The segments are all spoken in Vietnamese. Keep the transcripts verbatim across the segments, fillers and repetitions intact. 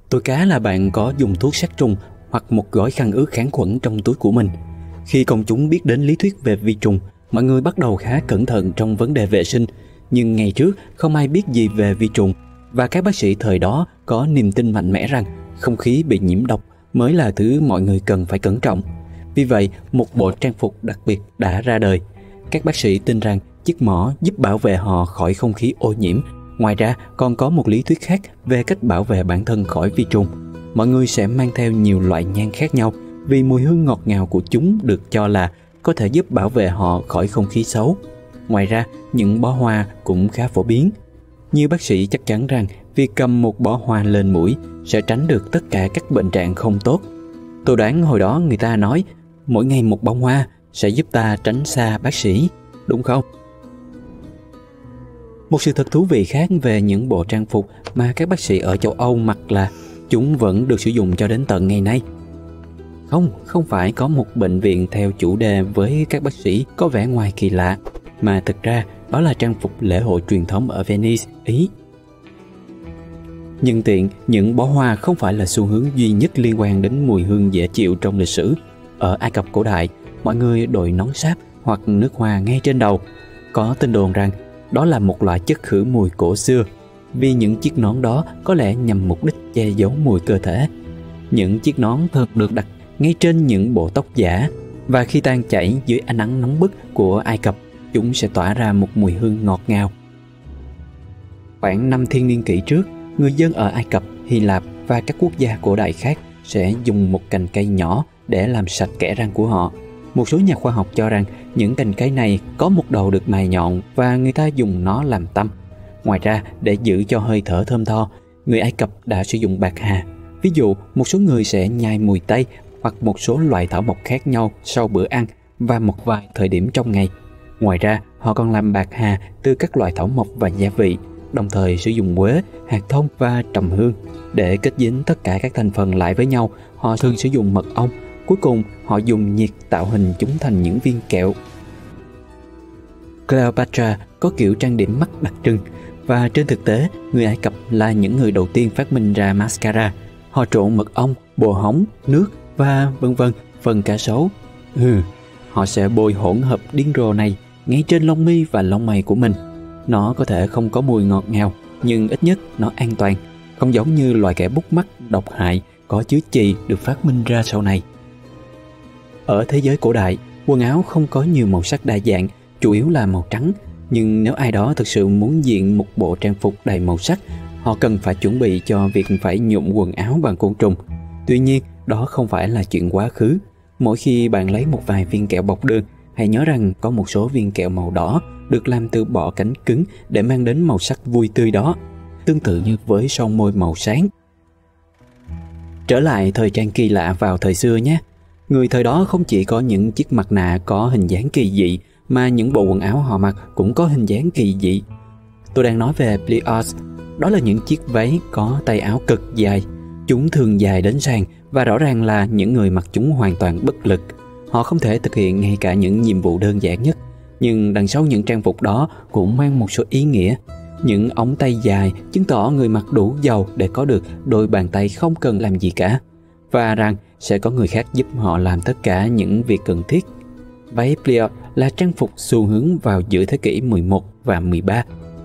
Tôi cá là bạn có dùng thuốc sát trùng hoặc một gói khăn ướt kháng khuẩn trong túi của mình. Khi công chúng biết đến lý thuyết về vi trùng, mọi người bắt đầu khá cẩn thận trong vấn đề vệ sinh. Nhưng ngày trước không ai biết gì về vi trùng, và các bác sĩ thời đó có niềm tin mạnh mẽ rằng không khí bị nhiễm độc mới là thứ mọi người cần phải cẩn trọng. Vì vậy, một bộ trang phục đặc biệt đã ra đời. Các bác sĩ tin rằng chiếc mỏ giúp bảo vệ họ khỏi không khí ô nhiễm. Ngoài ra, còn có một lý thuyết khác về cách bảo vệ bản thân khỏi vi trùng. Mọi người sẽ mang theo nhiều loại nhang khác nhau vì mùi hương ngọt ngào của chúng được cho là có thể giúp bảo vệ họ khỏi không khí xấu. Ngoài ra, những bó hoa cũng khá phổ biến. Nhiều bác sĩ chắc chắn rằng việc cầm một bó hoa lên mũi sẽ tránh được tất cả các bệnh trạng không tốt. Tôi đoán hồi đó người ta nói mỗi ngày một bông hoa sẽ giúp ta tránh xa bác sĩ, đúng không? Một sự thật thú vị khác về những bộ trang phục mà các bác sĩ ở châu Âu mặc là chúng vẫn được sử dụng cho đến tận ngày nay. Không, không phải có một bệnh viện theo chủ đề với các bác sĩ có vẻ ngoài kỳ lạ, mà thực ra đó là trang phục lễ hội truyền thống ở Venice, Ý. Nhân tiện, những bó hoa không phải là xu hướng duy nhất liên quan đến mùi hương dễ chịu trong lịch sử. Ở Ai Cập cổ đại, mọi người đội nón sáp hoặc nước hoa ngay trên đầu. Có tin đồn rằng đó là một loại chất khử mùi cổ xưa, vì những chiếc nón đó có lẽ nhằm mục đích che giấu mùi cơ thể. Những chiếc nón thường được đặt ngay trên những bộ tóc giả, và khi tan chảy dưới ánh nắng nóng bức của Ai Cập, chúng sẽ tỏa ra một mùi hương ngọt ngào. Khoảng năm thiên niên kỷ trước, người dân ở Ai Cập, Hy Lạp và các quốc gia cổ đại khác sẽ dùng một cành cây nhỏ để làm sạch kẽ răng của họ. Một số nhà khoa học cho rằng những cành cây này có một đầu được mài nhọn và người ta dùng nó làm tăm. Ngoài ra, để giữ cho hơi thở thơm tho, người Ai Cập đã sử dụng bạc hà. Ví dụ, một số người sẽ nhai mùi tây hoặc một số loại thảo mộc khác nhau sau bữa ăn và một vài thời điểm trong ngày. Ngoài ra, họ còn làm bạc hà từ các loại thảo mộc và gia vị, đồng thời sử dụng quế, hạt thông và trầm hương. Để kết dính tất cả các thành phần lại với nhau, họ thường sử dụng mật ong. Cuối cùng, họ dùng nhiệt tạo hình chúng thành những viên kẹo. Cleopatra có kiểu trang điểm mắt đặc trưng, và trên thực tế, người Ai Cập là những người đầu tiên phát minh ra mascara. Họ trộn mật ong, bồ hóng, nước và vân vân phần cá sấu. Ừ, họ sẽ bôi hỗn hợp điên rồ này ngay trên lông mi và lông mày của mình. Nó có thể không có mùi ngọt ngào, nhưng ít nhất nó an toàn, không giống như loại kẻ bút mắt độc hại có chứa chì được phát minh ra sau này. Ở thế giới cổ đại, quần áo không có nhiều màu sắc đa dạng, chủ yếu là màu trắng. Nhưng nếu ai đó thực sự muốn diện một bộ trang phục đầy màu sắc, họ cần phải chuẩn bị cho việc phải nhuộm quần áo bằng côn trùng. Tuy nhiên, đó không phải là chuyện quá khứ. Mỗi khi bạn lấy một vài viên kẹo bọc đường, hãy nhớ rằng có một số viên kẹo màu đỏ được làm từ bọ cánh cứng để mang đến màu sắc vui tươi đó, tương tự như với son môi màu sáng. Trở lại thời trang kỳ lạ vào thời xưa nhé. Người thời đó không chỉ có những chiếc mặt nạ có hình dáng kỳ dị, mà những bộ quần áo họ mặc cũng có hình dáng kỳ dị. Tôi đang nói về plios. Đó là những chiếc váy có tay áo cực dài. Chúng thường dài đến sàn, và rõ ràng là những người mặc chúng hoàn toàn bất lực. Họ không thể thực hiện ngay cả những nhiệm vụ đơn giản nhất. Nhưng đằng sau những trang phục đó cũng mang một số ý nghĩa. Những ống tay dài chứng tỏ người mặc đủ giàu để có được đôi bàn tay không cần làm gì cả, và rằng sẽ có người khác giúp họ làm tất cả những việc cần thiết. Váy plios là trang phục xu hướng vào giữa thế kỷ mười một và mười ba.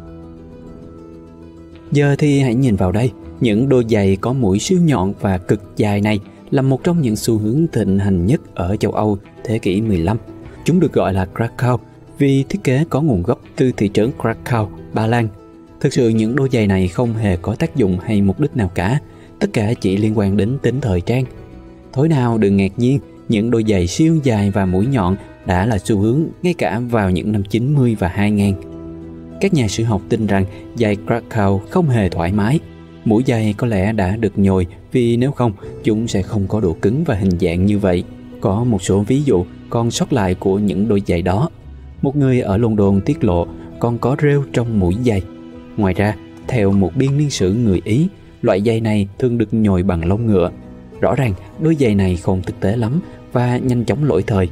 Giờ thì hãy nhìn vào đây. Những đôi giày có mũi siêu nhọn và cực dài này là một trong những xu hướng thịnh hành nhất ở châu Âu thế kỷ mười lăm. Chúng được gọi là Krakow vì thiết kế có nguồn gốc từ thị trấn Krakow, Ba Lan. Thực sự những đôi giày này không hề có tác dụng hay mục đích nào cả. Tất cả chỉ liên quan đến tính thời trang. Thối nào đừng ngạc nhiên, những đôi giày siêu dài và mũi nhọn đã là xu hướng ngay cả vào những năm chín mươi và hai nghìn. Các nhà sử học tin rằng giày Krakow không hề thoải mái. Mũi giày có lẽ đã được nhồi, vì nếu không, chúng sẽ không có độ cứng và hình dạng như vậy. Có một số ví dụ còn sót lại của những đôi giày đó. Một người ở London tiết lộ còn có rêu trong mũi giày. Ngoài ra, theo một biên niên sử người Ý, loại giày này thường được nhồi bằng lông ngựa. Rõ ràng đôi giày này không thực tế lắm và nhanh chóng lỗi thời.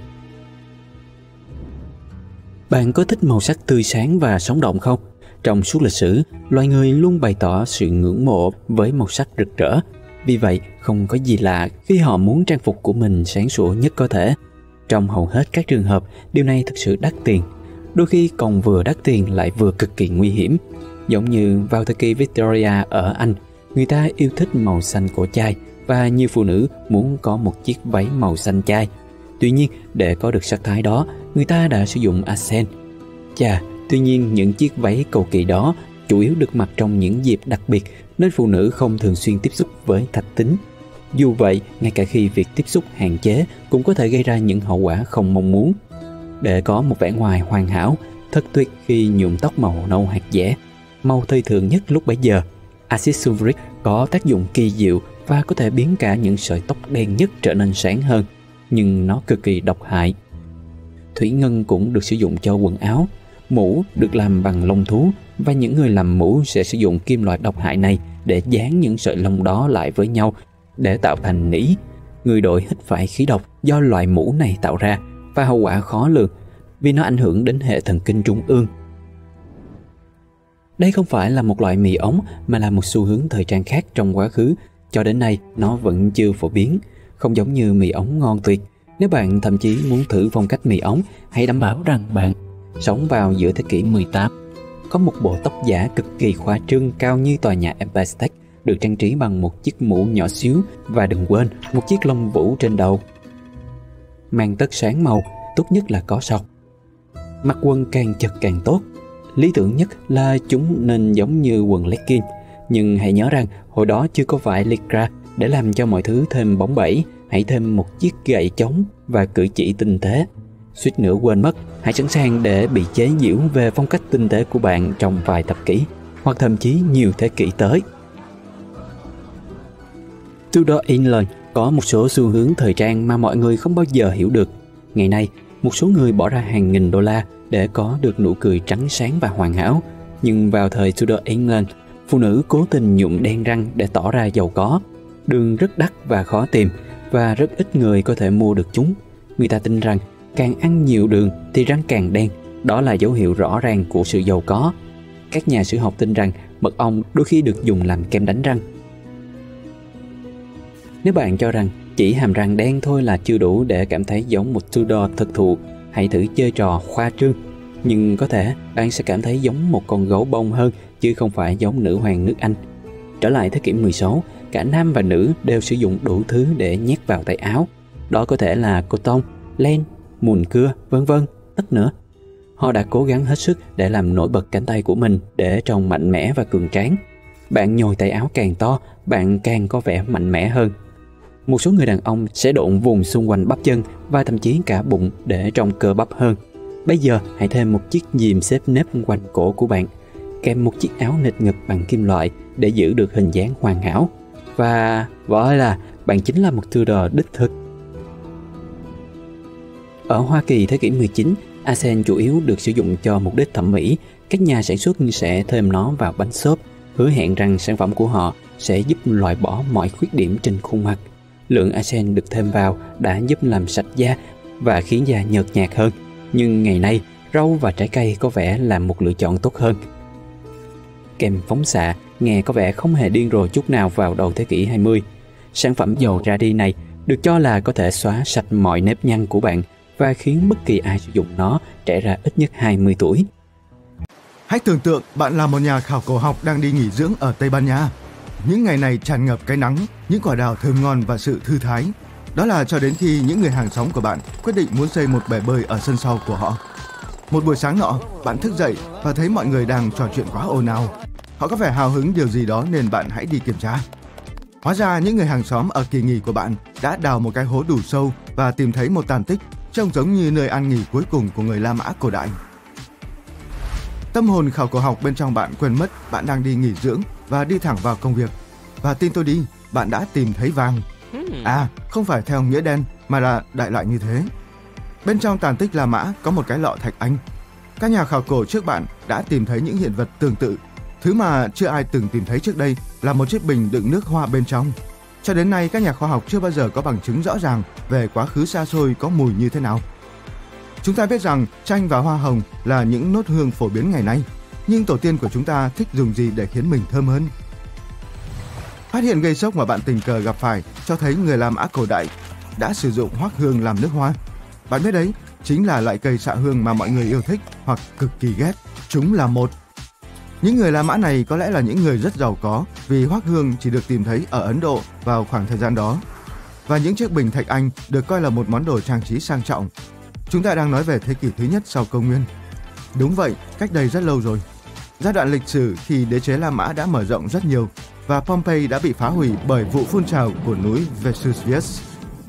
Bạn có thích màu sắc tươi sáng và sống động không? Trong suốt lịch sử, loài người luôn bày tỏ sự ngưỡng mộ với màu sắc rực rỡ. Vì vậy, không có gì lạ khi họ muốn trang phục của mình sáng sủa nhất có thể. Trong hầu hết các trường hợp, điều này thực sự đắt tiền. Đôi khi còn vừa đắt tiền lại vừa cực kỳ nguy hiểm. Giống như vào thời kỳ Victoria ở Anh, người ta yêu thích màu xanh cổ chai và nhiều phụ nữ muốn có một chiếc váy màu xanh chai. Tuy nhiên, để có được sắc thái đó, người ta đã sử dụng arsen. Chà, tuy nhiên những chiếc váy cầu kỳ đó chủ yếu được mặc trong những dịp đặc biệt nên phụ nữ không thường xuyên tiếp xúc với thạch tín. Dù vậy, ngay cả khi việc tiếp xúc hạn chế cũng có thể gây ra những hậu quả không mong muốn. Để có một vẻ ngoài hoàn hảo, thật tuyệt khi nhuộm tóc màu nâu hạt dẻ, màu thời thượng nhất lúc bấy giờ. Axit sulfuric có tác dụng kỳ diệu và có thể biến cả những sợi tóc đen nhất trở nên sáng hơn, nhưng nó cực kỳ độc hại. Thủy ngân cũng được sử dụng cho quần áo. Mũ được làm bằng lông thú và những người làm mũ sẽ sử dụng kim loại độc hại này để dán những sợi lông đó lại với nhau để tạo thành nỉ. Người đội hít phải khí độc do loại mũ này tạo ra và hậu quả khó lường vì nó ảnh hưởng đến hệ thần kinh trung ương. Đây không phải là một loại mì ống mà là một xu hướng thời trang khác trong quá khứ. Cho đến nay, nó vẫn chưa phổ biến. Không giống như mì ống ngon tuyệt. Nếu bạn thậm chí muốn thử phong cách mì ống, hãy đảm bảo rằng bạn sống vào giữa thế kỷ mười tám. Có một bộ tóc giả cực kỳ khoa trương cao như tòa nhà Empire State, được trang trí bằng một chiếc mũ nhỏ xíu và đừng quên một chiếc lông vũ trên đầu. Mang tất sáng màu, tốt nhất là có sọc. Mặc quần càng chật càng tốt. Lý tưởng nhất là chúng nên giống như quần legging, nhưng hãy nhớ rằng hồi đó chưa có vải lycra. Để làm cho mọi thứ thêm bóng bẩy, hãy thêm một chiếc gậy chống và cử chỉ tinh tế. Suýt nữa quên mất, hãy sẵn sàng để bị chế giễu về phong cách tinh tế của bạn trong vài thập kỷ, hoặc thậm chí nhiều thế kỷ tới. Tudor England có một số xu hướng thời trang mà mọi người không bao giờ hiểu được. Ngày nay, một số người bỏ ra hàng nghìn đô la để có được nụ cười trắng sáng và hoàn hảo. Nhưng vào thời Tudor England, phụ nữ cố tình nhuộm đen răng để tỏ ra giàu có. Đường rất đắt và khó tìm, và rất ít người có thể mua được chúng. Người ta tin rằng càng ăn nhiều đường thì răng càng đen. Đó là dấu hiệu rõ ràng của sự giàu có. Các nhà sử học tin rằng mật ong đôi khi được dùng làm kem đánh răng. Nếu bạn cho rằng chỉ hàm răng đen thôi là chưa đủ để cảm thấy giống một Tudor thực thụ, hãy thử chơi trò khoa trương. Nhưng có thể bạn sẽ cảm thấy giống một con gấu bông hơn, chứ không phải giống nữ hoàng nước Anh. Trở lại thế kỷ mười sáu, cả nam và nữ đều sử dụng đủ thứ để nhét vào tay áo. Đó có thể là coton, len, mùn cưa, vân vân, tất nữa. Họ đã cố gắng hết sức để làm nổi bật cánh tay của mình để trông mạnh mẽ và cường tráng. Bạn nhồi tay áo càng to, bạn càng có vẻ mạnh mẽ hơn. Một số người đàn ông sẽ độn vùng xung quanh bắp chân và thậm chí cả bụng để trông cơ bắp hơn. Bây giờ hãy thêm một chiếc diềm xếp nếp quanh cổ của bạn, kèm một chiếc áo nịt ngực bằng kim loại để giữ được hình dáng hoàn hảo. Và gọi là bạn chính là một Tudor đích thực. Ở Hoa Kỳ thế kỷ mười chín, arsen chủ yếu được sử dụng cho mục đích thẩm mỹ. Các nhà sản xuất sẽ thêm nó vào bánh xốp, hứa hẹn rằng sản phẩm của họ sẽ giúp loại bỏ mọi khuyết điểm trên khuôn mặt. Lượng arsen được thêm vào đã giúp làm sạch da và khiến da nhợt nhạt hơn. Nhưng ngày nay, rau và trái cây có vẻ là một lựa chọn tốt hơn. Kem phóng xạ nghe có vẻ không hề điên rồ chút nào vào đầu thế kỷ hai mươi. Sản phẩm dầu ra đi này được cho là có thể xóa sạch mọi nếp nhăn của bạn và khiến bất kỳ ai sử dụng nó trẻ ra ít nhất hai mươi tuổi. Hãy tưởng tượng bạn là một nhà khảo cổ học đang đi nghỉ dưỡng ở Tây Ban Nha. Những ngày này tràn ngập cái nắng, những quả đào thơm ngon và sự thư thái. Đó là cho đến khi những người hàng xóm của bạn quyết định muốn xây một bể bơi ở sân sau của họ. Một buổi sáng nọ, bạn thức dậy và thấy mọi người đang trò chuyện quá ồn ào. Họ có vẻ hào hứng điều gì đó nên bạn hãy đi kiểm tra. Hóa ra những người hàng xóm ở kỳ nghỉ của bạn đã đào một cái hố đủ sâu và tìm thấy một tàn tích trông giống như nơi an nghỉ cuối cùng của người La Mã cổ đại. Tâm hồn khảo cổ học bên trong bạn quên mất bạn đang đi nghỉ dưỡng và đi thẳng vào công việc. Và tin tôi đi, bạn đã tìm thấy vàng. À, không phải theo nghĩa đen mà là đại loại như thế. Bên trong tàn tích La Mã có một cái lọ thạch anh. Các nhà khảo cổ trước bạn đã tìm thấy những hiện vật tương tự. Thứ mà chưa ai từng tìm thấy trước đây là một chiếc bình đựng nước hoa bên trong. Cho đến nay, các nhà khoa học chưa bao giờ có bằng chứng rõ ràng về quá khứ xa xôi có mùi như thế nào. Chúng ta biết rằng chanh và hoa hồng là những nốt hương phổ biến ngày nay, nhưng tổ tiên của chúng ta thích dùng gì để khiến mình thơm hơn? Phát hiện gây sốc mà bạn tình cờ gặp phải cho thấy người La Mã cổ đại đã sử dụng hoắc hương làm nước hoa. Bạn biết đấy, chính là loại cây xạ hương mà mọi người yêu thích hoặc cực kỳ ghét. Chúng là một. Những người La Mã này có lẽ là những người rất giàu có vì hoắc hương chỉ được tìm thấy ở Ấn Độ vào khoảng thời gian đó. Và những chiếc bình thạch Anh được coi là một món đồ trang trí sang trọng. Chúng ta đang nói về thế kỷ thứ nhất sau công nguyên. Đúng vậy, cách đây rất lâu rồi. Giai đoạn lịch sử khi đế chế La Mã đã mở rộng rất nhiều và Pompeii đã bị phá hủy bởi vụ phun trào của núi Vesuvius.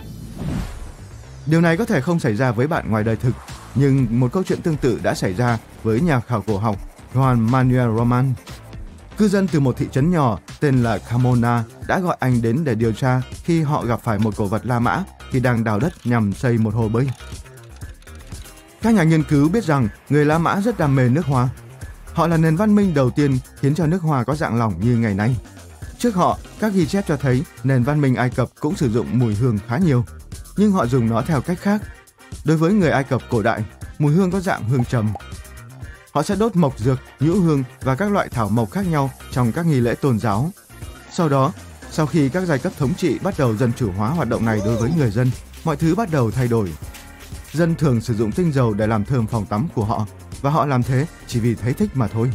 Điều này có thể không xảy ra với bạn ngoài đời thực, nhưng một câu chuyện tương tự đã xảy ra với nhà khảo cổ học Juan Manuel Roman. Cư dân từ một thị trấn nhỏ tên là Carmona đã gọi anh đến để điều tra khi họ gặp phải một cổ vật La Mã khi đang đào đất nhằm xây một hồ bơi. Các nhà nghiên cứu biết rằng người La Mã rất đam mê nước hoa. Họ là nền văn minh đầu tiên khiến cho nước hoa có dạng lỏng như ngày nay. Trước họ, các ghi chép cho thấy nền văn minh Ai Cập cũng sử dụng mùi hương khá nhiều, nhưng họ dùng nó theo cách khác. Đối với người Ai Cập cổ đại, mùi hương có dạng hương trầm. Họ sẽ đốt mộc dược, nhũ hương và các loại thảo mộc khác nhau trong các nghi lễ tôn giáo. Sau đó, sau khi các giai cấp thống trị bắt đầu dân chủ hóa hoạt động này đối với người dân, mọi thứ bắt đầu thay đổi. Dân thường sử dụng tinh dầu để làm thơm phòng tắm của họ, và họ làm thế chỉ vì thấy thích mà thôi.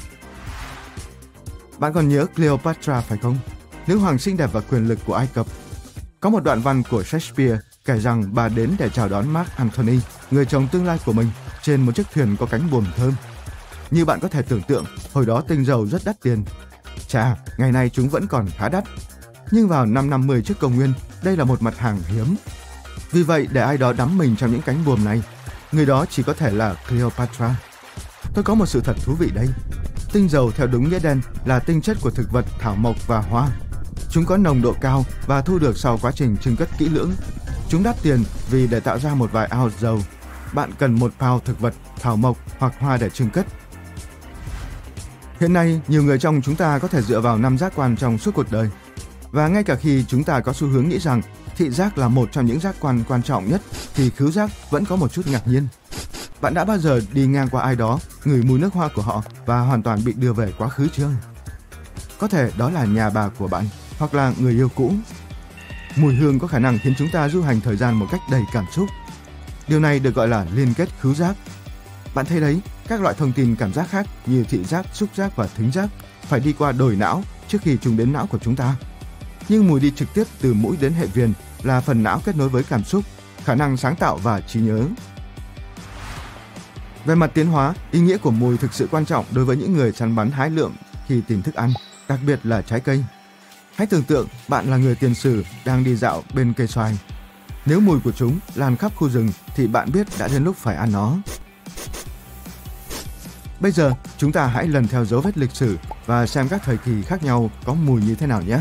Bạn còn nhớ Cleopatra phải không? Nữ hoàng xinh đẹp và quyền lực của Ai Cập. Có một đoạn văn của Shakespeare kể rằng bà đến để chào đón Mark Antony, người chồng tương lai của mình, trên một chiếc thuyền có cánh buồm thơm. Như bạn có thể tưởng tượng, hồi đó tinh dầu rất đắt tiền. Chà, ngày nay chúng vẫn còn khá đắt. Nhưng vào năm năm mươi trước công nguyên, đây là một mặt hàng hiếm. Vì vậy, để ai đó đắm mình trong những cánh buồm này, người đó chỉ có thể là Cleopatra. Tôi có một sự thật thú vị đây. Tinh dầu theo đúng nghĩa đen là tinh chất của thực vật, thảo mộc và hoa. Chúng có nồng độ cao và thu được sau quá trình trưng cất kỹ lưỡng. Chúng đắt tiền vì để tạo ra một vài ounce dầu, bạn cần một pound thực vật, thảo mộc hoặc hoa để trưng cất. Hiện nay, nhiều người trong chúng ta có thể dựa vào năm giác quan trong suốt cuộc đời. Và ngay cả khi chúng ta có xu hướng nghĩ rằng thị giác là một trong những giác quan quan trọng nhất, thì khứu giác vẫn có một chút ngạc nhiên. Bạn đã bao giờ đi ngang qua ai đó, ngửi mùi nước hoa của họ và hoàn toàn bị đưa về quá khứ chưa? Có thể đó là nhà bà của bạn, hoặc là người yêu cũ. Mùi hương có khả năng khiến chúng ta du hành thời gian một cách đầy cảm xúc. Điều này được gọi là liên kết khứu giác. Bạn thấy đấy, các loại thông tin cảm giác khác như thị giác, xúc giác và thính giác phải đi qua đồi não trước khi chúng đến não của chúng ta. Nhưng mùi đi trực tiếp từ mũi đến hệ viền là phần não kết nối với cảm xúc, khả năng sáng tạo và trí nhớ. Về mặt tiến hóa, ý nghĩa của mùi thực sự quan trọng đối với những người săn bắn hái lượm khi tìm thức ăn, đặc biệt là trái cây. Hãy tưởng tượng bạn là người tiền sử đang đi dạo bên cây xoài. Nếu mùi của chúng lan khắp khu rừng thì bạn biết đã đến lúc phải ăn nó. Bây giờ, chúng ta hãy lần theo dấu vết lịch sử và xem các thời kỳ khác nhau có mùi như thế nào nhé.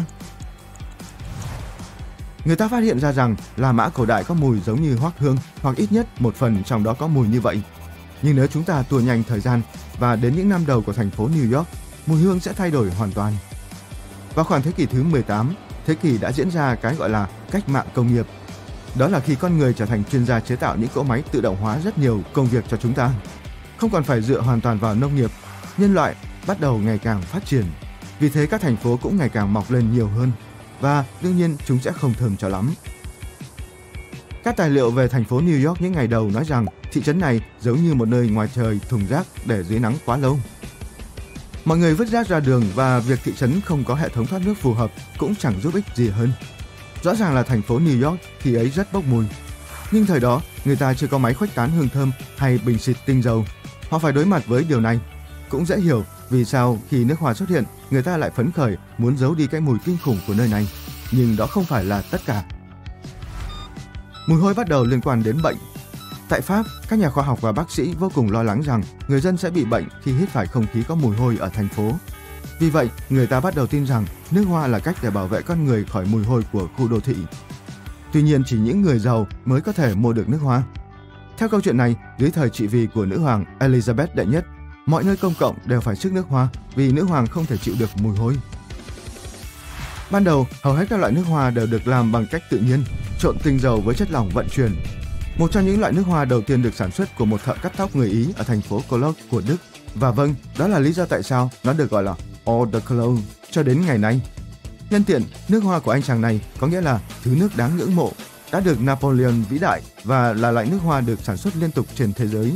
Người ta phát hiện ra rằng La Mã cổ đại có mùi giống như hoắc hương, hoặc ít nhất một phần trong đó có mùi như vậy. Nhưng nếu chúng ta tua nhanh thời gian và đến những năm đầu của thành phố New York, mùi hương sẽ thay đổi hoàn toàn. Vào khoảng thế kỷ thứ mười tám, thế kỷ đã diễn ra cái gọi là cách mạng công nghiệp. Đó là khi con người trở thành chuyên gia chế tạo những cỗ máy tự động hóa rất nhiều công việc cho chúng ta. Không còn phải dựa hoàn toàn vào nông nghiệp, nhân loại bắt đầu ngày càng phát triển. Vì thế các thành phố cũng ngày càng mọc lên nhiều hơn. Và đương nhiên chúng sẽ không thơm cho lắm. Các tài liệu về thành phố New York những ngày đầu nói rằng thị trấn này giống như một nơi ngoài trời thùng rác để dưới nắng quá lâu. Mọi người vứt rác ra đường và việc thị trấn không có hệ thống thoát nước phù hợp cũng chẳng giúp ích gì hơn. Rõ ràng là thành phố New York khi ấy rất bốc mùi. Nhưng thời đó, người ta chưa có máy khuếch tán hương thơm hay bình xịt tinh dầu. Họ phải đối mặt với điều này. Cũng dễ hiểu vì sao khi nước hoa xuất hiện, người ta lại phấn khởi muốn giấu đi cái mùi kinh khủng của nơi này. Nhưng đó không phải là tất cả. Mùi hôi bắt đầu liên quan đến bệnh. Tại Pháp, các nhà khoa học và bác sĩ vô cùng lo lắng rằng người dân sẽ bị bệnh khi hít phải không khí có mùi hôi ở thành phố. Vì vậy, người ta bắt đầu tin rằng nước hoa là cách để bảo vệ con người khỏi mùi hôi của khu đô thị. Tuy nhiên, chỉ những người giàu mới có thể mua được nước hoa. Theo câu chuyện này, dưới thời trị vì của nữ hoàng Elizabeth đệ nhất, mọi nơi công cộng đều phải xức nước hoa vì nữ hoàng không thể chịu được mùi hôi. Ban đầu, hầu hết các loại nước hoa đều được làm bằng cách tự nhiên, trộn tinh dầu với chất lỏng vận chuyển. Một trong những loại nước hoa đầu tiên được sản xuất của một thợ cắt tóc người Ý ở thành phố Cologne của Đức. Và vâng, đó là lý do tại sao nó được gọi là Eau de Cologne cho đến ngày nay. Nhân tiện, nước hoa của anh chàng này có nghĩa là thứ nước đáng ngưỡng mộ, đã được Napoleon vĩ đại và là loại nước hoa được sản xuất liên tục trên thế giới.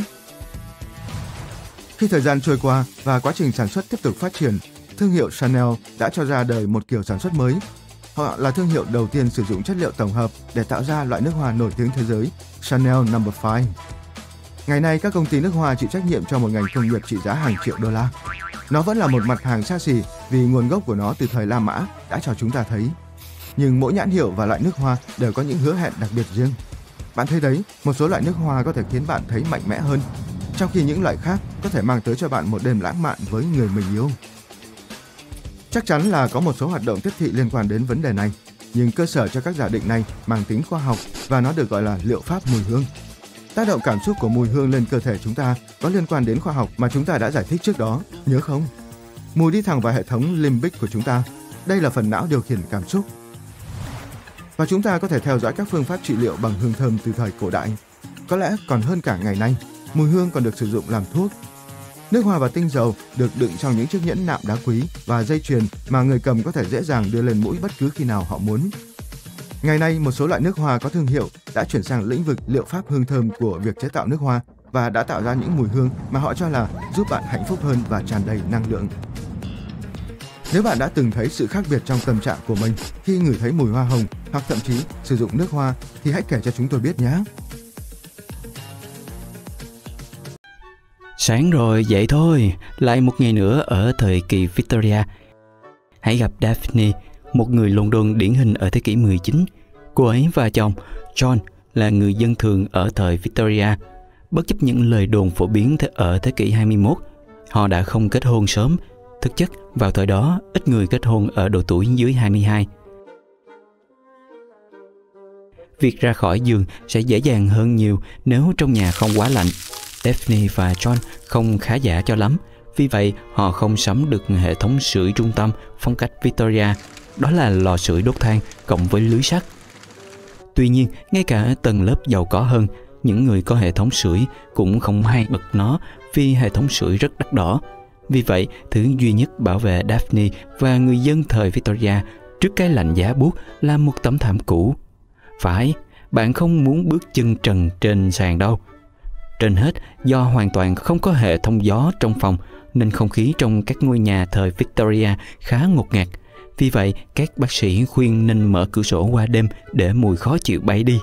Khi thời gian trôi qua và quá trình sản xuất tiếp tục phát triển, thương hiệu Chanel đã cho ra đời một kiểu sản xuất mới. Họ là thương hiệu đầu tiên sử dụng chất liệu tổng hợp để tạo ra loại nước hoa nổi tiếng thế giới Chanel number five. Ngày nay, các công ty nước hoa chịu trách nhiệm cho một ngành công nghiệp trị giá hàng triệu đô la. Nó vẫn là một mặt hàng xa xỉ vì nguồn gốc của nó từ thời La Mã đã cho chúng ta thấy. Nhưng mỗi nhãn hiệu và loại nước hoa đều có những hứa hẹn đặc biệt riêng. Bạn thấy đấy, một số loại nước hoa có thể khiến bạn thấy mạnh mẽ hơn, trong khi những loại khác có thể mang tới cho bạn một đêm lãng mạn với người mình yêu. Chắc chắn là có một số hoạt động tiếp thị liên quan đến vấn đề này, nhưng cơ sở cho các giả định này mang tính khoa học và nó được gọi là liệu pháp mùi hương. Tác động cảm xúc của mùi hương lên cơ thể chúng ta có liên quan đến khoa học mà chúng ta đã giải thích trước đó, nhớ không? Mùi đi thẳng vào hệ thống limbic của chúng ta. Đây là phần não điều khiển cảm xúc. Và chúng ta có thể theo dõi các phương pháp trị liệu bằng hương thơm từ thời cổ đại. Có lẽ còn hơn cả ngày nay, mùi hương còn được sử dụng làm thuốc. Nước hoa và tinh dầu được đựng trong những chiếc nhẫn nạm đá quý và dây chuyền mà người cầm có thể dễ dàng đưa lên mũi bất cứ khi nào họ muốn. Ngày nay, một số loại nước hoa có thương hiệu đã chuyển sang lĩnh vực liệu pháp hương thơm của việc chế tạo nước hoa và đã tạo ra những mùi hương mà họ cho là giúp bạn hạnh phúc hơn và tràn đầy năng lượng. Nếu bạn đã từng thấy sự khác biệt trong tâm trạng của mình khi ngửi thấy mùi hoa hồng hoặc thậm chí sử dụng nước hoa thì hãy kể cho chúng tôi biết nhé. Sáng rồi, dậy thôi, lại một ngày nữa ở thời kỳ Victoria. Hãy gặp Daphne, một người London điển hình ở thế kỷ mười chín. Cô ấy và chồng, John, là người dân thường ở thời Victoria. Bất chấp những lời đồn phổ biến ở thế kỷ hai mươi mốt, họ đã không kết hôn sớm. Thực chất, vào thời đó, ít người kết hôn ở độ tuổi dưới hai mươi hai. Việc ra khỏi giường sẽ dễ dàng hơn nhiều nếu trong nhà không quá lạnh. Daphne và John không khá giả cho lắm, vì vậy họ không sắm được hệ thống sưởi trung tâm phong cách Victoria, đó là lò sưởi đốt than cộng với lưới sắt. Tuy nhiên, ngay cả tầng lớp giàu có hơn, những người có hệ thống sưởi cũng không hay bật nó vì hệ thống sưởi rất đắt đỏ. Vì vậy, thứ duy nhất bảo vệ Daphne và người dân thời Victoria trước cái lạnh giá buốt là một tấm thảm cũ. Phải, bạn không muốn bước chân trần trên sàn đâu. Trên hết, do hoàn toàn không có hệ thống gió trong phòng, nên không khí trong các ngôi nhà thời Victoria khá ngột ngạt. Vì vậy, các bác sĩ khuyên nên mở cửa sổ qua đêm để mùi khó chịu bay đi.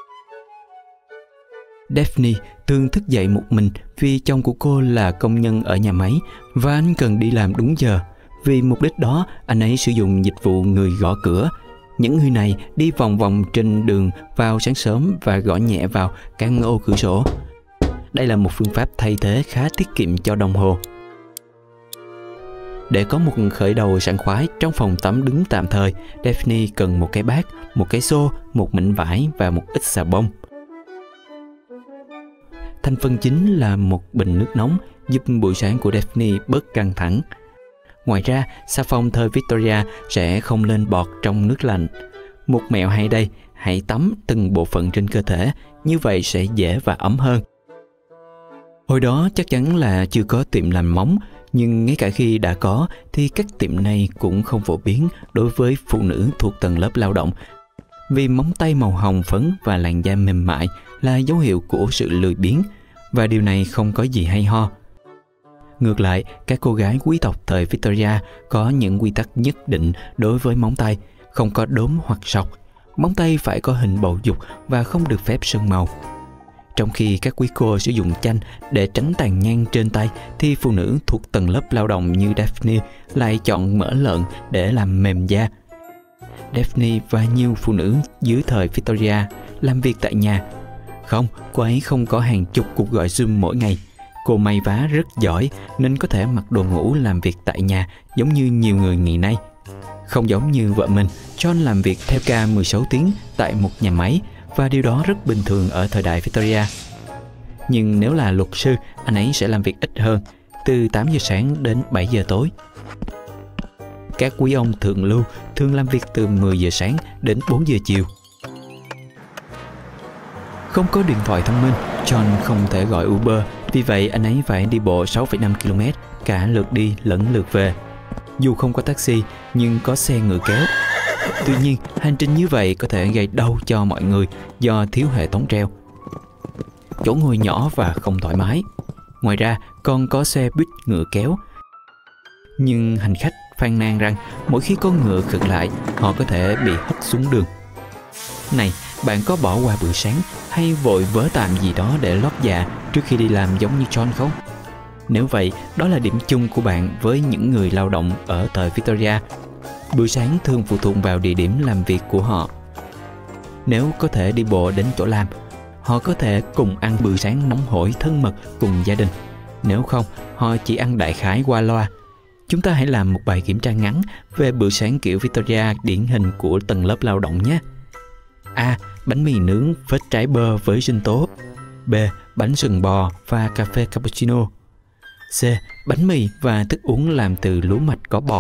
Daphne thường thức dậy một mình vì chồng của cô là công nhân ở nhà máy và anh cần đi làm đúng giờ. Vì mục đích đó, anh ấy sử dụng dịch vụ người gõ cửa. Những người này đi vòng vòng trên đường vào sáng sớm và gõ nhẹ vào các ô cửa sổ. Đây là một phương pháp thay thế khá tiết kiệm cho đồng hồ. Để có một khởi đầu sảng khoái trong phòng tắm đứng tạm thời, Daphne cần một cái bát, một cái xô, một mảnh vải và một ít xà bông. Thành phần chính là một bình nước nóng giúp buổi sáng của Daphne bớt căng thẳng. Ngoài ra, xà phòng thời Victoria sẽ không lên bọt trong nước lạnh. Một mẹo hay đây, hãy tắm từng bộ phận trên cơ thể, như vậy sẽ dễ và ấm hơn. Hồi đó chắc chắn là chưa có tiệm làm móng, nhưng ngay cả khi đã có thì các tiệm này cũng không phổ biến đối với phụ nữ thuộc tầng lớp lao động, vì móng tay màu hồng phấn và làn da mềm mại là dấu hiệu của sự lười biếng, và điều này không có gì hay ho. Ngược lại, các cô gái quý tộc thời Victoria có những quy tắc nhất định đối với móng tay, không có đốm hoặc sọc. Móng tay phải có hình bầu dục và không được phép sơn màu. Trong khi các quý cô sử dụng chanh để tránh tàn nhang trên tay, thì phụ nữ thuộc tầng lớp lao động như Daphne lại chọn mỡ lợn để làm mềm da. Daphne và nhiều phụ nữ dưới thời Victoria làm việc tại nhà. Không, cô ấy không có hàng chục cuộc gọi Zoom mỗi ngày. Cô may vá rất giỏi nên có thể mặc đồ ngủ làm việc tại nhà giống như nhiều người ngày nay. Không giống như vợ mình, John làm việc theo ca mười sáu tiếng tại một nhà máy, và điều đó rất bình thường ở thời đại Victoria. Nhưng nếu là luật sư, anh ấy sẽ làm việc ít hơn, từ tám giờ sáng đến bảy giờ tối. Các quý ông thượng lưu thường làm việc từ mười giờ sáng đến bốn giờ chiều. Không có điện thoại thông minh, John không thể gọi Uber, vì vậy anh ấy phải đi bộ sáu phẩy năm ki lô mét cả lượt đi lẫn lượt về. Dù không có taxi, nhưng có xe ngựa kéo. Tuy nhiên, hành trình như vậy có thể gây đau cho mọi người do thiếu hệ thống treo, chỗ ngồi nhỏ và không thoải mái. Ngoài ra, còn có xe buýt ngựa kéo. Nhưng hành khách phàn nàn rằng mỗi khi con ngựa khựng lại, họ có thể bị hất xuống đường. Này, bạn có bỏ qua bữa sáng hay vội vớ tạm gì đó để lót dạ trước khi đi làm giống như John không? Nếu vậy, đó là điểm chung của bạn với những người lao động ở thời Victoria. Bữa sáng thường phụ thuộc vào địa điểm làm việc của họ. Nếu có thể đi bộ đến chỗ làm, họ có thể cùng ăn bữa sáng nóng hổi thân mật cùng gia đình. Nếu không, họ chỉ ăn đại khái qua loa. Chúng ta hãy làm một bài kiểm tra ngắn về bữa sáng kiểu Victoria điển hình của tầng lớp lao động nhé. A. Bánh mì nướng vết trái bơ với sinh tố. B. Bánh sừng bò và cà phê cappuccino. C. Bánh mì và thức uống làm từ lúa mạch có bọt.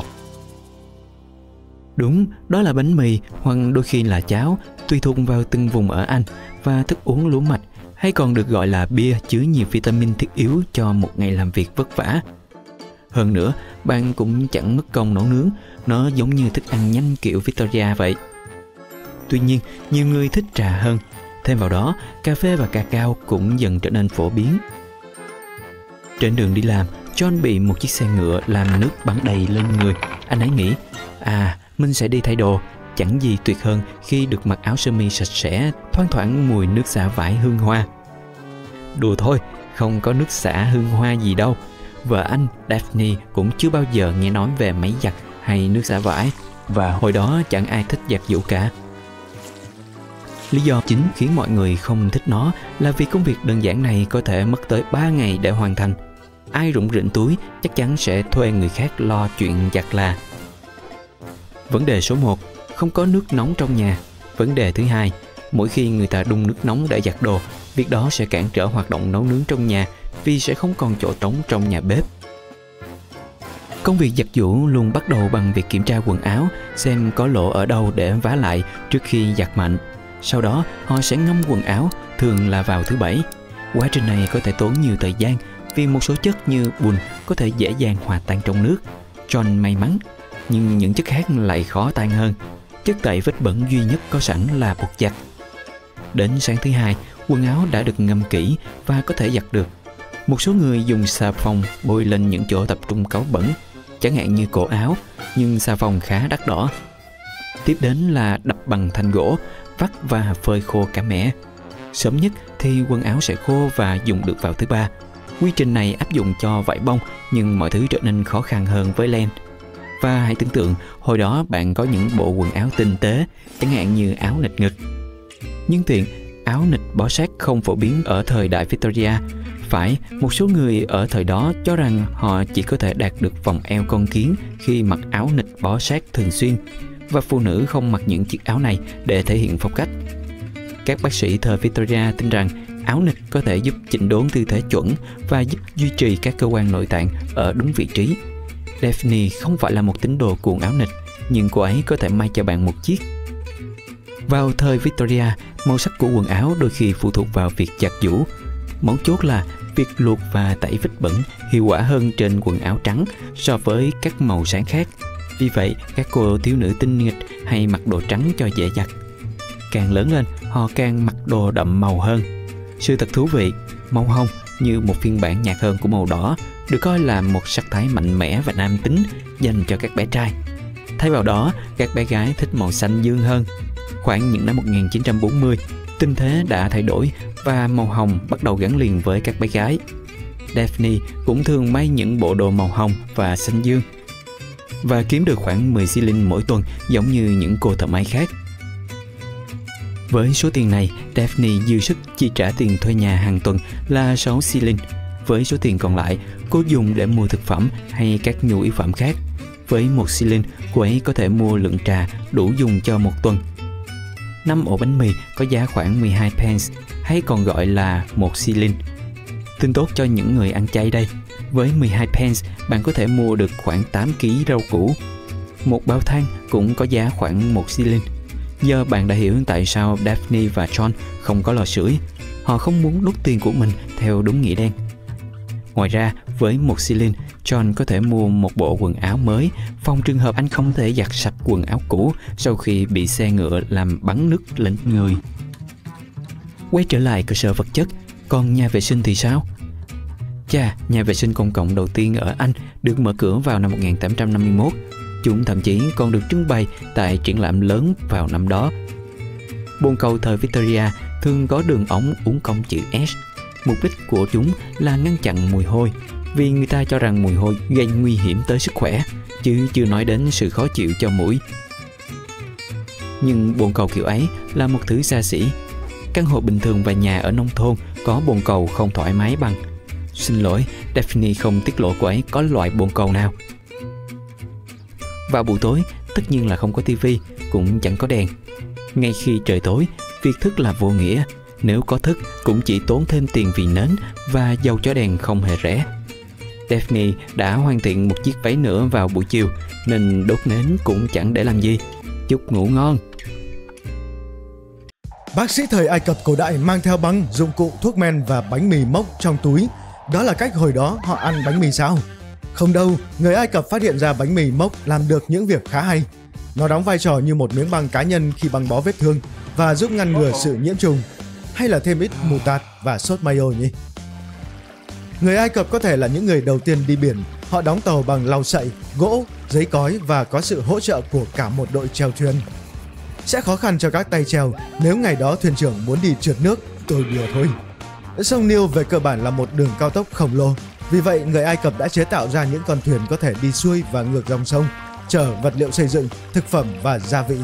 Đúng, đó là bánh mì hoặc đôi khi là cháo, tùy thuộc vào từng vùng ở Anh, và thức uống lúa mạch, hay còn được gọi là bia, chứa nhiều vitamin thiết yếu cho một ngày làm việc vất vả. Hơn nữa, bạn cũng chẳng mất công nấu nướng, nó giống như thức ăn nhanh kiểu Victoria vậy. Tuy nhiên, nhiều người thích trà hơn. Thêm vào đó, cà phê và cacao cũng dần trở nên phổ biến. Trên đường đi làm, John bị một chiếc xe ngựa làm nước bắn đầy lên người. Anh ấy nghĩ, à, mình sẽ đi thay đồ. Chẳng gì tuyệt hơn khi được mặc áo sơ mi sạch sẽ, thoang thoảng mùi nước xả vải hương hoa. Đùa thôi, không có nước xả hương hoa gì đâu. Vợ anh, Daphne, cũng chưa bao giờ nghe nói về máy giặt hay nước xả vải, và hồi đó chẳng ai thích giặt giũ cả. Lý do chính khiến mọi người không thích nó là vì công việc đơn giản này có thể mất tới ba ngày để hoàn thành. Ai rủng rỉnh túi chắc chắn sẽ thuê người khác lo chuyện giặt là. Vấn đề số một, không có nước nóng trong nhà. Vấn đề thứ hai, mỗi khi người ta đun nước nóng để giặt đồ, việc đó sẽ cản trở hoạt động nấu nướng trong nhà vì sẽ không còn chỗ trống trong nhà bếp. Công việc giặt giũ luôn bắt đầu bằng việc kiểm tra quần áo, xem có lỗ ở đâu để vá lại trước khi giặt mạnh. Sau đó, họ sẽ ngâm quần áo, thường là vào thứ bảy. Quá trình này có thể tốn nhiều thời gian vì một số chất như bùn có thể dễ dàng hòa tan trong nước. John may mắn, nhưng những chất khác lại khó tan hơn. Chất tẩy vết bẩn duy nhất có sẵn là bột giặt. Đến sáng thứ hai, quần áo đã được ngâm kỹ và có thể giặt được. Một số người dùng xà phòng bôi lên những chỗ tập trung cáu bẩn, chẳng hạn như cổ áo, nhưng xà phòng khá đắt đỏ. Tiếp đến là đập bằng thanh gỗ, vắt và phơi khô cả mẻ. Sớm nhất thì quần áo sẽ khô và dùng được vào thứ ba. Quy trình này áp dụng cho vải bông, nhưng mọi thứ trở nên khó khăn hơn với len. Và hãy tưởng tượng, hồi đó bạn có những bộ quần áo tinh tế, chẳng hạn như áo nịt ngực. Nhưng tiện, áo nịt bó sát không phổ biến ở thời đại Victoria. Phải, một số người ở thời đó cho rằng họ chỉ có thể đạt được vòng eo con kiến khi mặc áo nịt bó sát thường xuyên, và phụ nữ không mặc những chiếc áo này để thể hiện phong cách. Các bác sĩ thời Victoria tin rằng áo nịt có thể giúp chỉnh đốn tư thế chuẩn và giúp duy trì các cơ quan nội tạng ở đúng vị trí. Daphne không phải là một tín đồ cuồng áo nịt, nhưng cô ấy có thể may cho bạn một chiếc. Vào thời Victoria, màu sắc của quần áo đôi khi phụ thuộc vào việc giặt giũ. Mấu chốt là việc luộc và tẩy vết bẩn hiệu quả hơn trên quần áo trắng so với các màu sáng khác. Vì vậy, các cô thiếu nữ tinh nghịch hay mặc đồ trắng cho dễ giặt. Càng lớn lên, họ càng mặc đồ đậm màu hơn. Sự thật thú vị, màu hồng như một phiên bản nhạt hơn của màu đỏ được coi là một sắc thái mạnh mẽ và nam tính dành cho các bé trai. Thay vào đó, các bé gái thích màu xanh dương hơn. Khoảng những năm một nghìn chín trăm bốn mươi, tình thế đã thay đổi và màu hồng bắt đầu gắn liền với các bé gái. Daphne cũng thường may những bộ đồ màu hồng và xanh dương và kiếm được khoảng mười xi lin mỗi tuần, giống như những cô thợ may khác. Với số tiền này, Daphne dư sức chi trả tiền thuê nhà hàng tuần là sáu xi lin. Với số tiền còn lại, cô dùng để mua thực phẩm hay các nhu yếu phẩm khác. Với một xi lin, cô ấy có thể mua lượng trà đủ dùng cho một tuần. Năm ổ bánh mì có giá khoảng mười hai pence, hay còn gọi là một xi lin. Tin tốt cho những người ăn chay đây. Với mười hai pence, bạn có thể mua được khoảng tám ki lô gam rau củ. Một bao than cũng có giá khoảng một xi lin. Giờ bạn đã hiểu tại sao Daphne và John không có lò sưởi. Họ không muốn đốt tiền của mình theo đúng nghĩa đen. Ngoài ra, Với một xi lin, John có thể mua một bộ quần áo mới, phòng trường hợp anh không thể giặt sạch quần áo cũ sau khi bị xe ngựa làm bắn nước lên người. Quay trở lại cơ sở vật chất, còn nhà vệ sinh thì sao? Chà, nhà vệ sinh công cộng đầu tiên ở Anh được mở cửa vào năm một nghìn tám trăm năm mươi mốt. Chúng thậm chí còn được trưng bày tại triển lãm lớn vào năm đó. Bồn cầu thời Victoria thường có đường ống uốn cong chữ S. Mục đích của chúng là ngăn chặn mùi hôi, vì người ta cho rằng mùi hôi gây nguy hiểm tới sức khỏe, chứ chưa nói đến sự khó chịu cho mũi. Nhưng bồn cầu kiểu ấy là một thứ xa xỉ. Căn hộ bình thường và nhà ở nông thôn có bồn cầu không thoải mái bằng. Xin lỗi, Daphne không tiết lộ cô ấy có loại bồn cầu nào. Vào buổi tối, tất nhiên là không có tivi, cũng chẳng có đèn. Ngay khi trời tối, việc thức là vô nghĩa. Nếu có thức, cũng chỉ tốn thêm tiền vì nến và dầu cho đèn không hề rẻ. Daphne đã hoàn thiện một chiếc váy nữa vào buổi chiều, nên đốt nến cũng chẳng để làm gì. Chúc ngủ ngon. Bác sĩ thời Ai Cập cổ đại mang theo băng, dụng cụ, thuốc men và bánh mì mốc trong túi. Đó là cách hồi đó họ ăn bánh mì sao? Không đâu, người Ai Cập phát hiện ra bánh mì mốc làm được những việc khá hay. Nó đóng vai trò như một miếng băng cá nhân khi băng bó vết thương và giúp ngăn ngừa sự nhiễm trùng. Hay là thêm ít mù tạt và sốt mayo nhỉ? Người Ai Cập có thể là những người đầu tiên đi biển. Họ đóng tàu bằng lau sậy, gỗ, giấy cói và có sự hỗ trợ của cả một đội chèo thuyền. Sẽ khó khăn cho các tay chèo nếu ngày đó thuyền trưởng muốn đi trượt nước, tôi đùa thôi. Sông Nile về cơ bản là một đường cao tốc khổng lồ. Vì vậy, người Ai Cập đã chế tạo ra những con thuyền có thể đi xuôi và ngược dòng sông, chở vật liệu xây dựng, thực phẩm và gia vị.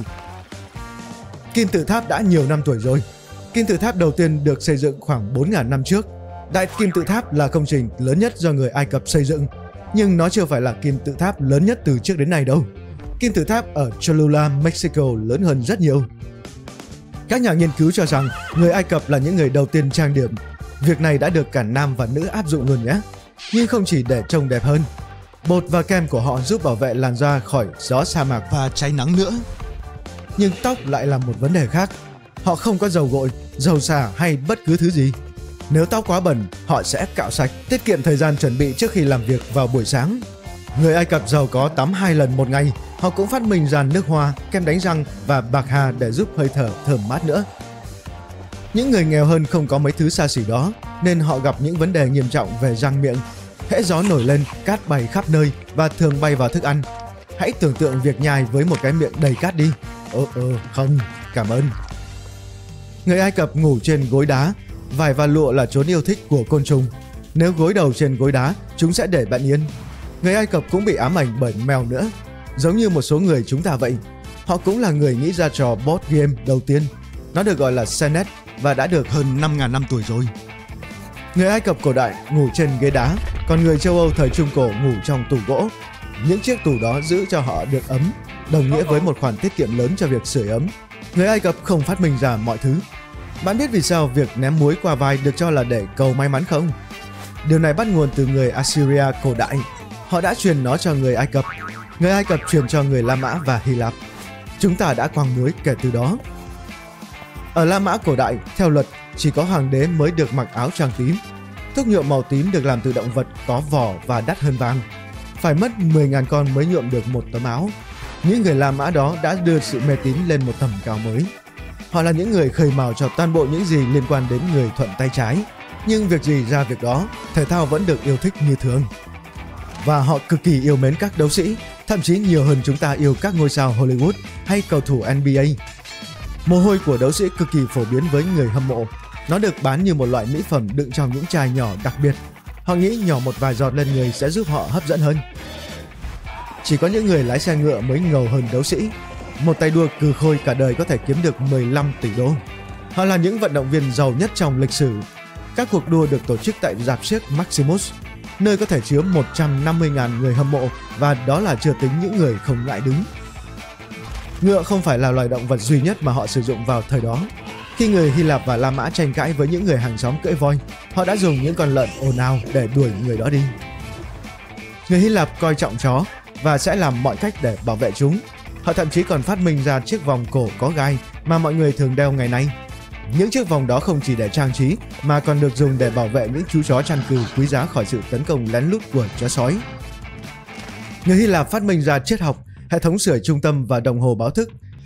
Kim tự tháp đã nhiều năm tuổi rồi. Kim tự tháp đầu tiên được xây dựng khoảng bốn nghìn năm trước. Đại kim tự tháp là công trình lớn nhất do người Ai Cập xây dựng, nhưng nó chưa phải là kim tự tháp lớn nhất từ trước đến nay đâu. Kim tự tháp ở Cholula, Mexico lớn hơn rất nhiều. Các nhà nghiên cứu cho rằng người Ai Cập là những người đầu tiên trang điểm. Việc này đã được cả nam và nữ áp dụng luôn nhé. Nhưng không chỉ để trông đẹp hơn. Bột và kem của họ giúp bảo vệ làn da khỏi gió sa mạc và cháy nắng nữa. Nhưng tóc lại là một vấn đề khác. Họ không có dầu gội, dầu xả hay bất cứ thứ gì. Nếu tóc quá bẩn, họ sẽ cạo sạch, tiết kiệm thời gian chuẩn bị trước khi làm việc vào buổi sáng. Người Ai Cập giàu có tắm hai lần một ngày. Họ cũng phát minh ra nước hoa, kem đánh răng và bạc hà để giúp hơi thở thơm mát nữa. Những người nghèo hơn không có mấy thứ xa xỉ đó, nên họ gặp những vấn đề nghiêm trọng về răng miệng. Hễ gió nổi lên, cát bay khắp nơi và thường bay vào thức ăn. Hãy tưởng tượng việc nhai với một cái miệng đầy cát đi. Ơ ơ, không, cảm ơn. Người Ai Cập ngủ trên gối đá. Vải và lụa là chốn yêu thích của côn trùng. Nếu gối đầu trên gối đá, chúng sẽ để bạn yên. Người Ai Cập cũng bị ám ảnh bởi mèo nữa. Giống như một số người chúng ta vậy. Họ cũng là người nghĩ ra trò board game đầu tiên. Nó được gọi là Senet và đã được hơn năm nghìn năm tuổi rồi. Người Ai Cập cổ đại ngủ trên ghế đá, còn người châu Âu thời Trung Cổ ngủ trong tủ gỗ. Những chiếc tủ đó giữ cho họ được ấm, đồng nghĩa với một khoản tiết kiệm lớn cho việc sưởi ấm. Người Ai Cập không phát minh ra mọi thứ. Bạn biết vì sao việc ném muối qua vai được cho là để cầu may mắn không? Điều này bắt nguồn từ người Assyria cổ đại. Họ đã truyền nó cho người Ai Cập. Người Ai Cập truyền cho người La Mã và Hy Lạp. Chúng ta đã quăng muối kể từ đó. Ở La Mã cổ đại, theo luật, chỉ có hoàng đế mới được mặc áo choàng tím. Thuốc nhuộm màu tím được làm từ động vật có vỏ và đắt hơn vàng. Phải mất mười nghìn con mới nhuộm được một tấm áo. Những người La Mã đó đã đưa sự mê tín lên một tầm cao mới. Họ là những người khơi mào cho toàn bộ những gì liên quan đến người thuận tay trái. Nhưng việc gì ra việc đó, thể thao vẫn được yêu thích như thường. Và họ cực kỳ yêu mến các đấu sĩ, thậm chí nhiều hơn chúng ta yêu các ngôi sao Hollywood hay cầu thủ N B A. Mồ hôi của đấu sĩ cực kỳ phổ biến với người hâm mộ. Nó được bán như một loại mỹ phẩm đựng trong những chai nhỏ đặc biệt. Họ nghĩ nhỏ một vài giọt lên người sẽ giúp họ hấp dẫn hơn. Chỉ có những người lái xe ngựa mới ngầu hơn đấu sĩ. Một tay đua cừ khôi cả đời có thể kiếm được mười lăm tỷ đô. Họ là những vận động viên giàu nhất trong lịch sử. Các cuộc đua được tổ chức tại rạp xiếc Maximus, nơi có thể chứa một trăm năm mươi nghìn người hâm mộ, và đó là chưa tính những người không ngại đứng. Ngựa không phải là loài động vật duy nhất mà họ sử dụng vào thời đó. Khi người Hy Lạp và La Mã tranh cãi với những người hàng xóm cưỡi voi, họ đã dùng những con lợn ồn ào để đuổi người đó đi. Người Hy Lạp coi trọng chó và sẽ làm mọi cách để bảo vệ chúng. Họ thậm chí còn phát minh ra chiếc vòng cổ có gai mà mọi người thường đeo ngày nay. Những chiếc vòng đó không chỉ để trang trí mà còn được dùng để bảo vệ những chú chó chăn cừu quý giá khỏi sự tấn công lén lút của chó sói. Người Hy Lạp phát minh ra triết học, hệ thống sưởi trung tâm và đồng hồ báo thức.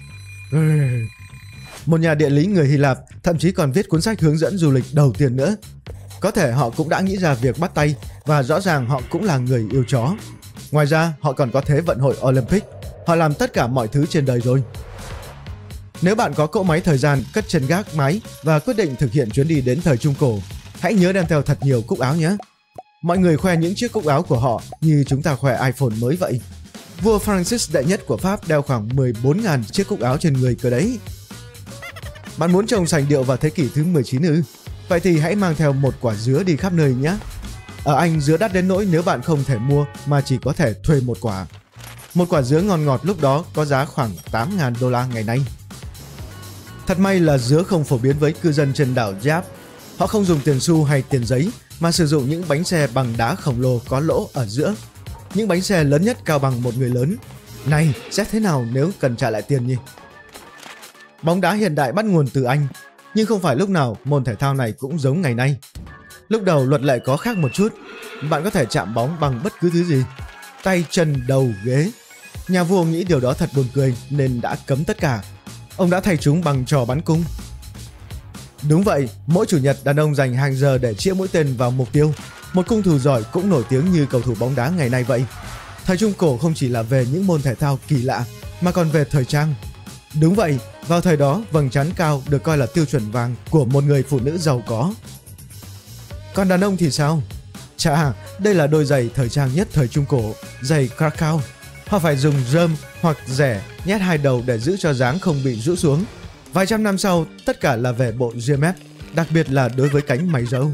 Một nhà địa lý người Hy Lạp thậm chí còn viết cuốn sách hướng dẫn du lịch đầu tiên nữa. Có thể họ cũng đã nghĩ ra việc bắt tay và rõ ràng họ cũng là người yêu chó. Ngoài ra họ còn có Thế vận hội Olympic. Họ làm tất cả mọi thứ trên đời rồi. Nếu bạn có cỗ máy thời gian, cất chân gác máy và quyết định thực hiện chuyến đi đến thời Trung Cổ, hãy nhớ đem theo thật nhiều cúc áo nhé. Mọi người khoe những chiếc cúc áo của họ như chúng ta khoe iPhone mới vậy. Vua Francis đệ nhất của Pháp đeo khoảng mười bốn nghìn chiếc cúc áo trên người cơ đấy. Bạn muốn trồng sành điệu vào thế kỷ thứ mười chín ư? Vậy thì hãy mang theo một quả dứa đi khắp nơi nhé. Ở Anh dứa đắt đến nỗi nếu bạn không thể mua mà chỉ có thể thuê một quả. Một quả dứa ngon ngọt lúc đó có giá khoảng tám nghìn đô la ngày nay. Thật may là dứa không phổ biến với cư dân trên đảo Giáp. Họ không dùng tiền xu hay tiền giấy mà sử dụng những bánh xe bằng đá khổng lồ có lỗ ở giữa. Những bánh xe lớn nhất cao bằng một người lớn. Này, sẽ thế nào nếu cần trả lại tiền nhỉ? Bóng đá hiện đại bắt nguồn từ Anh, nhưng không phải lúc nào môn thể thao này cũng giống ngày nay. Lúc đầu luật lệ có khác một chút. Bạn có thể chạm bóng bằng bất cứ thứ gì. Tay, chân, đầu, ghế. Nhà vua nghĩ điều đó thật buồn cười nên đã cấm tất cả. Ông đã thay chúng bằng trò bắn cung. Đúng vậy, mỗi chủ nhật đàn ông dành hàng giờ để chĩa mũi tên vào mục tiêu. Một cung thủ giỏi cũng nổi tiếng như cầu thủ bóng đá ngày nay vậy. Thời Trung Cổ không chỉ là về những môn thể thao kỳ lạ mà còn về thời trang. Đúng vậy, vào thời đó vầng trán cao được coi là tiêu chuẩn vàng của một người phụ nữ giàu có. Còn đàn ông thì sao? Chà, đây là đôi giày thời trang nhất thời Trung Cổ, giày Krakow. Họ phải dùng rơm hoặc rẻ nhét hai đầu để giữ cho dáng không bị rũ xuống. Vài trăm năm sau, tất cả là về bộ ria mép, đặc biệt là đối với cánh mày râu.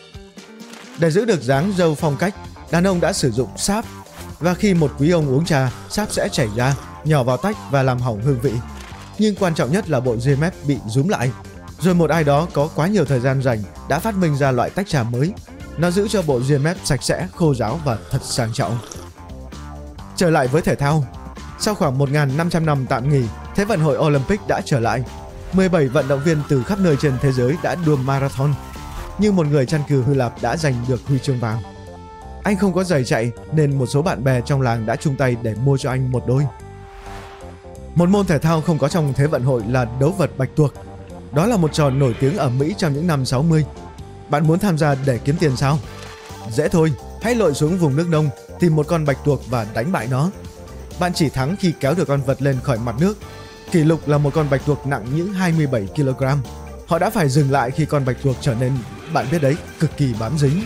Để giữ được dáng râu phong cách, đàn ông đã sử dụng sáp. Và khi một quý ông uống trà, sáp sẽ chảy ra, nhỏ vào tách và làm hỏng hương vị. Nhưng quan trọng nhất là bộ ria mép bị rúm lại. Rồi một ai đó có quá nhiều thời gian rảnh đã phát minh ra loại tách trà mới. Nó giữ cho bộ ria mép sạch sẽ, khô ráo và thật sang trọng. Trở lại với thể thao. Sau khoảng một nghìn năm trăm năm tạm nghỉ, Thế vận hội Olympic đã trở lại. mười bảy vận động viên từ khắp nơi trên thế giới đã đua marathon. Nhưng một người chăn cừu Hy Lạp đã giành được huy chương vàng. Anh không có giày chạy nên một số bạn bè trong làng đã chung tay để mua cho anh một đôi. Một môn thể thao không có trong Thế vận hội là đấu vật bạch tuộc. Đó là một trò nổi tiếng ở Mỹ trong những năm sáu mươi. Bạn muốn tham gia để kiếm tiền sao? Dễ thôi, hãy lội xuống vùng nước nông, tìm một con bạch tuộc và đánh bại nó. Bạn chỉ thắng khi kéo được con vật lên khỏi mặt nước. Kỷ lục là một con bạch tuộc nặng những hai mươi bảy ki lô gam. Họ đã phải dừng lại khi con bạch tuộc trở nên, bạn biết đấy, cực kỳ bám dính.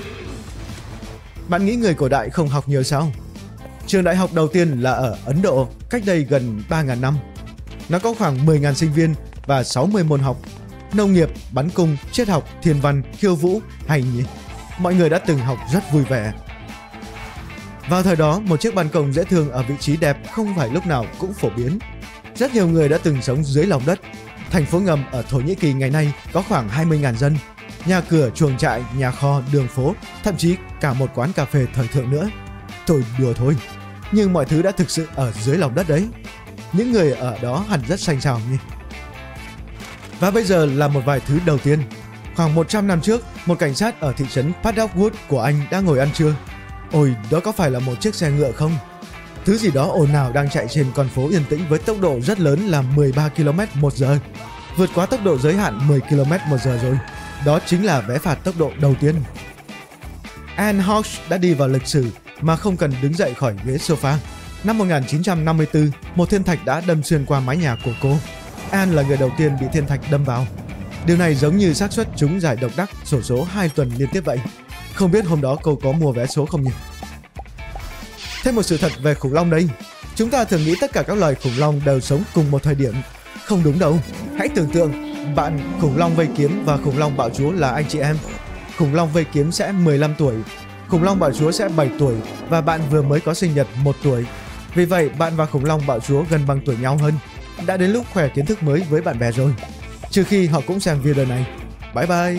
Bạn nghĩ người cổ đại không học nhiều sao? Trường đại học đầu tiên là ở Ấn Độ, cách đây gần ba nghìn năm. Nó có khoảng mười nghìn sinh viên và sáu mươi môn học. Nông nghiệp, bắn cung, triết học, thiên văn, khiêu vũ, hay nhỉ? Mọi người đã từng học rất vui vẻ. Vào thời đó, một chiếc ban công dễ thương ở vị trí đẹp không phải lúc nào cũng phổ biến. Rất nhiều người đã từng sống dưới lòng đất. Thành phố ngầm ở Thổ Nhĩ Kỳ ngày nay có khoảng hai mươi nghìn dân. Nhà cửa, chuồng trại, nhà kho, đường phố, thậm chí cả một quán cà phê thời thượng nữa. Thôi đùa thôi, nhưng mọi thứ đã thực sự ở dưới lòng đất đấy. Những người ở đó hẳn rất xanh xao nhỉ. Và bây giờ là một vài thứ đầu tiên. Khoảng một trăm năm trước, một cảnh sát ở thị trấn Paddock Wood của Anh đang ngồi ăn trưa. Ôi, đó có phải là một chiếc xe ngựa không? Thứ gì đó ồn ào đang chạy trên con phố yên tĩnh với tốc độ rất lớn là mười ba ki lô mét một giờ. Vượt quá tốc độ giới hạn mười ki lô mét một giờ rồi. Đó chính là vé phạt tốc độ đầu tiên. Anne Hodge đã đi vào lịch sử mà không cần đứng dậy khỏi ghế sofa. Năm một nghìn chín trăm năm mươi tư, một thiên thạch đã đâm xuyên qua mái nhà của cô. Anne là người đầu tiên bị thiên thạch đâm vào. Điều này giống như xác suất trúng giải độc đắc xổ số hai tuần liên tiếp vậy. Không biết hôm đó cô có mua vé số không nhỉ? Thêm một sự thật về khủng long đây. Chúng ta thường nghĩ tất cả các loài khủng long đều sống cùng một thời điểm. Không đúng đâu. Hãy tưởng tượng bạn khủng long vây kiếm và khủng long bạo chúa là anh chị em. Khủng long vây kiếm sẽ mười lăm tuổi, khủng long bạo chúa sẽ bảy tuổi và bạn vừa mới có sinh nhật một tuổi. Vì vậy bạn và khủng long bạo chúa gần bằng tuổi nhau hơn. Đã đến lúc khoe kiến thức mới với bạn bè rồi. Trừ khi họ cũng xem video này. Bye bye.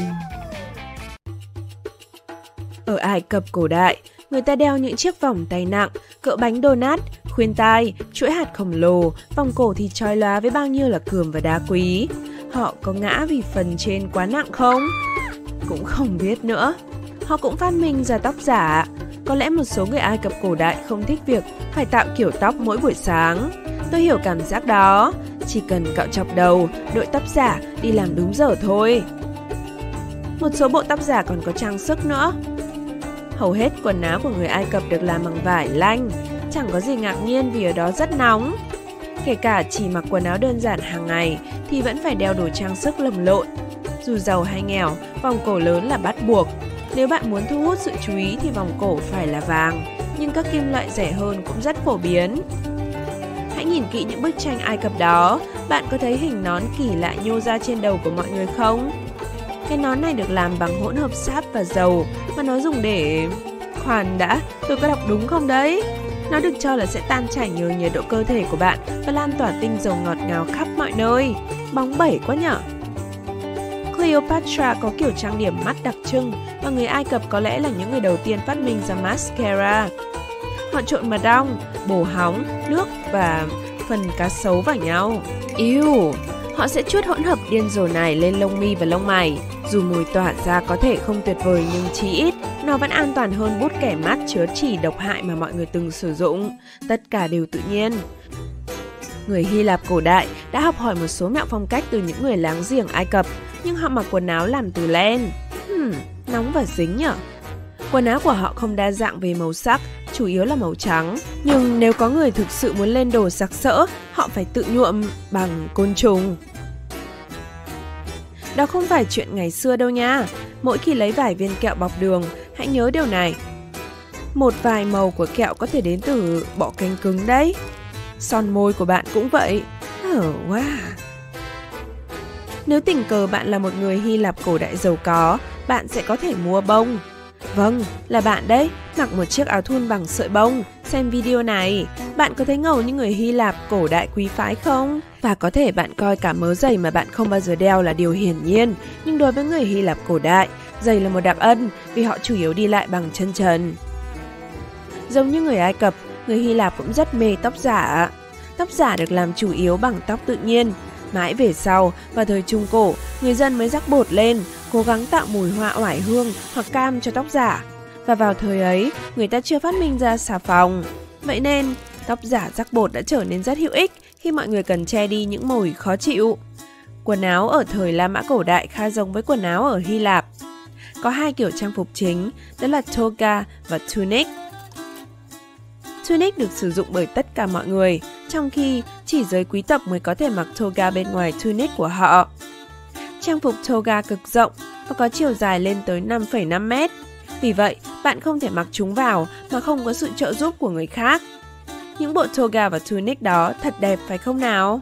Ở Ai Cập cổ đại, người ta đeo những chiếc vòng tay nặng, cỡ bánh donut, khuyên tai, chuỗi hạt khổng lồ, vòng cổ thì chói lóa với bao nhiêu là cườm và đá quý. họ có ngã vì phần trên quá nặng không? Cũng không biết nữa. Họ cũng phát minh ra tóc giả. Có lẽ một số người Ai Cập cổ đại không thích việc phải tạo kiểu tóc mỗi buổi sáng. Tôi hiểu cảm giác đó. Chỉ cần cạo chọc đầu, đội tóc giả, đi làm đúng giờ thôi. Một số bộ tóc giả còn có trang sức nữa. Hầu hết quần áo của người Ai Cập được làm bằng vải lanh. Chẳng có gì ngạc nhiên vì ở đó rất nóng. Kể cả chỉ mặc quần áo đơn giản hàng ngày thì vẫn phải đeo đồ trang sức lầm lộn. Dù giàu hay nghèo, vòng cổ lớn là bắt buộc. Nếu bạn muốn thu hút sự chú ý thì vòng cổ phải là vàng, nhưng các kim loại rẻ hơn cũng rất phổ biến. Hãy nhìn kỹ những bức tranh Ai Cập đó, bạn có thấy hình nón kỳ lạ nhô ra trên đầu của mọi người không? Cái nón này được làm bằng hỗn hợp sáp và dầu mà nó dùng để... Khoan đã, tôi có đọc đúng không đấy? Nó được cho là sẽ tan chảy nhờ nhiệt độ cơ thể của bạn và lan tỏa tinh dầu ngọt ngào khắp mọi nơi. Bóng bẩy quá nhở? Cleopatra có kiểu trang điểm mắt đặc trưng và người Ai Cập có lẽ là những người đầu tiên phát minh ra mascara. Họ trộn mật ong, bồ hóng, nước và phần cá sấu vào nhau. Ew! Họ sẽ chuốt hỗn hợp điên rồ này lên lông mi và lông mày. Dù mùi tỏa ra có thể không tuyệt vời nhưng chí ít, nó vẫn an toàn hơn bút kẻ mắt chứa chỉ độc hại mà mọi người từng sử dụng. Tất cả đều tự nhiên. Người Hy Lạp cổ đại đã học hỏi một số mẹo phong cách từ những người láng giềng Ai Cập, nhưng họ mặc quần áo làm từ len. Hmm, nóng và dính nhở? Quần áo của họ không đa dạng về màu sắc, chủ yếu là màu trắng. Nhưng nếu có người thực sự muốn lên đồ sặc sỡ, họ phải tự nhuộm bằng côn trùng. Đó không phải chuyện ngày xưa đâu nha. Mỗi khi lấy vài viên kẹo bọc đường, hãy nhớ điều này. Một vài màu của kẹo có thể đến từ bọ cánh cứng đấy. Son môi của bạn cũng vậy. Oh, wow. Nếu tình cờ bạn là một người Hy Lạp cổ đại giàu có, bạn sẽ có thể mua bông. Vâng, là bạn đấy, mặc một chiếc áo thun bằng sợi bông. Xem video này, bạn có thấy ngầu như người Hy Lạp cổ đại quý phái không? Và có thể bạn coi cả mớ giày mà bạn không bao giờ đeo là điều hiển nhiên. Nhưng đối với người Hy Lạp cổ đại, giày là một đặc ân vì họ chủ yếu đi lại bằng chân trần. Giống như người Ai Cập, người Hy Lạp cũng rất mê tóc giả. Tóc giả được làm chủ yếu bằng tóc tự nhiên. Mãi về sau, vào thời Trung Cổ, người dân mới rắc bột lên, cố gắng tạo mùi hoa oải hương hoặc cam cho tóc giả. Và vào thời ấy, người ta chưa phát minh ra xà phòng. Vậy nên, tóc giả rắc bột đã trở nên rất hữu ích khi mọi người cần che đi những mùi khó chịu. Quần áo ở thời La Mã cổ đại khá giống với quần áo ở Hy Lạp. Có hai kiểu trang phục chính, đó là toga và tunic. Tunic được sử dụng bởi tất cả mọi người, trong khi chỉ giới quý tộc mới có thể mặc toga bên ngoài tunic của họ. Trang phục toga cực rộng và có chiều dài lên tới năm phẩy năm mét. Vì vậy, bạn không thể mặc chúng vào mà không có sự trợ giúp của người khác. Những bộ toga và tunic đó thật đẹp phải không nào?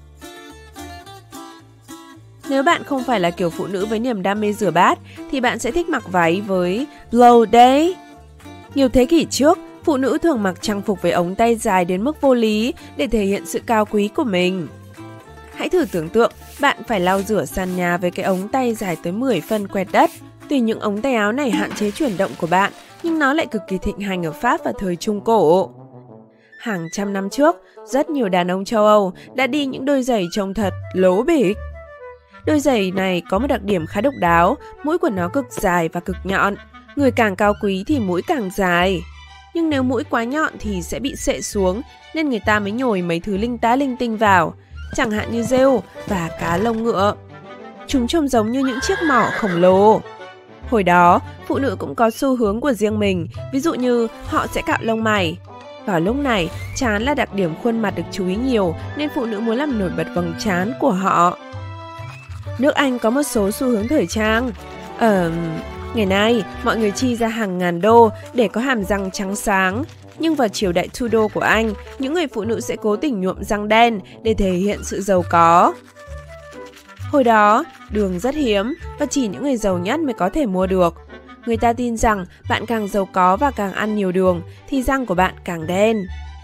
Nếu bạn không phải là kiểu phụ nữ với niềm đam mê rửa bát, thì bạn sẽ thích mặc váy với blow day. Nhiều thế kỷ trước, phụ nữ thường mặc trang phục với ống tay dài đến mức vô lý để thể hiện sự cao quý của mình. Hãy thử tưởng tượng bạn phải lau rửa sàn nhà với cái ống tay dài tới mười phân quẹt đất. Tuy những ống tay áo này hạn chế chuyển động của bạn, nhưng nó lại cực kỳ thịnh hành ở Pháp vào thời Trung Cổ. Hàng trăm năm trước, rất nhiều đàn ông châu Âu đã đi những đôi giày trông thật lố bịch. Đôi giày này có một đặc điểm khá độc đáo, mũi của nó cực dài và cực nhọn. Người càng cao quý thì mũi càng dài. Nhưng nếu mũi quá nhọn thì sẽ bị xệ xuống, nên người ta mới nhồi mấy thứ linh tá linh tinh vào, chẳng hạn như rêu và cá lông ngựa. Chúng trông giống như những chiếc mỏ khổng lồ. Hồi đó, phụ nữ cũng có xu hướng của riêng mình, ví dụ như họ sẽ cạo lông mày. Vào lúc này, trán là đặc điểm khuôn mặt được chú ý nhiều, nên phụ nữ muốn làm nổi bật vầng trán của họ. Nước Anh có một số xu hướng thời trang. Ờ... Ngày nay, mọi người chi ra hàng ngàn đô để có hàm răng trắng sáng. Nhưng vào triều đại Tudor của Anh, những người phụ nữ sẽ cố tình nhuộm răng đen để thể hiện sự giàu có. Hồi đó, đường rất hiếm và chỉ những người giàu nhất mới có thể mua được. Người ta tin rằng bạn càng giàu có và càng ăn nhiều đường thì răng của bạn càng đen.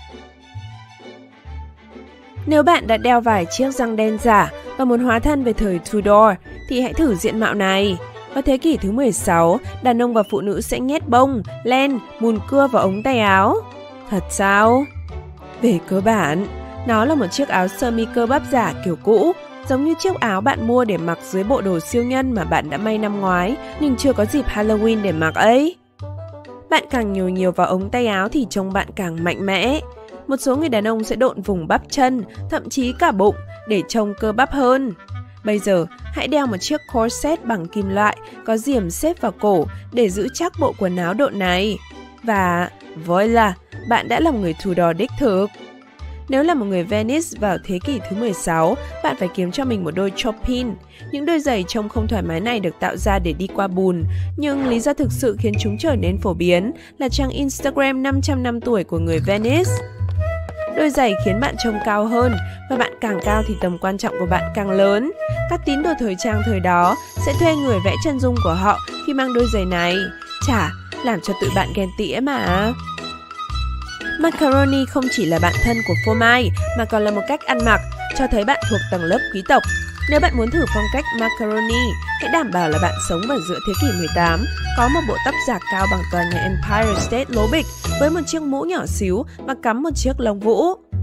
Nếu bạn đã đeo vài chiếc răng đen giả và muốn hóa thân về thời Tudor thì hãy thử diện mạo này. Vào thế kỷ thứ mười sáu, đàn ông và phụ nữ sẽ nhét bông, len, mùn cưa vào ống tay áo. Thật sao? Về cơ bản, nó là một chiếc áo sơ mi cơ bắp giả kiểu cũ, giống như chiếc áo bạn mua để mặc dưới bộ đồ siêu nhân mà bạn đã may năm ngoái nhưng chưa có dịp Halloween để mặc ấy. Bạn càng nhồi nhiều vào ống tay áo thì trông bạn càng mạnh mẽ. Một số người đàn ông sẽ độn vùng bắp chân, thậm chí cả bụng để trông cơ bắp hơn. Bây giờ, hãy đeo một chiếc corset bằng kim loại có diềm xếp vào cổ để giữ chắc bộ quần áo độn này. Và, voila, bạn đã là một người Tudor đích thực. Nếu là một người Venice vào thế kỷ thứ mười sáu, bạn phải kiếm cho mình một đôi chopin. Những đôi giày trông không thoải mái này được tạo ra để đi qua bùn, nhưng lý do thực sự khiến chúng trở nên phổ biến là trang Instagram năm trăm năm tuổi của người Venice. Đôi giày khiến bạn trông cao hơn, và bạn càng cao thì tầm quan trọng của bạn càng lớn. Các tín đồ thời trang thời đó sẽ thuê người vẽ chân dung của họ khi mang đôi giày này. Chả, làm cho tụi bạn ghen tị mà. Macaroni không chỉ là bạn thân của phô mai mà còn là một cách ăn mặc, cho thấy bạn thuộc tầng lớp quý tộc. Nếu bạn muốn thử phong cách macaroni, hãy đảm bảo là bạn sống vào giữa thế kỷ mười tám, có một bộ tóc giả cao bằng tòa nhà Empire State lố bịch với một chiếc mũ nhỏ xíu và cắm một chiếc lông vũ.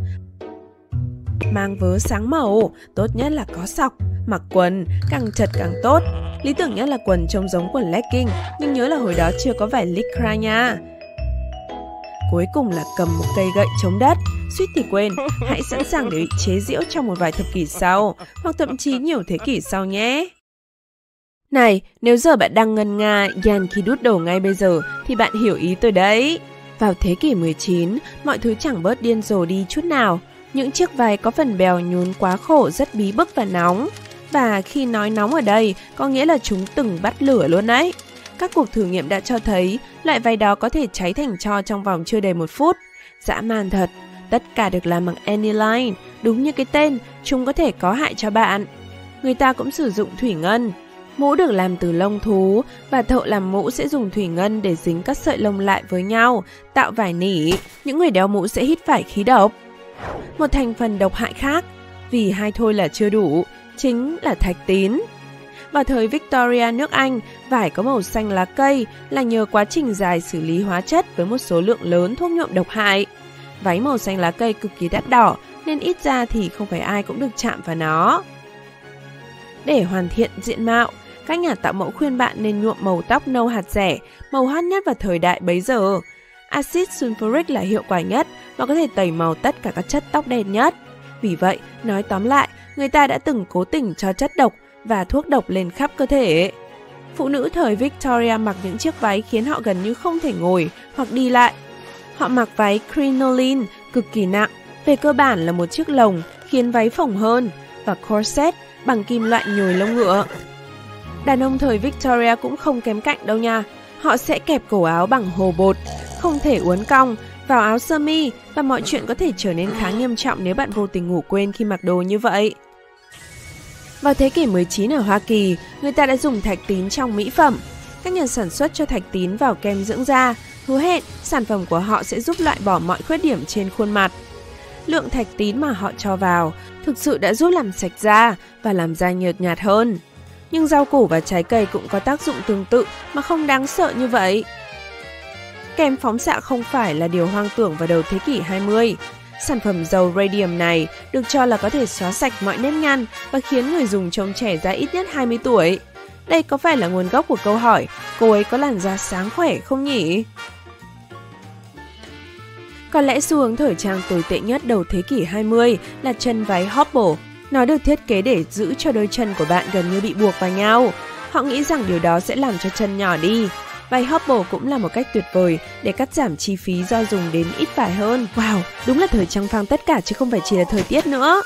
Mang vớ sáng màu, tốt nhất là có sọc, mặc quần, càng chật càng tốt. Lý tưởng nhất là quần trông giống quần legging, nhưng nhớ là hồi đó chưa có vải lycra nha. Cuối cùng là cầm một cây gậy chống đất. Suýt thì quên, hãy sẵn sàng để bị chế giễu trong một vài thập kỷ sau, hoặc thậm chí nhiều thế kỷ sau nhé. Này, nếu giờ bạn đang ngân nga Yankee Doodle ngay bây giờ, thì bạn hiểu ý tôi đấy. Vào thế kỷ mười chín, mọi thứ chẳng bớt điên rồ đi chút nào. Những chiếc váy có phần bèo nhún quá khổ rất bí bức và nóng. Và khi nói nóng ở đây, có nghĩa là chúng từng bắt lửa luôn đấy. Các cuộc thử nghiệm đã cho thấy loại váy đó có thể cháy thành tro trong vòng chưa đầy một phút. Dã man thật. Tất cả được làm bằng aniline, đúng như cái tên, chúng có thể có hại cho bạn. Người ta cũng sử dụng thủy ngân. Mũ được làm từ lông thú, và thợ làm mũ sẽ dùng thủy ngân để dính các sợi lông lại với nhau, tạo vải nỉ. Những người đeo mũ sẽ hít phải khí độc. Một thành phần độc hại khác, vì hai thôi là chưa đủ, chính là thạch tín. Vào thời Victoria nước Anh, vải có màu xanh lá cây là nhờ quá trình dài xử lý hóa chất với một số lượng lớn thuốc nhuộm độc hại. Váy màu xanh lá cây cực kỳ đắt đỏ, nên ít ra thì không phải ai cũng được chạm vào nó. Để hoàn thiện diện mạo, các nhà tạo mẫu khuyên bạn nên nhuộm màu tóc nâu hạt rẻ, màu hot nhất vào thời đại bấy giờ. Axit sulfuric là hiệu quả nhất và có thể tẩy màu tất cả các chất tóc đen nhất. Vì vậy, nói tóm lại, người ta đã từng cố tình cho chất độc và thuốc độc lên khắp cơ thể. Phụ nữ thời Victoria mặc những chiếc váy khiến họ gần như không thể ngồi hoặc đi lại. Họ mặc váy crinoline cực kỳ nặng, về cơ bản là một chiếc lồng khiến váy phồng hơn, và corset bằng kim loại nhồi lông ngựa. Đàn ông thời Victoria cũng không kém cạnh đâu nha. Họ sẽ kẹp cổ áo bằng hồ bột, không thể uốn cong, vào áo sơ mi, và mọi chuyện có thể trở nên khá nghiêm trọng nếu bạn vô tình ngủ quên khi mặc đồ như vậy. Vào thế kỷ mười chín ở Hoa Kỳ, người ta đã dùng thạch tín trong mỹ phẩm. Các nhà sản xuất cho thạch tín vào kem dưỡng da, hứa hẹn sản phẩm của họ sẽ giúp loại bỏ mọi khuyết điểm trên khuôn mặt. Lượng thạch tín mà họ cho vào thực sự đã giúp làm sạch da và làm da nhợt nhạt hơn. Nhưng rau củ và trái cây cũng có tác dụng tương tự mà không đáng sợ như vậy. Kem phóng xạ không phải là điều hoang tưởng vào đầu thế kỷ hai mươi. Sản phẩm dầu radium này được cho là có thể xóa sạch mọi nếp nhăn và khiến người dùng trông trẻ ra ít nhất hai mươi tuổi. Đây có phải là nguồn gốc của câu hỏi cô ấy có làn da sáng khỏe không nhỉ? Có lẽ xu hướng thời trang tồi tệ nhất đầu thế kỷ hai mươi là chân váy hobble. Nó được thiết kế để giữ cho đôi chân của bạn gần như bị buộc vào nhau. Họ nghĩ rằng điều đó sẽ làm cho chân nhỏ đi. Váy hobble cũng là một cách tuyệt vời để cắt giảm chi phí do dùng đến ít vải hơn. Wow, đúng là thời trang phang tất cả chứ không phải chỉ là thời tiết nữa.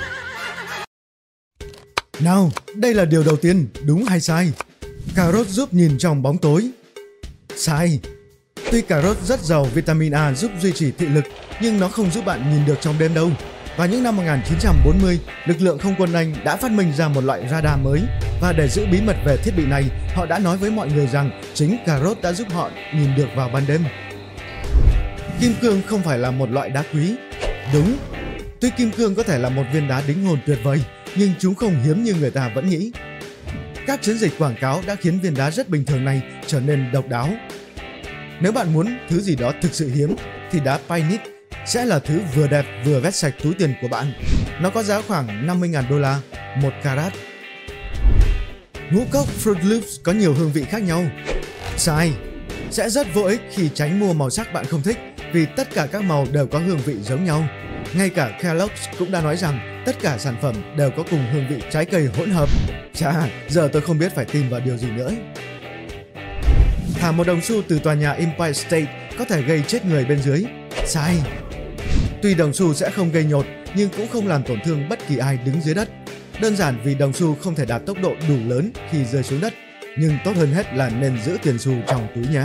Nào, đây là điều đầu tiên, đúng hay sai? Cà rốt giúp nhìn trong bóng tối. Sai. Tuy cà rốt rất giàu vitamin A giúp duy trì thị lực, nhưng nó không giúp bạn nhìn được trong đêm đâu. Vào những năm một nghìn chín trăm bốn mươi, lực lượng không quân Anh đã phát minh ra một loại radar mới, và để giữ bí mật về thiết bị này, họ đã nói với mọi người rằng chính cà rốt đã giúp họ nhìn được vào ban đêm. Kim cương không phải là một loại đá quý. Đúng, tuy kim cương có thể là một viên đá đính hồn tuyệt vời, nhưng chúng không hiếm như người ta vẫn nghĩ. Các chiến dịch quảng cáo đã khiến viên đá rất bình thường này trở nên độc đáo. Nếu bạn muốn thứ gì đó thực sự hiếm, thì đá Painite sẽ là thứ vừa đẹp vừa vét sạch túi tiền của bạn. Nó có giá khoảng năm mươi nghìn đô la. một carat. Ngũ cốc Fruit Loops có nhiều hương vị khác nhau. Sai. Sẽ rất vô ích khi tránh mua màu sắc bạn không thích vì tất cả các màu đều có hương vị giống nhau. Ngay cả Kellogg's cũng đã nói rằng tất cả sản phẩm đều có cùng hương vị trái cây hỗn hợp. Chà, giờ tôi không biết phải tin vào điều gì nữa. Thả một đồng xu từ tòa nhà Empire State có thể gây chết người bên dưới. Sai. Tuy đồng xu sẽ không gây nhột nhưng cũng không làm tổn thương bất kỳ ai đứng dưới đất. Đơn giản vì đồng xu không thể đạt tốc độ đủ lớn khi rơi xuống đất. Nhưng tốt hơn hết là nên giữ tiền xu trong túi nhá.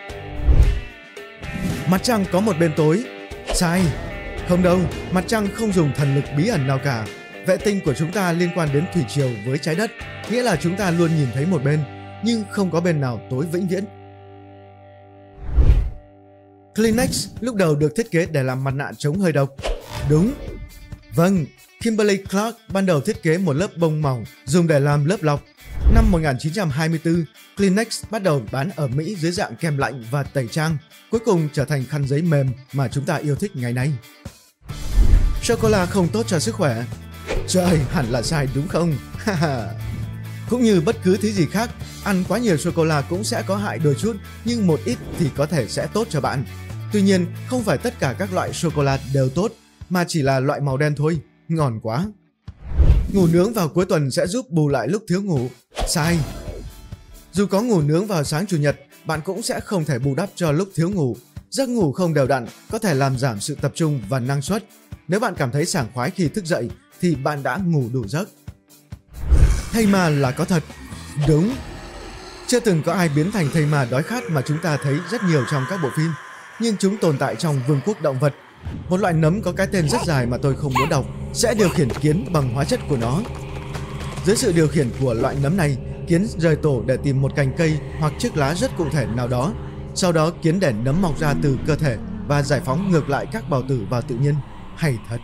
Mặt trăng có một bên tối. Sai. Không đâu, mặt trăng không dùng thần lực bí ẩn nào cả. Vệ tinh của chúng ta liên quan đến thủy triều với trái đất, nghĩa là chúng ta luôn nhìn thấy một bên, nhưng không có bên nào tối vĩnh viễn. Kleenex lúc đầu được thiết kế để làm mặt nạ chống hơi độc. Đúng. Vâng, Kimberly Clark ban đầu thiết kế một lớp bông mỏng dùng để làm lớp lọc. Năm một nghìn chín trăm hai mươi tư, Kleenex bắt đầu bán ở Mỹ dưới dạng kem lạnh và tẩy trang, cuối cùng trở thành khăn giấy mềm mà chúng ta yêu thích ngày nay. Sô-cô-la không tốt cho sức khỏe. Trời, hẳn là sai đúng không? Cũng như bất cứ thứ gì khác, ăn quá nhiều sô-cô-la cũng sẽ có hại đôi chút, nhưng một ít thì có thể sẽ tốt cho bạn. Tuy nhiên, không phải tất cả các loại sô-cô-la đều tốt, mà chỉ là loại màu đen thôi. Ngon quá. Ngủ nướng vào cuối tuần sẽ giúp bù lại lúc thiếu ngủ. Sai. Dù có ngủ nướng vào sáng chủ nhật, bạn cũng sẽ không thể bù đắp cho lúc thiếu ngủ. Giấc ngủ không đều đặn có thể làm giảm sự tập trung và năng suất. Nếu bạn cảm thấy sảng khoái khi thức dậy thì bạn đã ngủ đủ giấc. Thây ma là có thật. Đúng. Chưa từng có ai biến thành thây ma đói khát mà chúng ta thấy rất nhiều trong các bộ phim, nhưng chúng tồn tại trong vương quốc động vật. Một loại nấm có cái tên rất dài mà tôi không muốn đọc sẽ điều khiển kiến bằng hóa chất của nó. Dưới sự điều khiển của loại nấm này, kiến rời tổ để tìm một cành cây hoặc chiếc lá rất cụ thể nào đó. Sau đó kiến để nấm mọc ra từ cơ thể và giải phóng ngược lại các bào tử vào tự nhiên. Hay thật.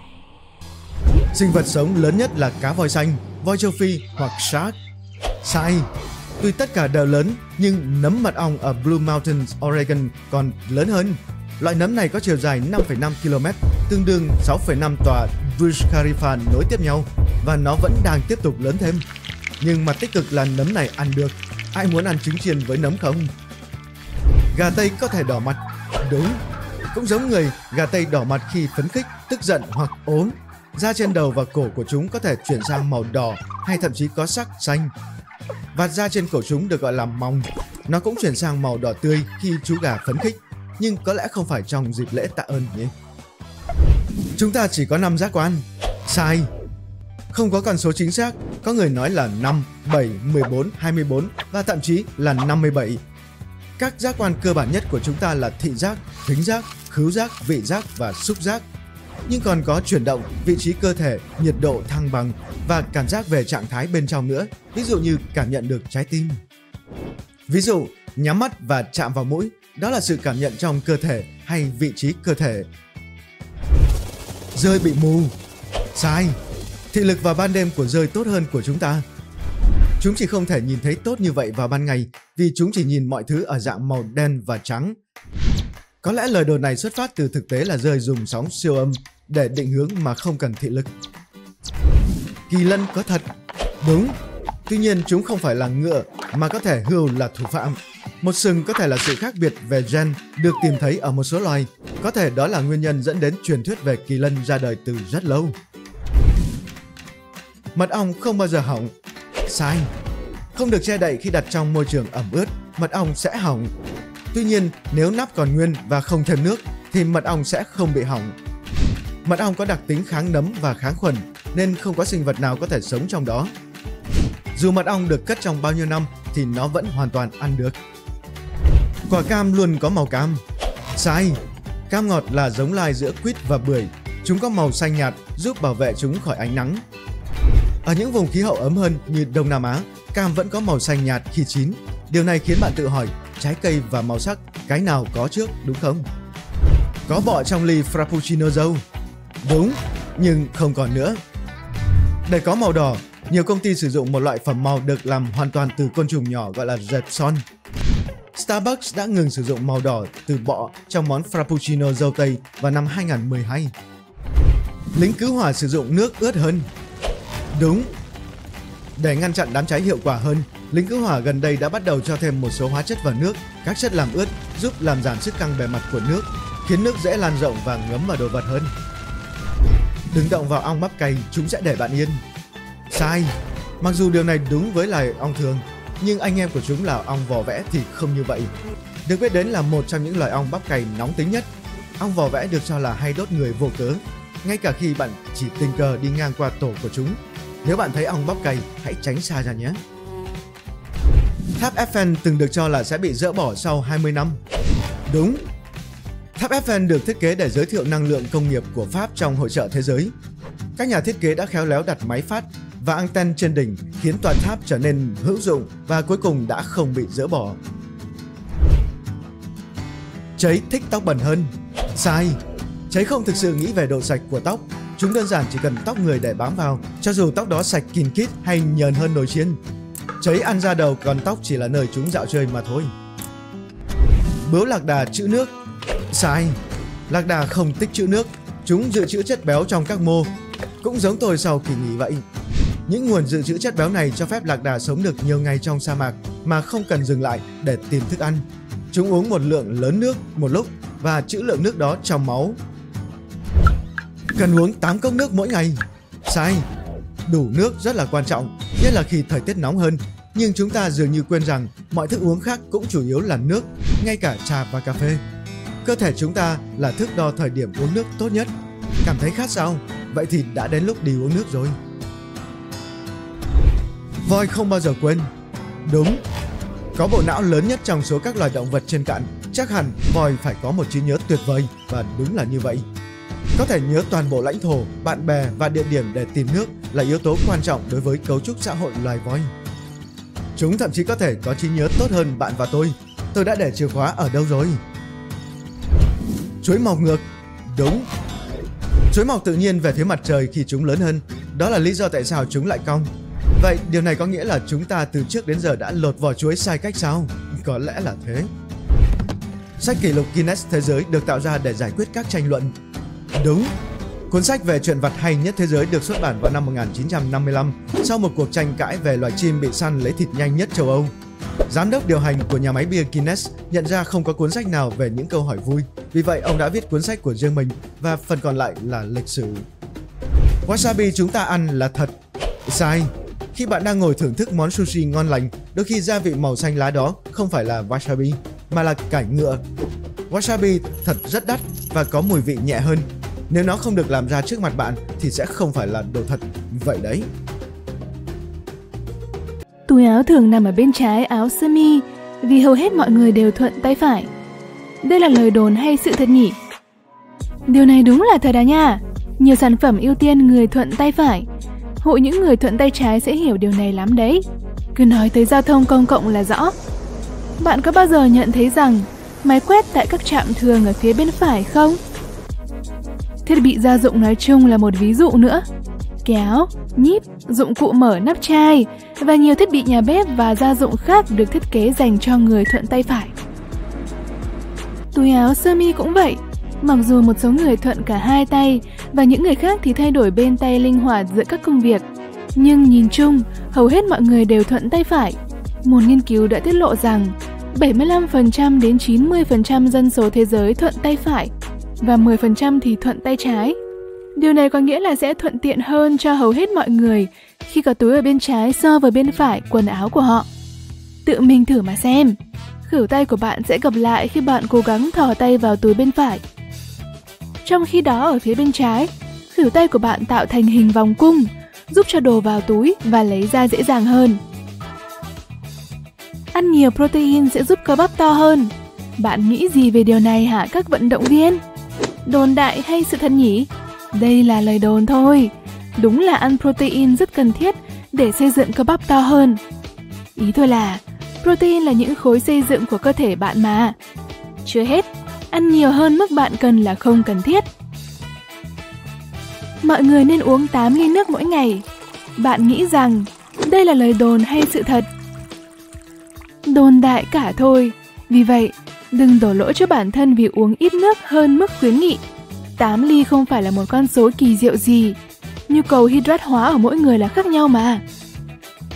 Sinh vật sống lớn nhất là cá voi xanh, voi châu Phi hoặc shark. Sai. Tuy tất cả đều lớn, nhưng nấm mật ong ở Blue Mountains, Oregon còn lớn hơn. Loại nấm này có chiều dài năm phẩy năm ki lô mét, tương đương sáu phẩy năm tòa Burj Khalifa nối tiếp nhau, và nó vẫn đang tiếp tục lớn thêm. Nhưng mặt tích cực là nấm này ăn được. Ai muốn ăn trứng chiên với nấm không? Gà Tây có thể đỏ mặt. Đúng. Cũng giống người, gà Tây đỏ mặt khi phấn khích, tức giận hoặc ốm. Da trên đầu và cổ của chúng có thể chuyển sang màu đỏ hay thậm chí có sắc xanh. Vạt da trên cổ chúng được gọi là mòng. Nó cũng chuyển sang màu đỏ tươi khi chú gà phấn khích, nhưng có lẽ không phải trong dịp lễ tạ ơn nhé. Chúng ta chỉ có năm giác quan. Sai. Không có con số chính xác, có người nói là năm, bảy, mười bốn, hai mươi bốn và thậm chí là năm mươi bảy. Các giác quan cơ bản nhất của chúng ta là thị giác, thính giác, khứu giác, vị giác và xúc giác. Nhưng còn có chuyển động, vị trí cơ thể, nhiệt độ thăng bằng và cảm giác về trạng thái bên trong nữa, ví dụ như cảm nhận được trái tim. Ví dụ, nhắm mắt và chạm vào mũi, đó là sự cảm nhận trong cơ thể hay vị trí cơ thể. Dơi bị mù. Sai. Thị lực vào ban đêm của dơi tốt hơn của chúng ta. Chúng chỉ không thể nhìn thấy tốt như vậy vào ban ngày vì chúng chỉ nhìn mọi thứ ở dạng màu đen và trắng. Có lẽ lời đồn này xuất phát từ thực tế là dơi dùng sóng siêu âm để định hướng mà không cần thị lực. Kỳ lân có thật. Đúng. Tuy nhiên chúng không phải là ngựa mà có thể hươu là thủ phạm. Một sừng có thể là sự khác biệt về gen được tìm thấy ở một số loài. Có thể đó là nguyên nhân dẫn đến truyền thuyết về kỳ lân ra đời từ rất lâu. Mật ong không bao giờ hỏng. Sai. Không được che đậy khi đặt trong môi trường ẩm ướt, mật ong sẽ hỏng. Tuy nhiên, nếu nắp còn nguyên và không thêm nước thì mật ong sẽ không bị hỏng. Mật ong có đặc tính kháng nấm và kháng khuẩn nên không có sinh vật nào có thể sống trong đó. Dù mật ong được cất trong bao nhiêu năm thì nó vẫn hoàn toàn ăn được. Quả cam luôn có màu cam. Sai. Cam ngọt là giống lai giữa quýt và bưởi. Chúng có màu xanh nhạt giúp bảo vệ chúng khỏi ánh nắng. Ở những vùng khí hậu ấm hơn như Đông Nam Á, cam vẫn có màu xanh nhạt khi chín. Điều này khiến bạn tự hỏi trái cây và màu sắc cái nào có trước, đúng không? Có bọ trong ly Frappuccino dâu. Đúng, nhưng không còn nữa. Để có màu đỏ, nhiều công ty sử dụng một loại phẩm màu được làm hoàn toàn từ côn trùng nhỏ gọi là Revson. Starbucks đã ngừng sử dụng màu đỏ từ bọ trong món Frappuccino dâu tây vào năm hai không một hai. Lính cứu hỏa sử dụng nước ướt hơn. Đúng, Để ngăn chặn đám cháy hiệu quả hơn, lính cứu hỏa gần đây đã bắt đầu cho thêm một số hóa chất vào nước, các chất làm ướt giúp làm giảm sức căng bề mặt của nước, khiến nước dễ lan rộng và ngấm vào đồ vật hơn. Đừng động vào ong bắp cày, chúng sẽ để bạn yên. Sai. Mặc dù điều này đúng với loài ong thường, nhưng anh em của chúng là ong vò vẽ thì không như vậy. Được biết đến là một trong những loài ong bắp cày nóng tính nhất. Ong vò vẽ được cho là hay đốt người vô cớ, ngay cả khi bạn chỉ tình cờ đi ngang qua tổ của chúng. Nếu bạn thấy ong bắp cày, hãy tránh xa ra nhé. Tháp Eiffel từng được cho là sẽ bị dỡ bỏ sau hai mươi năm. Đúng. Tháp Eiffel được thiết kế để giới thiệu năng lượng công nghiệp của Pháp trong hội chợ thế giới. Các nhà thiết kế đã khéo léo đặt máy phát và anten trên đỉnh khiến tòa tháp trở nên hữu dụng và cuối cùng đã không bị dỡ bỏ. Cháy thích tóc bẩn hơn. Sai. Cháy không thực sự nghĩ về độ sạch của tóc. Chúng đơn giản chỉ cần tóc người để bám vào, cho dù tóc đó sạch kín kít hay nhờn hơn nồi chiên. Cháy ăn da đầu, còn tóc chỉ là nơi chúng dạo chơi mà thôi. Bướu lạc đà trữ nước. Sai. Lạc đà không tích trữ nước, chúng dự trữ chất béo trong các mô, cũng giống tôi sau kỳ nghỉ vậy. Những nguồn dự trữ chất béo này cho phép lạc đà sống được nhiều ngày trong sa mạc mà không cần dừng lại để tìm thức ăn. Chúng uống một lượng lớn nước một lúc và trữ lượng nước đó trong máu. Cần uống tám cốc nước mỗi ngày. Sai. Đủ nước rất là quan trọng, nhất là khi thời tiết nóng hơn. Nhưng chúng ta dường như quên rằng mọi thức uống khác cũng chủ yếu là nước, ngay cả trà và cà phê. Cơ thể chúng ta là thước đo thời điểm uống nước tốt nhất. Cảm thấy khát sao? Vậy thì đã đến lúc đi uống nước rồi. Voi không bao giờ quên. Đúng. Có bộ não lớn nhất trong số các loài động vật trên cạn. Chắc hẳn voi phải có một trí nhớ tuyệt vời, và đúng là như vậy. Có thể nhớ toàn bộ lãnh thổ, bạn bè và địa điểm để tìm nước là yếu tố quan trọng đối với cấu trúc xã hội loài voi. Chúng thậm chí có thể có trí nhớ tốt hơn bạn và tôi. Tôi đã để chìa khóa ở đâu rồi? Chuối mọc ngược. Đúng. Chuối mọc tự nhiên về phía mặt trời khi chúng lớn hơn. Đó là lý do tại sao chúng lại cong. Vậy điều này có nghĩa là chúng ta từ trước đến giờ đã lột vỏ chuối sai cách sao? Có lẽ là thế. Sách kỷ lục Guinness thế giới được tạo ra để giải quyết các tranh luận. Đúng. Cuốn sách về truyện vặt hay nhất thế giới được xuất bản vào năm một nghìn chín trăm năm mươi lăm sau một cuộc tranh cãi về loài chim bị săn lấy thịt nhanh nhất châu Âu. Giám đốc điều hành của nhà máy bia Guinness nhận ra không có cuốn sách nào về những câu hỏi vui. Vì vậy ông đã viết cuốn sách của riêng mình và phần còn lại là lịch sử. Wasabi chúng ta ăn là thật. Sai. Khi bạn đang ngồi thưởng thức món sushi ngon lành, đôi khi gia vị màu xanh lá đó không phải là wasabi mà là cải ngựa. Wasabi thật rất đắt và có mùi vị nhẹ hơn. Nếu nó không được làm ra trước mặt bạn thì sẽ không phải là đồ thật. Vậy đấy. Túi áo thường nằm ở bên trái áo sơ mi vì hầu hết mọi người đều thuận tay phải. Đây là lời đồn hay sự thật nhỉ? Điều này đúng là thật à nha. Nhiều sản phẩm ưu tiên người thuận tay phải. Hội những người thuận tay trái sẽ hiểu điều này lắm đấy. Cứ nói tới giao thông công cộng là rõ. Bạn có bao giờ nhận thấy rằng máy quét tại các trạm thường ở phía bên phải không? Thiết bị gia dụng nói chung là một ví dụ nữa. Kéo, nhíp, dụng cụ mở nắp chai và nhiều thiết bị nhà bếp và gia dụng khác được thiết kế dành cho người thuận tay phải. Túi áo sơ mi cũng vậy. Mặc dù một số người thuận cả hai tay và những người khác thì thay đổi bên tay linh hoạt giữa các công việc, nhưng nhìn chung, hầu hết mọi người đều thuận tay phải. Một nghiên cứu đã tiết lộ rằng bảy mươi lăm phần trăm đến chín mươi phần trăm dân số thế giới thuận tay phải và mười phần trăm thì thuận tay trái. Điều này có nghĩa là sẽ thuận tiện hơn cho hầu hết mọi người khi có túi ở bên trái so với bên phải quần áo của họ. Tự mình thử mà xem. Khuỷu tay của bạn sẽ gập lại khi bạn cố gắng thò tay vào túi bên phải. Trong khi đó ở phía bên trái, khuỷu tay của bạn tạo thành hình vòng cung, giúp cho đồ vào túi và lấy ra dễ dàng hơn. Ăn nhiều protein sẽ giúp cơ bắp to hơn. Bạn nghĩ gì về điều này hả các vận động viên? Đồn đại hay sự thật nhỉ? Đây là lời đồn thôi. Đúng là ăn protein rất cần thiết để xây dựng cơ bắp to hơn. Ý tôi là protein là những khối xây dựng của cơ thể bạn mà. Chưa hết, ăn nhiều hơn mức bạn cần là không cần thiết. Mọi người nên uống tám ly nước mỗi ngày. Bạn nghĩ rằng đây là lời đồn hay sự thật? Đồn đại cả thôi. Vì vậy, đừng đổ lỗi cho bản thân vì uống ít nước hơn mức khuyến nghị. tám ly không phải là một con số kỳ diệu gì. Nhu cầu hydrat hóa ở mỗi người là khác nhau mà.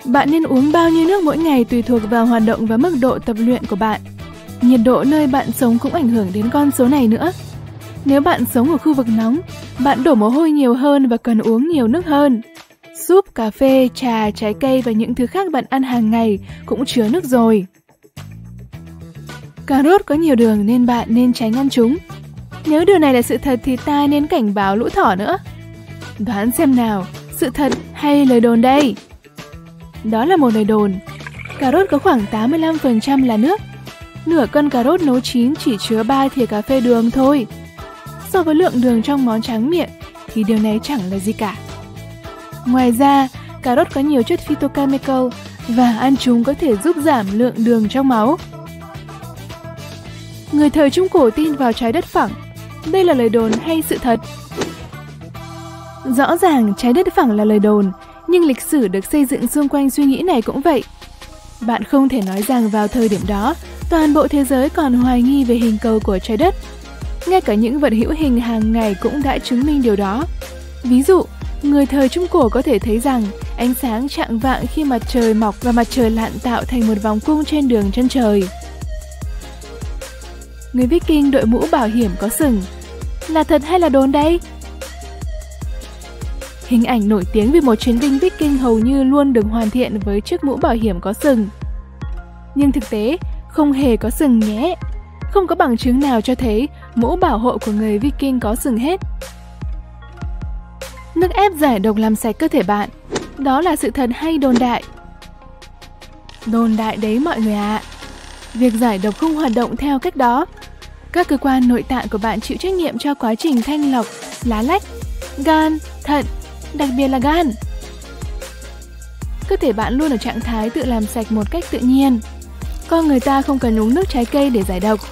Bạn nên uống bao nhiêu nước mỗi ngày tùy thuộc vào hoạt động và mức độ tập luyện của bạn. Nhiệt độ nơi bạn sống cũng ảnh hưởng đến con số này nữa. Nếu bạn sống ở khu vực nóng, bạn đổ mồ hôi nhiều hơn và cần uống nhiều nước hơn. Súp, cà phê, trà, trái cây và những thứ khác bạn ăn hàng ngày cũng chứa nước rồi. Cà rốt có nhiều đường nên bạn nên tránh ăn chúng. Nếu điều này là sự thật thì ta nên cảnh báo lũ thỏ nữa. Đoán xem nào, sự thật hay lời đồn đây? Đó là một lời đồn. Cà rốt có khoảng tám mươi lăm phần trăm là nước. Nửa cân cà rốt nấu chín chỉ chứa ba thìa cà phê đường thôi. So với lượng đường trong món tráng miệng thì điều này chẳng là gì cả. Ngoài ra, cà rốt có nhiều chất phytochemical và ăn chúng có thể giúp giảm lượng đường trong máu. Người thời Trung Cổ tin vào trái đất phẳng. Đây là lời đồn hay sự thật? Rõ ràng trái đất phẳng là lời đồn, nhưng lịch sử được xây dựng xung quanh suy nghĩ này cũng vậy. Bạn không thể nói rằng vào thời điểm đó, toàn bộ thế giới còn hoài nghi về hình cầu của trái đất. Ngay cả những vật hữu hình hàng ngày cũng đã chứng minh điều đó. Ví dụ, người thời Trung Cổ có thể thấy rằng ánh sáng chạng vạng khi mặt trời mọc và mặt trời lặn tạo thành một vòng cung trên đường chân trời. Người Viking đội mũ bảo hiểm có sừng. Là thật hay là đồn đây? Hình ảnh nổi tiếng về một chiến binh Viking hầu như luôn được hoàn thiện với chiếc mũ bảo hiểm có sừng. Nhưng thực tế, không hề có sừng nhé. Không có bằng chứng nào cho thấy mũ bảo hộ của người Viking có sừng hết. Nước ép giải độc làm sạch cơ thể bạn. Đó là sự thật hay đồn đại? Đồn đại đấy mọi người ạ. À. Việc giải độc không hoạt động theo cách đó. Các cơ quan nội tạng của bạn chịu trách nhiệm cho quá trình thanh lọc lá lách, gan, thận, đặc biệt là gan. Cơ thể bạn luôn ở trạng thái tự làm sạch một cách tự nhiên. Con người ta không cần uống nước trái cây để giải độc.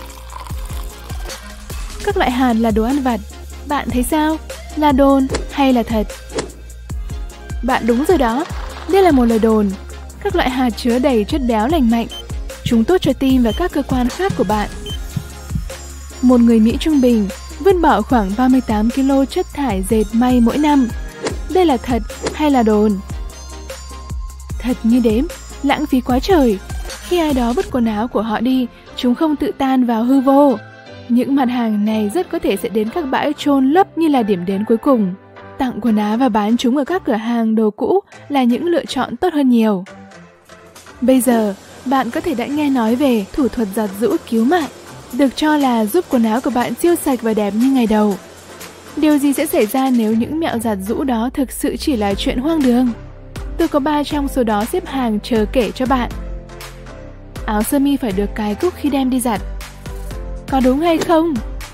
Các loại hạt là đồ ăn vặt. Bạn thấy sao? Là đồn hay là thật? Bạn đúng rồi đó. Đây là một lời đồn. Các loại hạt chứa đầy chất béo lành mạnh. Chúng tốt cho tim và các cơ quan khác của bạn. Một người Mỹ trung bình vứt bỏ khoảng ba mươi tám ki lô chất thải dệt may mỗi năm. Đây là thật hay là đồn? Thật như đếm, lãng phí quá trời. Khi ai đó vứt quần áo của họ đi, chúng không tự tan vào hư vô. Những mặt hàng này rất có thể sẽ đến các bãi chôn lấp như là điểm đến cuối cùng. Tặng quần áo và bán chúng ở các cửa hàng đồ cũ là những lựa chọn tốt hơn nhiều. Bây giờ, bạn có thể đã nghe nói về thủ thuật giặt giũ cứu mạng, được cho là giúp quần áo của bạn siêu sạch và đẹp như ngày đầu. Điều gì sẽ xảy ra nếu những mẹo giặt giũ đó thực sự chỉ là chuyện hoang đường? Tôi có ba trong số đó xếp hàng chờ kể cho bạn. Áo sơ mi phải được cài cúc khi đem đi giặt. Có đúng hay không?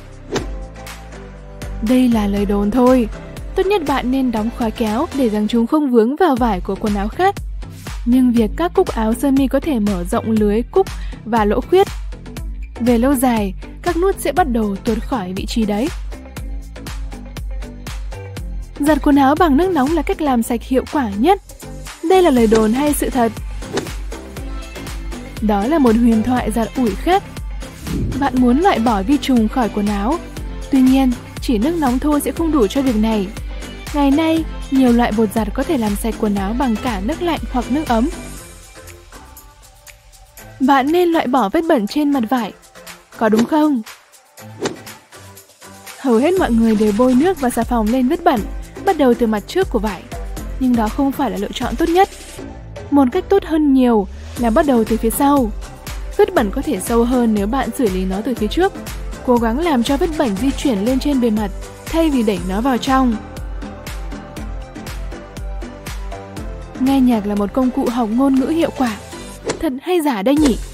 Đây là lời đồn thôi. Tốt nhất bạn nên đóng khóa kéo để rằng chúng không vướng vào vải của quần áo khác. Nhưng việc các cúc áo sơ mi có thể mở rộng lưới cúc và lỗ khuyết. Về lâu dài, các nút sẽ bắt đầu tuột khỏi vị trí đấy. Giặt quần áo bằng nước nóng là cách làm sạch hiệu quả nhất. Đây là lời đồn hay sự thật? Đó là một huyền thoại giặt ủi khác. Bạn muốn loại bỏ vi trùng khỏi quần áo. Tuy nhiên, chỉ nước nóng thôi sẽ không đủ cho việc này. Ngày nay, nhiều loại bột giặt có thể làm sạch quần áo bằng cả nước lạnh hoặc nước ấm. Bạn nên loại bỏ vết bẩn trên mặt vải. Có đúng không? Hầu hết mọi người đều bôi nước và xà phòng lên vết bẩn, bắt đầu từ mặt trước của vải. Nhưng đó không phải là lựa chọn tốt nhất. Một cách tốt hơn nhiều là bắt đầu từ phía sau. Vết bẩn có thể sâu hơn nếu bạn xử lý nó từ phía trước. Cố gắng làm cho vết bẩn di chuyển lên trên bề mặt thay vì đẩy nó vào trong. Nghe nhạc là một công cụ học ngôn ngữ hiệu quả. Thật hay giả đây nhỉ?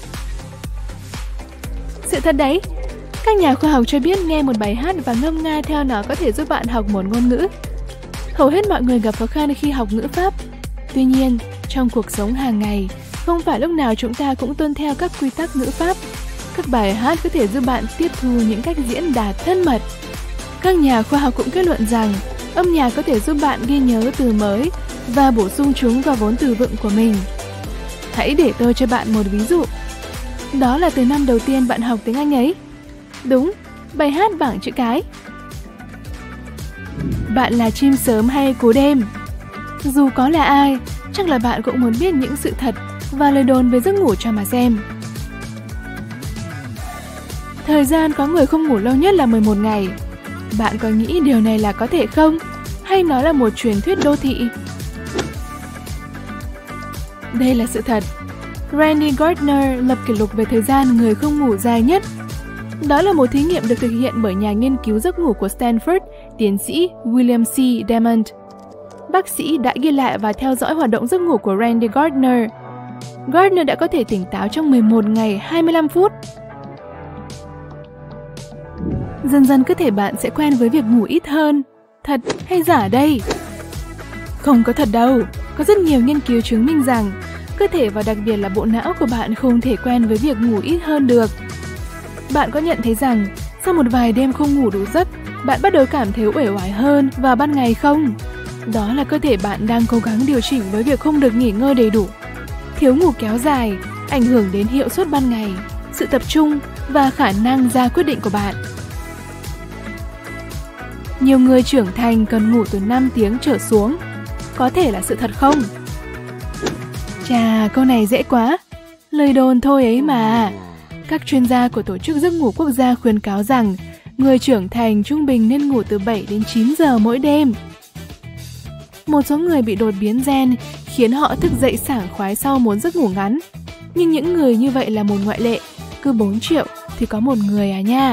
Sự thật đấy. Các nhà khoa học cho biết nghe một bài hát và ngâm nga theo nó có thể giúp bạn học một ngôn ngữ. Hầu hết mọi người gặp khó khăn khi học ngữ pháp. Tuy nhiên, trong cuộc sống hàng ngày, không phải lúc nào chúng ta cũng tuân theo các quy tắc ngữ pháp. Các bài hát có thể giúp bạn tiếp thu những cách diễn đạt thân mật. Các nhà khoa học cũng kết luận rằng âm nhạc có thể giúp bạn ghi nhớ từ mới và bổ sung chúng vào vốn từ vựng của mình. Hãy để tôi cho bạn một ví dụ. Đó là từ năm đầu tiên bạn học tiếng Anh ấy. Đúng, bài hát bảng chữ cái. Bạn là chim sớm hay cú đêm? Dù có là ai, Chắc là bạn cũng muốn biết những sự thật và lời đồn về giấc ngủ cho mà xem. Thời gian có người không ngủ lâu nhất là mười một ngày. Bạn có nghĩ điều này là có thể không? Hay nó là một truyền thuyết đô thị? Đây là sự thật. Randy Gardner lập kỷ lục về thời gian người không ngủ dài nhất. Đó là một thí nghiệm được thực hiện bởi nhà nghiên cứu giấc ngủ của Stanford, tiến sĩ William C. Demond. Bác sĩ đã ghi lại và theo dõi hoạt động giấc ngủ của Randy Gardner. Gardner đã có thể tỉnh táo trong mười một ngày hai mươi lăm phút. Dần dần cơ thể bạn sẽ quen với việc ngủ ít hơn. Thật hay giả đây? Không có thật đâu. Có rất nhiều nghiên cứu chứng minh rằng cơ thể và đặc biệt là bộ não của bạn không thể quen với việc ngủ ít hơn được. Bạn có nhận thấy rằng sau một vài đêm không ngủ đủ giấc, bạn bắt đầu cảm thấy uể oải hơn vào ban ngày không? Đó là cơ thể bạn đang cố gắng điều chỉnh với việc không được nghỉ ngơi đầy đủ. Thiếu ngủ kéo dài ảnh hưởng đến hiệu suất ban ngày, sự tập trung và khả năng ra quyết định của bạn. Nhiều người trưởng thành cần ngủ từ năm tiếng trở xuống. Có thể là sự thật không? Chà, câu này dễ quá. Lời đồn thôi ấy mà. Các chuyên gia của Tổ chức Giấc ngủ Quốc gia khuyến cáo rằng người trưởng thành trung bình nên ngủ từ bảy đến chín giờ mỗi đêm. Một số người bị đột biến gen khiến họ thức dậy sảng khoái sau một giấc ngủ ngắn. Nhưng những người như vậy là một ngoại lệ. Cứ bốn triệu thì có một người à nha.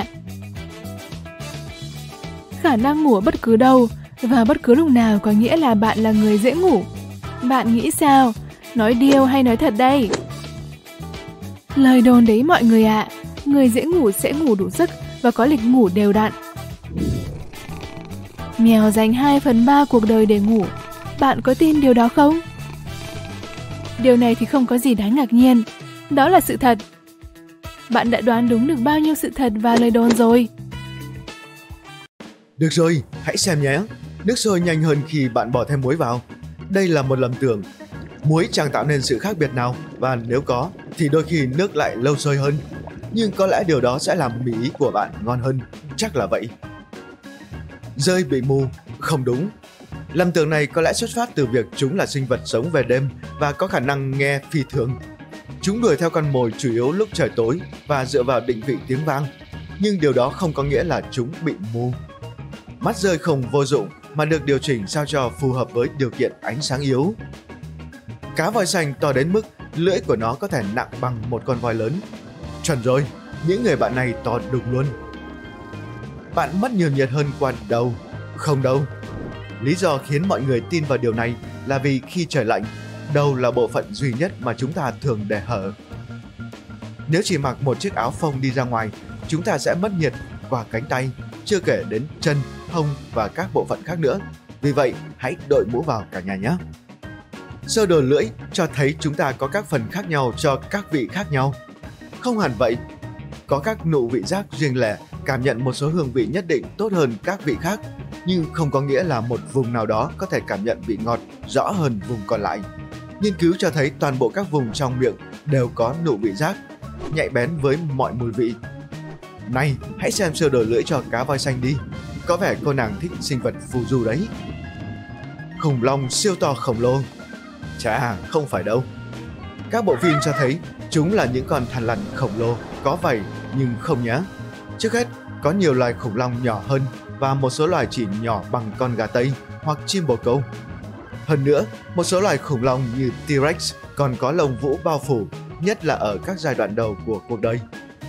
Khả năng ngủ ở bất cứ đâu và bất cứ lúc nào có nghĩa là bạn là người dễ ngủ. Bạn nghĩ sao? Nói điêu hay nói thật đây? Lời đồn đấy mọi người ạ. À. Người dễ ngủ sẽ ngủ đủ giấc và có lịch ngủ đều đặn. Mèo dành hai phần ba cuộc đời để ngủ. Bạn có tin điều đó không? Điều này thì không có gì đáng ngạc nhiên. Đó là sự thật. Bạn đã đoán đúng được bao nhiêu sự thật và lời đồn rồi? Được rồi, hãy xem nhé. Nước sôi nhanh hơn khi bạn bỏ thêm muối vào. Đây là một lầm tưởng. Muối chẳng tạo nên sự khác biệt nào, và nếu có thì đôi khi nước lại lâu sôi hơn. Nhưng có lẽ điều đó sẽ làm mì ý của bạn ngon hơn. Chắc là vậy. Dơi bị mù, không đúng. Lầm tưởng này có lẽ xuất phát từ việc chúng là sinh vật sống về đêm và có khả năng nghe phi thường. Chúng đuổi theo con mồi chủ yếu lúc trời tối và dựa vào định vị tiếng vang. Nhưng điều đó không có nghĩa là chúng bị mù. Mắt dơi không vô dụng mà được điều chỉnh sao cho phù hợp với điều kiện ánh sáng yếu. Cá voi xanh to đến mức lưỡi của nó có thể nặng bằng một con voi lớn. Chuẩn rồi, những người bạn này to đùng luôn. Bạn mất nhiều nhiệt hơn qua đầu. Không đâu. Lý do khiến mọi người tin vào điều này là vì khi trời lạnh, đầu là bộ phận duy nhất mà chúng ta thường để hở. Nếu chỉ mặc một chiếc áo phông đi ra ngoài, chúng ta sẽ mất nhiệt qua cánh tay, chưa kể đến chân, hông và các bộ phận khác nữa. Vì vậy, hãy đội mũ vào cả nhà nhé. Sơ đồ lưỡi cho thấy chúng ta có các phần khác nhau cho các vị khác nhau. Không hẳn vậy. Có các nụ vị giác riêng lẻ cảm nhận một số hương vị nhất định tốt hơn các vị khác, nhưng không có nghĩa là một vùng nào đó có thể cảm nhận vị ngọt rõ hơn vùng còn lại. Nghiên cứu cho thấy toàn bộ các vùng trong miệng đều có nụ vị giác, nhạy bén với mọi mùi vị. Này, hãy xem sơ đồ lưỡi cho cá voi xanh đi. Có vẻ cô nàng thích sinh vật phù du đấy. Khủng long siêu to khổng lồ. Chà, không phải đâu. Các bộ phim cho thấy chúng là những con thằn lằn khổng lồ, có vảy nhưng không nhá. Trước hết, có nhiều loài khủng long nhỏ hơn và một số loài chỉ nhỏ bằng con gà Tây hoặc chim bồ câu. Hơn nữa, một số loài khủng long như T-Rex còn có lông vũ bao phủ, nhất là ở các giai đoạn đầu của cuộc đời.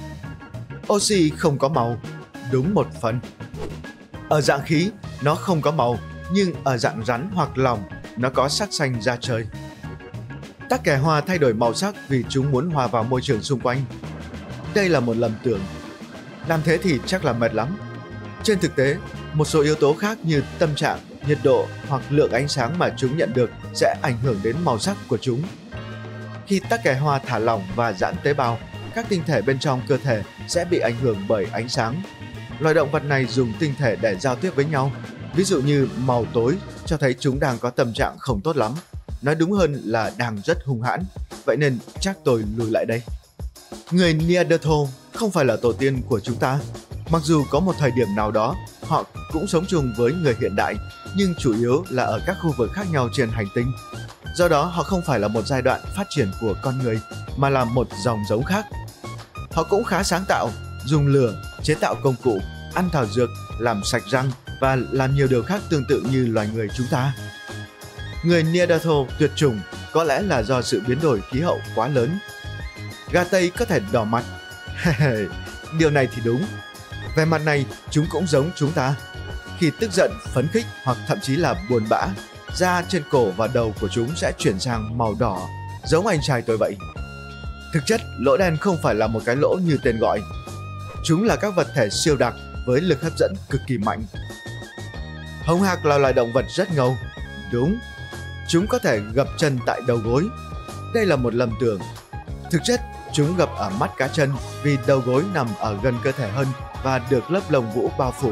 Oxy không có màu, đúng một phần. Ở dạng khí, nó không có màu, nhưng ở dạng rắn hoặc lỏng, nó có sắc xanh da trời. Tắc kè hoa thay đổi màu sắc vì chúng muốn hòa vào môi trường xung quanh. Đây là một lầm tưởng. Làm thế thì chắc là mệt lắm. Trên thực tế, một số yếu tố khác như tâm trạng, nhiệt độ hoặc lượng ánh sáng mà chúng nhận được sẽ ảnh hưởng đến màu sắc của chúng. Khi tắc kè hoa thả lỏng và giãn tế bào, các tinh thể bên trong cơ thể sẽ bị ảnh hưởng bởi ánh sáng. Loài động vật này dùng tinh thể để giao tiếp với nhau. Ví dụ như màu tối cho thấy chúng đang có tâm trạng không tốt lắm. Nói đúng hơn là đang rất hung hãn. Vậy nên chắc tôi lùi lại đây. Người Neanderthal không phải là tổ tiên của chúng ta. Mặc dù có một thời điểm nào đó họ cũng sống chung với người hiện đại, nhưng chủ yếu là ở các khu vực khác nhau trên hành tinh. Do đó họ không phải là một giai đoạn phát triển của con người mà là một dòng giống khác. Họ cũng khá sáng tạo, dùng lửa, chế tạo công cụ, ăn thảo dược, làm sạch răng và làm nhiều điều khác tương tự như loài người chúng ta. Người Neanderthal tuyệt chủng có lẽ là do sự biến đổi khí hậu quá lớn. Gà Tây có thể đỏ mặt. Điều này thì đúng. Về mặt này, chúng cũng giống chúng ta. Khi tức giận, phấn khích hoặc thậm chí là buồn bã, da trên cổ và đầu của chúng sẽ chuyển sang màu đỏ, giống anh trai tôi vậy. Thực chất, lỗ đen không phải là một cái lỗ như tên gọi. Chúng là các vật thể siêu đặc với lực hấp dẫn cực kỳ mạnh. Hồng hạc là loài động vật rất ngầu. Đúng, chúng có thể gập chân tại đầu gối. Đây là một lầm tưởng. Thực chất, chúng gập ở mắt cá chân vì đầu gối nằm ở gần cơ thể hơn và được lớp lông vũ bao phủ.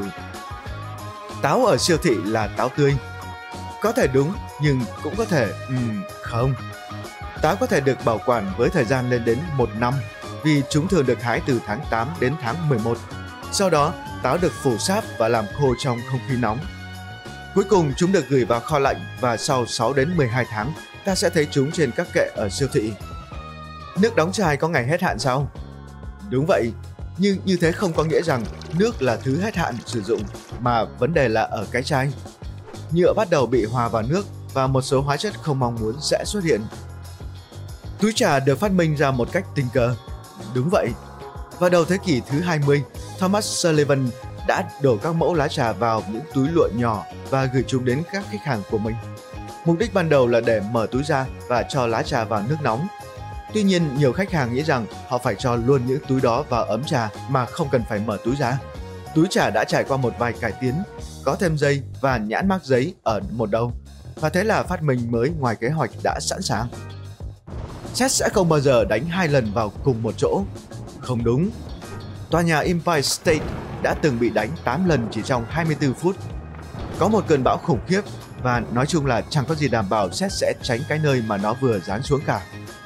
Táo ở siêu thị là táo tươi. Có thể đúng, nhưng cũng có thể um, không. Táo có thể được bảo quản với thời gian lên đến một năm vì chúng thường được hái từ tháng tám đến tháng mười một. Sau đó, táo được phủ sáp và làm khô trong không khí nóng. Cuối cùng chúng được gửi vào kho lạnh và sau sáu đến mười hai tháng, ta sẽ thấy chúng trên các kệ ở siêu thị. Nước đóng chai có ngày hết hạn sao? Đúng vậy, nhưng như thế không có nghĩa rằng nước là thứ hết hạn sử dụng, mà vấn đề là ở cái chai. Nhựa bắt đầu bị hòa vào nước và một số hóa chất không mong muốn sẽ xuất hiện. Túi trà được phát minh ra một cách tình cờ. Đúng vậy. Vào đầu thế kỷ thứ hai mươi, Thomas Sullivan đã đổ các mẫu lá trà vào những túi lụa nhỏ và gửi chúng đến các khách hàng của mình. Mục đích ban đầu là để mở túi ra và cho lá trà vào nước nóng. Tuy nhiên, nhiều khách hàng nghĩ rằng họ phải cho luôn những túi đó vào ấm trà mà không cần phải mở túi ra. Túi trà đã trải qua một vài cải tiến, có thêm dây và nhãn mác giấy ở một đầu, và thế là phát minh mới ngoài kế hoạch đã sẵn sàng. Xét sẽ không bao giờ đánh hai lần vào cùng một chỗ. Không đúng. Tòa nhà Empire State đã từng bị đánh tám lần chỉ trong hai mươi tư phút. Có một cơn bão khủng khiếp và nói chung là chẳng có gì đảm bảo Sét sẽ tránh cái nơi mà nó vừa giáng xuống cả.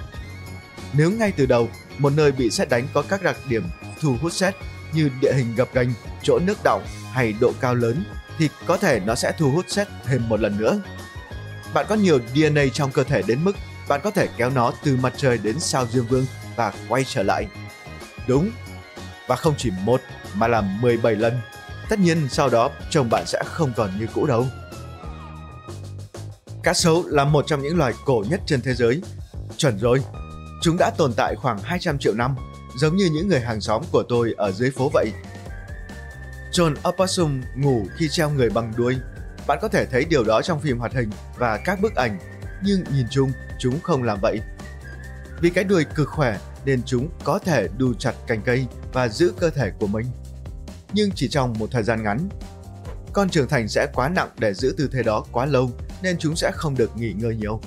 Nếu ngay từ đầu một nơi bị sét đánh có các đặc điểm thu hút sét như địa hình gập ghềnh, chỗ nước đọng hay độ cao lớn thì có thể nó sẽ thu hút sét thêm một lần nữa. Bạn có nhiều đê en a trong cơ thể đến mức bạn có thể kéo nó từ mặt trời đến sao Dương Vương và quay trở lại. Đúng, và không chỉ một mà là mười bảy lần. Tất nhiên sau đó trông bạn sẽ không còn như cũ đâu. Cá sấu là một trong những loài cổ nhất trên thế giới. Chuẩn rồi, chúng đã tồn tại khoảng hai trăm triệu năm, giống như những người hàng xóm của tôi ở dưới phố vậy. John Opossum ngủ khi treo người bằng đuôi. Bạn có thể thấy điều đó trong phim hoạt hình và các bức ảnh, nhưng nhìn chung chúng không làm vậy. Vì cái đuôi cực khỏe nên chúng có thể đu chặt cành cây và giữ cơ thể của mình. Nhưng chỉ trong một thời gian ngắn. Con trưởng thành sẽ quá nặng để giữ tư thế đó quá lâu nên chúng sẽ không được nghỉ ngơi nhiều.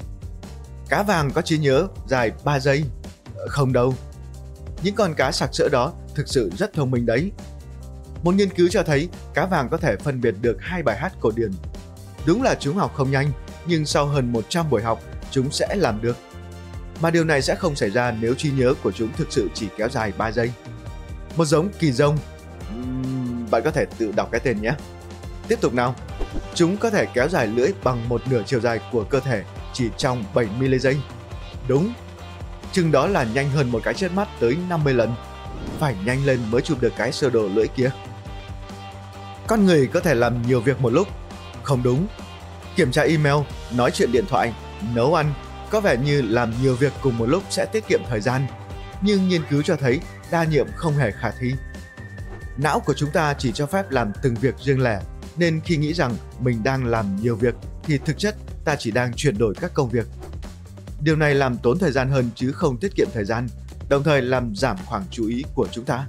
Cá vàng có trí nhớ dài ba giây. Không đâu. Những con cá sặc sỡ đó thực sự rất thông minh đấy. Một nghiên cứu cho thấy cá vàng có thể phân biệt được hai bài hát cổ điển. Đúng là chúng học không nhanh, nhưng sau hơn một trăm buổi học, chúng sẽ làm được. Mà điều này sẽ không xảy ra nếu trí nhớ của chúng thực sự chỉ kéo dài ba giây. Một giống kỳ rông. Uhm, bạn có thể tự đọc cái tên nhé. Tiếp tục nào. Chúng có thể kéo dài lưỡi bằng một nửa chiều dài của cơ thể chỉ trong bảy mươi giây. Đúng. Chừng đó là nhanh hơn một cái chớp mắt tới năm mươi lần. Phải nhanh lên mới chụp được cái sơ đồ lưỡi kia. Con người có thể làm nhiều việc một lúc. Không đúng. Kiểm tra email, nói chuyện điện thoại, nấu ăn có vẻ như làm nhiều việc cùng một lúc sẽ tiết kiệm thời gian. Nhưng nghiên cứu cho thấy đa nhiệm không hề khả thi. Não của chúng ta chỉ cho phép làm từng việc riêng lẻ, nên khi nghĩ rằng mình đang làm nhiều việc thì thực chất ta chỉ đang chuyển đổi các công việc. Điều này làm tốn thời gian hơn chứ không tiết kiệm thời gian, đồng thời làm giảm khoảng chú ý của chúng ta.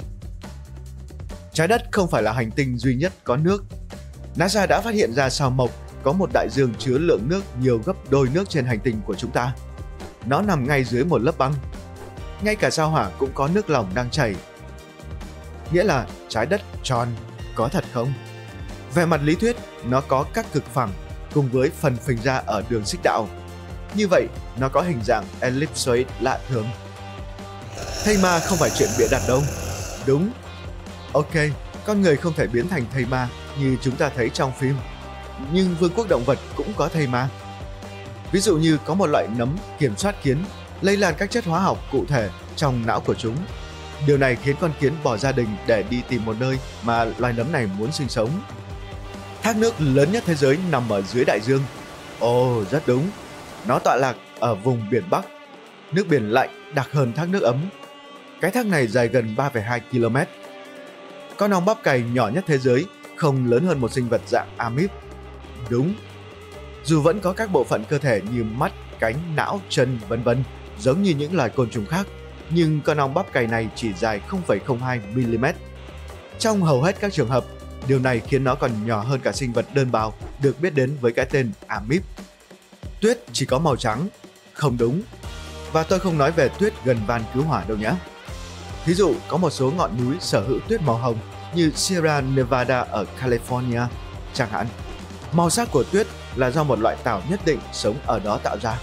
Trái đất không phải là hành tinh duy nhất có nước. NASA đã phát hiện ra sao Mộc có một đại dương chứa lượng nước nhiều gấp đôi nước trên hành tinh của chúng ta. Nó nằm ngay dưới một lớp băng. Ngay cả sao Hỏa cũng có nước lỏng đang chảy. Nghĩa là trái đất tròn, có thật không? Về mặt lý thuyết, nó có các cực phẳng cùng với phần phình ra ở đường xích đạo. Như vậy, nó có hình dạng ellipsoid lạ thường. Thây ma không phải chuyện bịa đặt đâu. Đúng. Ok, con người không thể biến thành thây ma như chúng ta thấy trong phim. Nhưng vương quốc động vật cũng có thây ma. Ví dụ như có một loại nấm kiểm soát kiến lây lan các chất hóa học cụ thể trong não của chúng. Điều này khiến con kiến bỏ gia đình để đi tìm một nơi mà loài nấm này muốn sinh sống. Thác nước lớn nhất thế giới nằm ở dưới đại dương. Ồ, oh, rất đúng. Nó tọa lạc ở vùng biển Bắc. Nước biển lạnh đặc hơn thác nước ấm. Cái thác này dài gần ba phẩy hai ki lô mét. Con ong bắp cày nhỏ nhất thế giới không lớn hơn một sinh vật dạng amip. Đúng. Dù vẫn có các bộ phận cơ thể như mắt, cánh, não, chân, vân vân giống như những loài côn trùng khác, nhưng con ong bắp cày này chỉ dài không phẩy không hai mi li mét. Trong hầu hết các trường hợp, điều này khiến nó còn nhỏ hơn cả sinh vật đơn bào được biết đến với cái tên amip. Tuyết chỉ có màu trắng. Không đúng. Và tôi không nói về tuyết gần van cứu hỏa đâu nhé. Thí dụ có một số ngọn núi sở hữu tuyết màu hồng như Sierra Nevada ở California chẳng hạn. Màu sắc của tuyết là do một loại tảo nhất định sống ở đó tạo ra.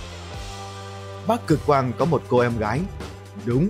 Bắc Cực Quang có một cô em gái. Đúng.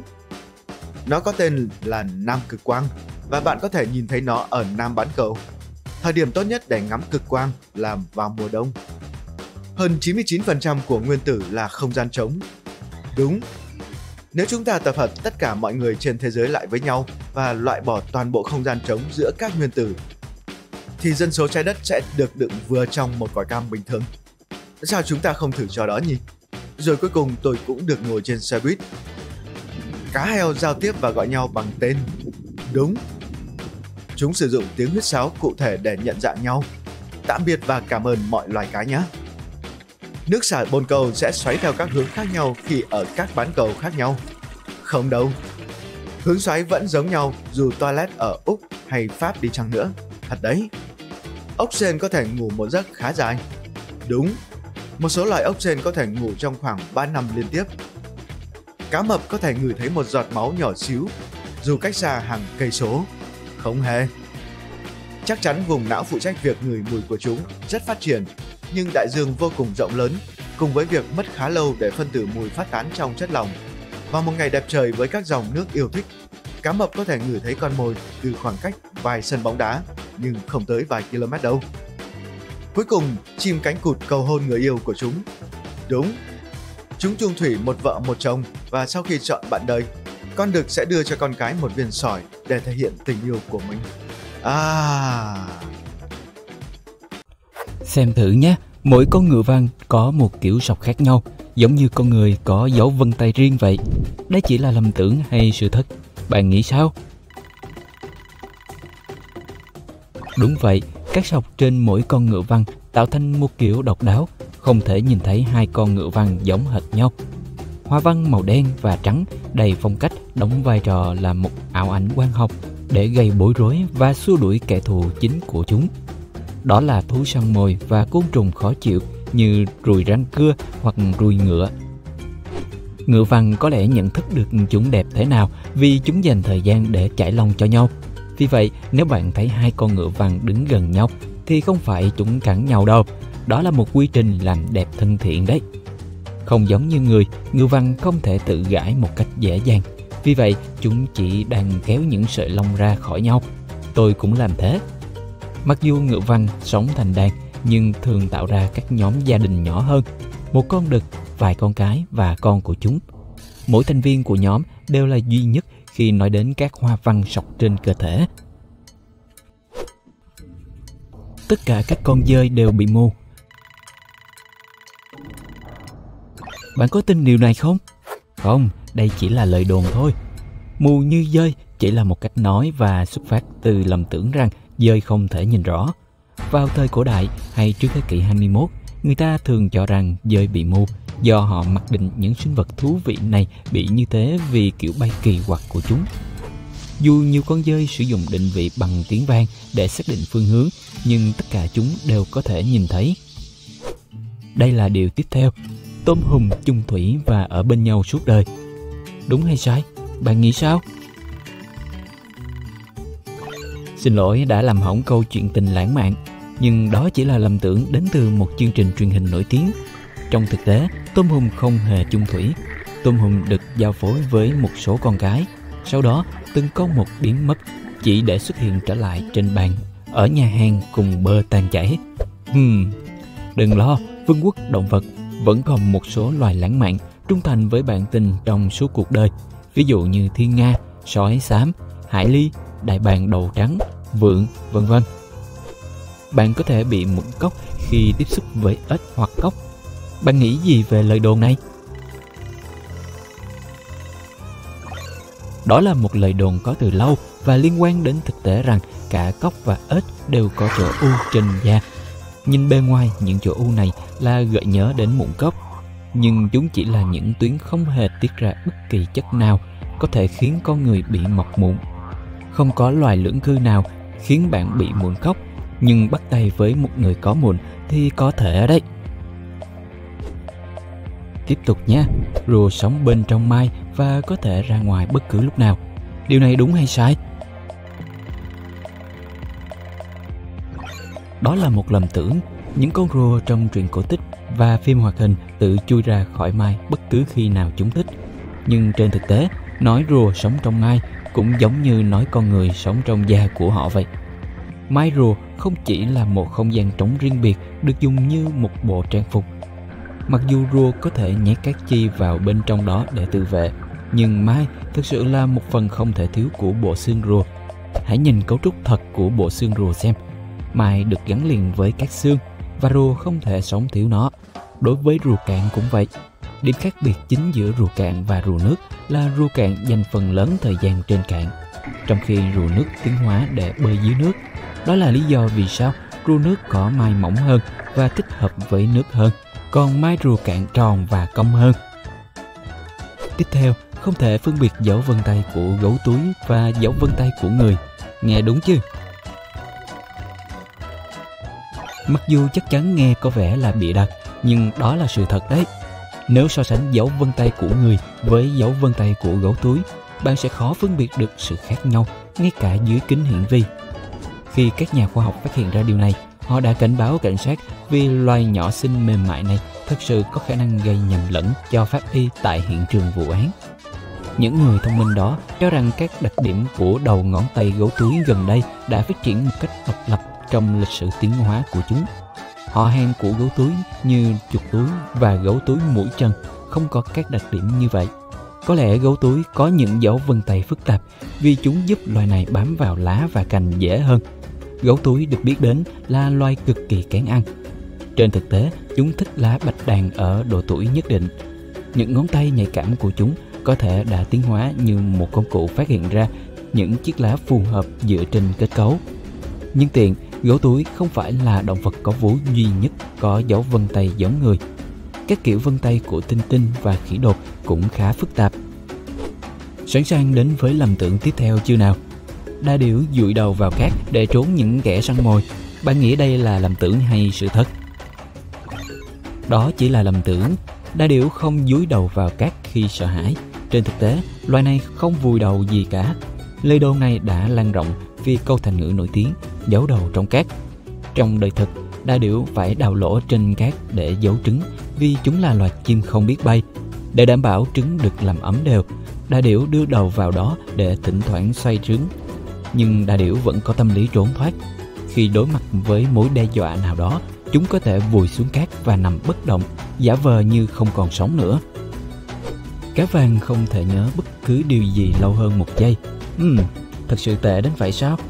Nó có tên là Nam Cực Quang và bạn có thể nhìn thấy nó ở Nam bán cầu. Thời điểm tốt nhất để ngắm cực quang là vào mùa đông. Hơn chín mươi chín phần trăm của nguyên tử là không gian trống. Đúng. Nếu chúng ta tập hợp tất cả mọi người trên thế giới lại với nhau và loại bỏ toàn bộ không gian trống giữa các nguyên tử, thì dân số trái đất sẽ được đựng vừa trong một quả cam bình thường. Sao chúng ta không thử trò đó nhỉ? Rồi cuối cùng tôi cũng được ngồi trên xe buýt. Cá heo giao tiếp và gọi nhau bằng tên. Đúng. Chúng sử dụng tiếng huýt sáo cụ thể để nhận dạng nhau. Tạm biệt và cảm ơn mọi loài cá nhé. Nước xả bồn cầu sẽ xoáy theo các hướng khác nhau khi ở các bán cầu khác nhau. Không đâu. Hướng xoáy vẫn giống nhau dù toilet ở Úc hay Pháp đi chăng nữa. Thật đấy. Ốc sên có thể ngủ một giấc khá dài. Đúng. Một số loài ốc sên có thể ngủ trong khoảng ba năm liên tiếp. Cá mập có thể ngửi thấy một giọt máu nhỏ xíu dù cách xa hàng cây số. Không hề. Chắc chắn vùng não phụ trách việc ngửi mùi của chúng rất phát triển, nhưng đại dương vô cùng rộng lớn, cùng với việc mất khá lâu để phân tử mùi phát tán trong chất lỏng. Vào một ngày đẹp trời với các dòng nước yêu thích, cá mập có thể ngửi thấy con mồi từ khoảng cách vài sân bóng đá, nhưng không tới vài km đâu. Cuối cùng, chim cánh cụt cầu hôn người yêu của chúng. Đúng. Chúng chung thủy một vợ một chồng và sau khi chọn bạn đời, con đực sẽ đưa cho con cái một viên sỏi để thể hiện tình yêu của mình. À... Xem thử nhé, mỗi con ngựa vằn có một kiểu sọc khác nhau, giống như con người có dấu vân tay riêng vậy. Đấy chỉ là lầm tưởng hay sự thật? Bạn nghĩ sao? Đúng vậy, các sọc trên mỗi con ngựa vằn tạo thành một kiểu độc đáo, không thể nhìn thấy hai con ngựa vằn giống hệt nhau. Hoa văn màu đen và trắng đầy phong cách đóng vai trò là một ảo ảnh quang học để gây bối rối và xua đuổi kẻ thù chính của chúng. Đó là thú săn mồi và côn trùng khó chịu như ruồi răng cưa hoặc ruồi ngựa. Ngựa vằn có lẽ nhận thức được chúng đẹp thế nào vì chúng dành thời gian để chải lông cho nhau. Vì vậy, nếu bạn thấy hai con ngựa vằn đứng gần nhau thì không phải chúng cắn nhau đâu. Đó là một quy trình làm đẹp thân thiện đấy. Không giống như người, ngựa vằn không thể tự gãi một cách dễ dàng. Vì vậy, chúng chỉ đang kéo những sợi lông ra khỏi nhau. Tôi cũng làm thế. Mặc dù ngựa vằn sống thành đàn, nhưng thường tạo ra các nhóm gia đình nhỏ hơn. Một con đực, vài con cái và con của chúng. Mỗi thành viên của nhóm đều là duy nhất khi nói đến các hoa văn sọc trên cơ thể. Tất cả các con dơi đều bị mù. Bạn có tin điều này không? Không, đây chỉ là lời đồn thôi. Mù như dơi chỉ là một cách nói và xuất phát từ lầm tưởng rằng dơi không thể nhìn rõ. Vào thời cổ đại hay trước thế kỷ hai mươi mốt, người ta thường cho rằng dơi bị mù do họ mặc định những sinh vật thú vị này bị như thế vì kiểu bay kỳ quặc của chúng. Dù nhiều con dơi sử dụng định vị bằng tiếng vang để xác định phương hướng, nhưng tất cả chúng đều có thể nhìn thấy. Đây là điều tiếp theo. Tôm hùm chung thủy và ở bên nhau suốt đời. Đúng hay sai? Bạn nghĩ sao? Xin lỗi đã làm hỏng câu chuyện tình lãng mạn, nhưng đó chỉ là lầm tưởng đến từ một chương trình truyền hình nổi tiếng. Trong thực tế, tôm hùm không hề chung thủy. Tôm hùm được giao phối với một số con cái. Sau đó, từng con một biến mất, chỉ để xuất hiện trở lại trên bàn ở nhà hàng cùng bơ tan chảy. Hmm, đừng lo, vương quốc động vật vẫn còn một số loài lãng mạn trung thành với bạn tình trong suốt cuộc đời, ví dụ như thiên nga, sói xám, hải ly, đại bàng đầu trắng, vượn, vân vân. Bạn có thể bị mụn cốc khi tiếp xúc với ếch hoặc cóc. Bạn nghĩ gì về lời đồn này? Đó là một lời đồn có từ lâu và liên quan đến thực tế rằng cả cóc và ếch đều có chỗ u trên da. Nhìn bề ngoài, những chỗ u này là gợi nhớ đến mụn cốc, nhưng chúng chỉ là những tuyến không hề tiết ra bất kỳ chất nào có thể khiến con người bị mọc mụn. Không có loài lưỡng cư nào khiến bạn bị mụn cốc, nhưng bắt tay với một người có mụn thì có thể đấy. Tiếp tục nhé. Rùa sống bên trong mai và có thể ra ngoài bất cứ lúc nào. Điều này đúng hay sai? Đó là một lầm tưởng. Những con rùa trong truyện cổ tích và phim hoạt hình tự chui ra khỏi mai bất cứ khi nào chúng thích. Nhưng trên thực tế, nói rùa sống trong mai cũng giống như nói con người sống trong da của họ vậy. Mai rùa không chỉ là một không gian trống riêng biệt được dùng như một bộ trang phục. Mặc dù rùa có thể nhét các chi vào bên trong đó để tự vệ, nhưng mai thực sự là một phần không thể thiếu của bộ xương rùa. Hãy nhìn cấu trúc thật của bộ xương rùa xem. Mai được gắn liền với các xương và rùa không thể sống thiếu nó. Đối với rùa cạn cũng vậy. Điểm khác biệt chính giữa rùa cạn và rùa nước là rùa cạn dành phần lớn thời gian trên cạn, trong khi rùa nước tiến hóa để bơi dưới nước. Đó là lý do vì sao rùa nước có mai mỏng hơn và thích hợp với nước hơn, còn mai rùa cạn tròn và cong hơn. Tiếp theo, không thể phân biệt dấu vân tay của gấu túi và dấu vân tay của người. Nghe đúng chứ? Mặc dù chắc chắn nghe có vẻ là bịa đặt, nhưng đó là sự thật đấy. Nếu so sánh dấu vân tay của người với dấu vân tay của gấu túi, bạn sẽ khó phân biệt được sự khác nhau ngay cả dưới kính hiển vi. Khi các nhà khoa học phát hiện ra điều này, họ đã cảnh báo cảnh sát vì loài nhỏ xinh mềm mại này thực sự có khả năng gây nhầm lẫn cho pháp y tại hiện trường vụ án. Những người thông minh đó cho rằng các đặc điểm của đầu ngón tay gấu túi gần đây đã phát triển một cách độc lập trong lịch sử tiến hóa của chúng. Họ hàng của gấu túi như chuột túi và gấu túi mũi chân không có các đặc điểm như vậy. Có lẽ gấu túi có những dấu vân tay phức tạp vì chúng giúp loài này bám vào lá và cành dễ hơn. Gấu túi được biết đến là loài cực kỳ kén ăn. Trên thực tế, chúng thích lá bạch đàn ở độ tuổi nhất định. Những ngón tay nhạy cảm của chúng có thể đã tiến hóa như một công cụ phát hiện ra những chiếc lá phù hợp dựa trên kết cấu. Nhưng tiện, gấu túi không phải là động vật có vú duy nhất có dấu vân tay giống người. Các kiểu vân tay của tinh tinh và khỉ đột cũng khá phức tạp. Sẵn sàng đến với lầm tưởng tiếp theo chưa nào? Đa điểu dụi đầu vào cát để trốn những kẻ săn mồi. Bạn nghĩ đây là lầm tưởng hay sự thật? Đó chỉ là lầm tưởng. Đa điểu không dúi đầu vào cát khi sợ hãi. Trên thực tế, loài này không vùi đầu gì cả. Lời đồn này đã lan rộng vì câu thành ngữ nổi tiếng giấu đầu trong cát. Trong đời thực, đa điểu phải đào lỗ trên cát để giấu trứng vì chúng là loài chim không biết bay. Để đảm bảo trứng được làm ấm đều, đa điểu đưa đầu vào đó để thỉnh thoảng xoay trứng. Nhưng đa điểu vẫn có tâm lý trốn thoát. Khi đối mặt với mối đe dọa nào đó, chúng có thể vùi xuống cát và nằm bất động, giả vờ như không còn sống nữa. Cá vàng không thể nhớ bất cứ điều gì lâu hơn một giây. Ừm, thật sự tệ đến vậy sao?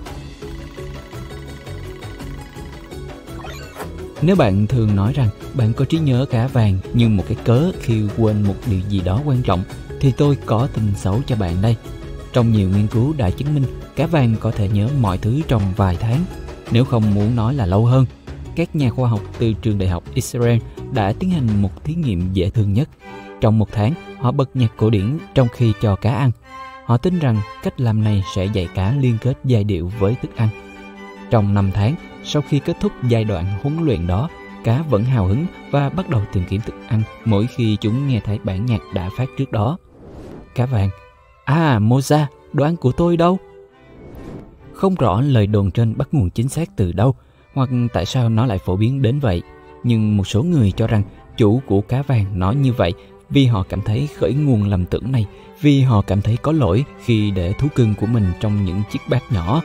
Nếu bạn thường nói rằng bạn có trí nhớ cá vàng như một cái cớ khi quên một điều gì đó quan trọng, thì tôi có tin xấu cho bạn đây. Trong nhiều nghiên cứu đã chứng minh cá vàng có thể nhớ mọi thứ trong vài tháng, nếu không muốn nói là lâu hơn. Các nhà khoa học từ trường đại học Israel đã tiến hành một thí nghiệm dễ thương nhất. Trong một tháng, họ bật nhạc cổ điển trong khi cho cá ăn. Họ tin rằng cách làm này sẽ dạy cá liên kết giai điệu với thức ăn. Trong năm tháng, sau khi kết thúc giai đoạn huấn luyện đó, cá vẫn hào hứng và bắt đầu tìm kiếm thức ăn mỗi khi chúng nghe thấy bản nhạc đã phát trước đó. Cá vàng: À, Moza, đồ ăn của tôi đâu? Không rõ lời đồn trên bắt nguồn chính xác từ đâu, hoặc tại sao nó lại phổ biến đến vậy. Nhưng một số người cho rằng chủ của cá vàng nói như vậy vì họ cảm thấy khởi nguồn lầm tưởng này, vì họ cảm thấy có lỗi khi để thú cưng của mình trong những chiếc bát nhỏ.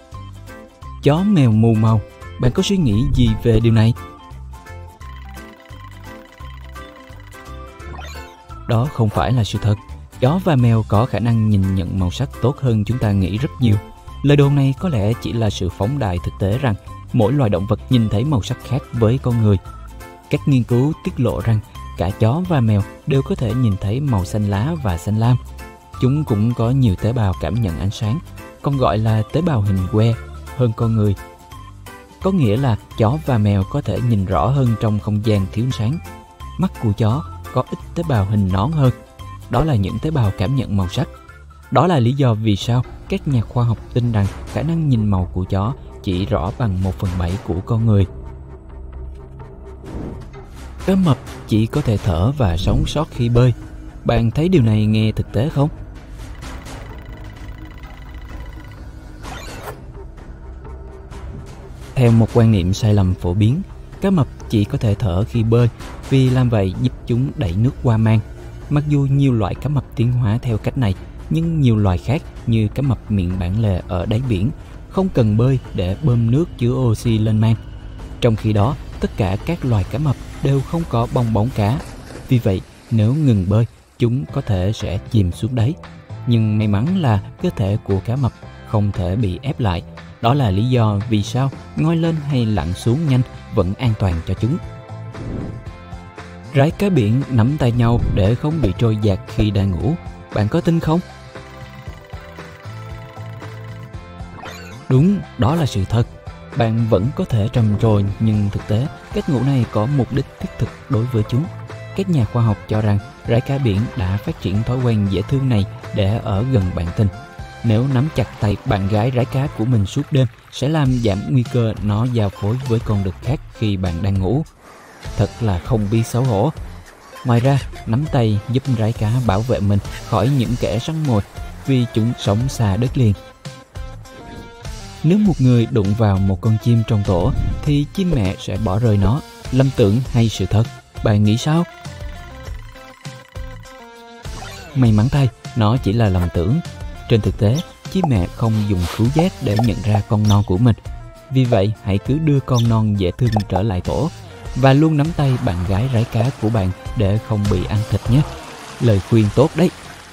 Chó mèo mù màu, bạn có suy nghĩ gì về điều này? đó không phải là sự thật. Chó và mèo có khả năng nhìn nhận màu sắc tốt hơn chúng ta nghĩ rất nhiều. Lời đồn này có lẽ chỉ là sự phóng đại thực tế rằng mỗi loài động vật nhìn thấy màu sắc khác với con người. Các nghiên cứu tiết lộ rằng cả chó và mèo đều có thể nhìn thấy màu xanh lá và xanh lam. Chúng cũng có nhiều tế bào cảm nhận ánh sáng, còn gọi là tế bào hình que, hơn con người. Có nghĩa là chó và mèo có thể nhìn rõ hơn trong không gian thiếu ánh sáng. Mắt của chó có ít tế bào hình nón hơn. Đó là những tế bào cảm nhận màu sắc. Đó là lý do vì sao các nhà khoa học tin rằng khả năng nhìn màu của chó chỉ rõ bằng một phần bảy của con người. Cá mập chỉ có thể thở và sống sót khi bơi. Bạn thấy điều này nghe thực tế không? Theo một quan niệm sai lầm phổ biến, cá mập chỉ có thể thở khi bơi vì làm vậy giúp chúng đẩy nước qua mang. Mặc dù nhiều loại cá mập tiến hóa theo cách này, nhưng nhiều loài khác như cá mập miệng bản lề ở đáy biển không cần bơi để bơm nước chứa oxy lên mang. Trong khi đó, tất cả các loài cá mập đều không có bong bóng cá. Vì vậy, nếu ngừng bơi, chúng có thể sẽ chìm xuống đáy. Nhưng may mắn là cơ thể của cá mập không thể bị ép lại. Đó là lý do vì sao ngoi lên hay lặn xuống nhanh vẫn an toàn cho chúng. Rái cá biển nắm tay nhau để không bị trôi dạt khi đang ngủ. Bạn có tin không? Đúng, đó là sự thật. Bạn vẫn có thể trầm trồ, nhưng thực tế, cách ngủ này có mục đích thiết thực đối với chúng. Các nhà khoa học cho rằng rái cá biển đã phát triển thói quen dễ thương này để ở gần bạn tình. Nếu nắm chặt tay bạn gái rái cá của mình suốt đêm sẽ làm giảm nguy cơ nó giao phối với con đực khác khi bạn đang ngủ. Thật là không biết xấu hổ. Ngoài ra, nắm tay giúp rái cá bảo vệ mình khỏi những kẻ săn mồi vì chúng sống xa đất liền. Nếu một người đụng vào một con chim trong tổ thì chim mẹ sẽ bỏ rơi nó. Lầm tưởng hay sự thật? Bạn nghĩ sao? May mắn thay, nó chỉ là lầm tưởng. Trên thực tế, chim mẹ không dùng khứu giác để nhận ra con non của mình. Vì vậy, hãy cứ đưa con non dễ thương trở lại tổ và luôn nắm tay bạn gái rái cá của bạn để không bị ăn thịt nhé. Lời khuyên tốt đấy.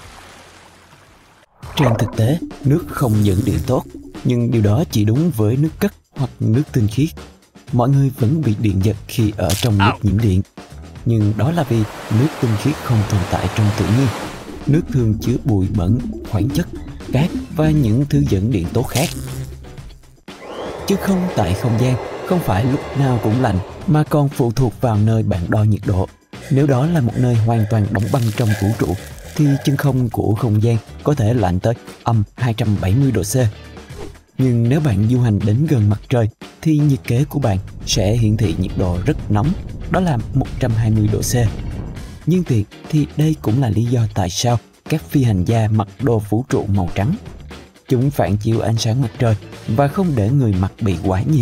Trên thực tế, nước không dẫn điện tốt, nhưng điều đó chỉ đúng với nước cất hoặc nước tinh khiết. Mọi người vẫn bị điện giật khi ở trong nước nhiễm điện. Nhưng đó là vì nước tinh khiết không tồn tại trong tự nhiên. Nước thường chứa bụi bẩn, khoáng chất, cát và những thứ dẫn điện tốt khác. Chứ không tại không gian, không phải lúc nào cũng lạnh mà còn phụ thuộc vào nơi bạn đo nhiệt độ. Nếu đó là một nơi hoàn toàn đóng băng trong vũ trụ thì chân không của không gian có thể lạnh tới âm hai trăm bảy mươi độ C. Nhưng nếu bạn du hành đến gần mặt trời thì nhiệt kế của bạn sẽ hiển thị nhiệt độ rất nóng, đó là một trăm hai mươi độ C. Nhưng thiệt thì đây cũng là lý do tại sao các phi hành gia mặc đồ vũ trụ màu trắng. Chúng phản chiếu ánh sáng mặt trời và không để người mặc bị quá nhiệt.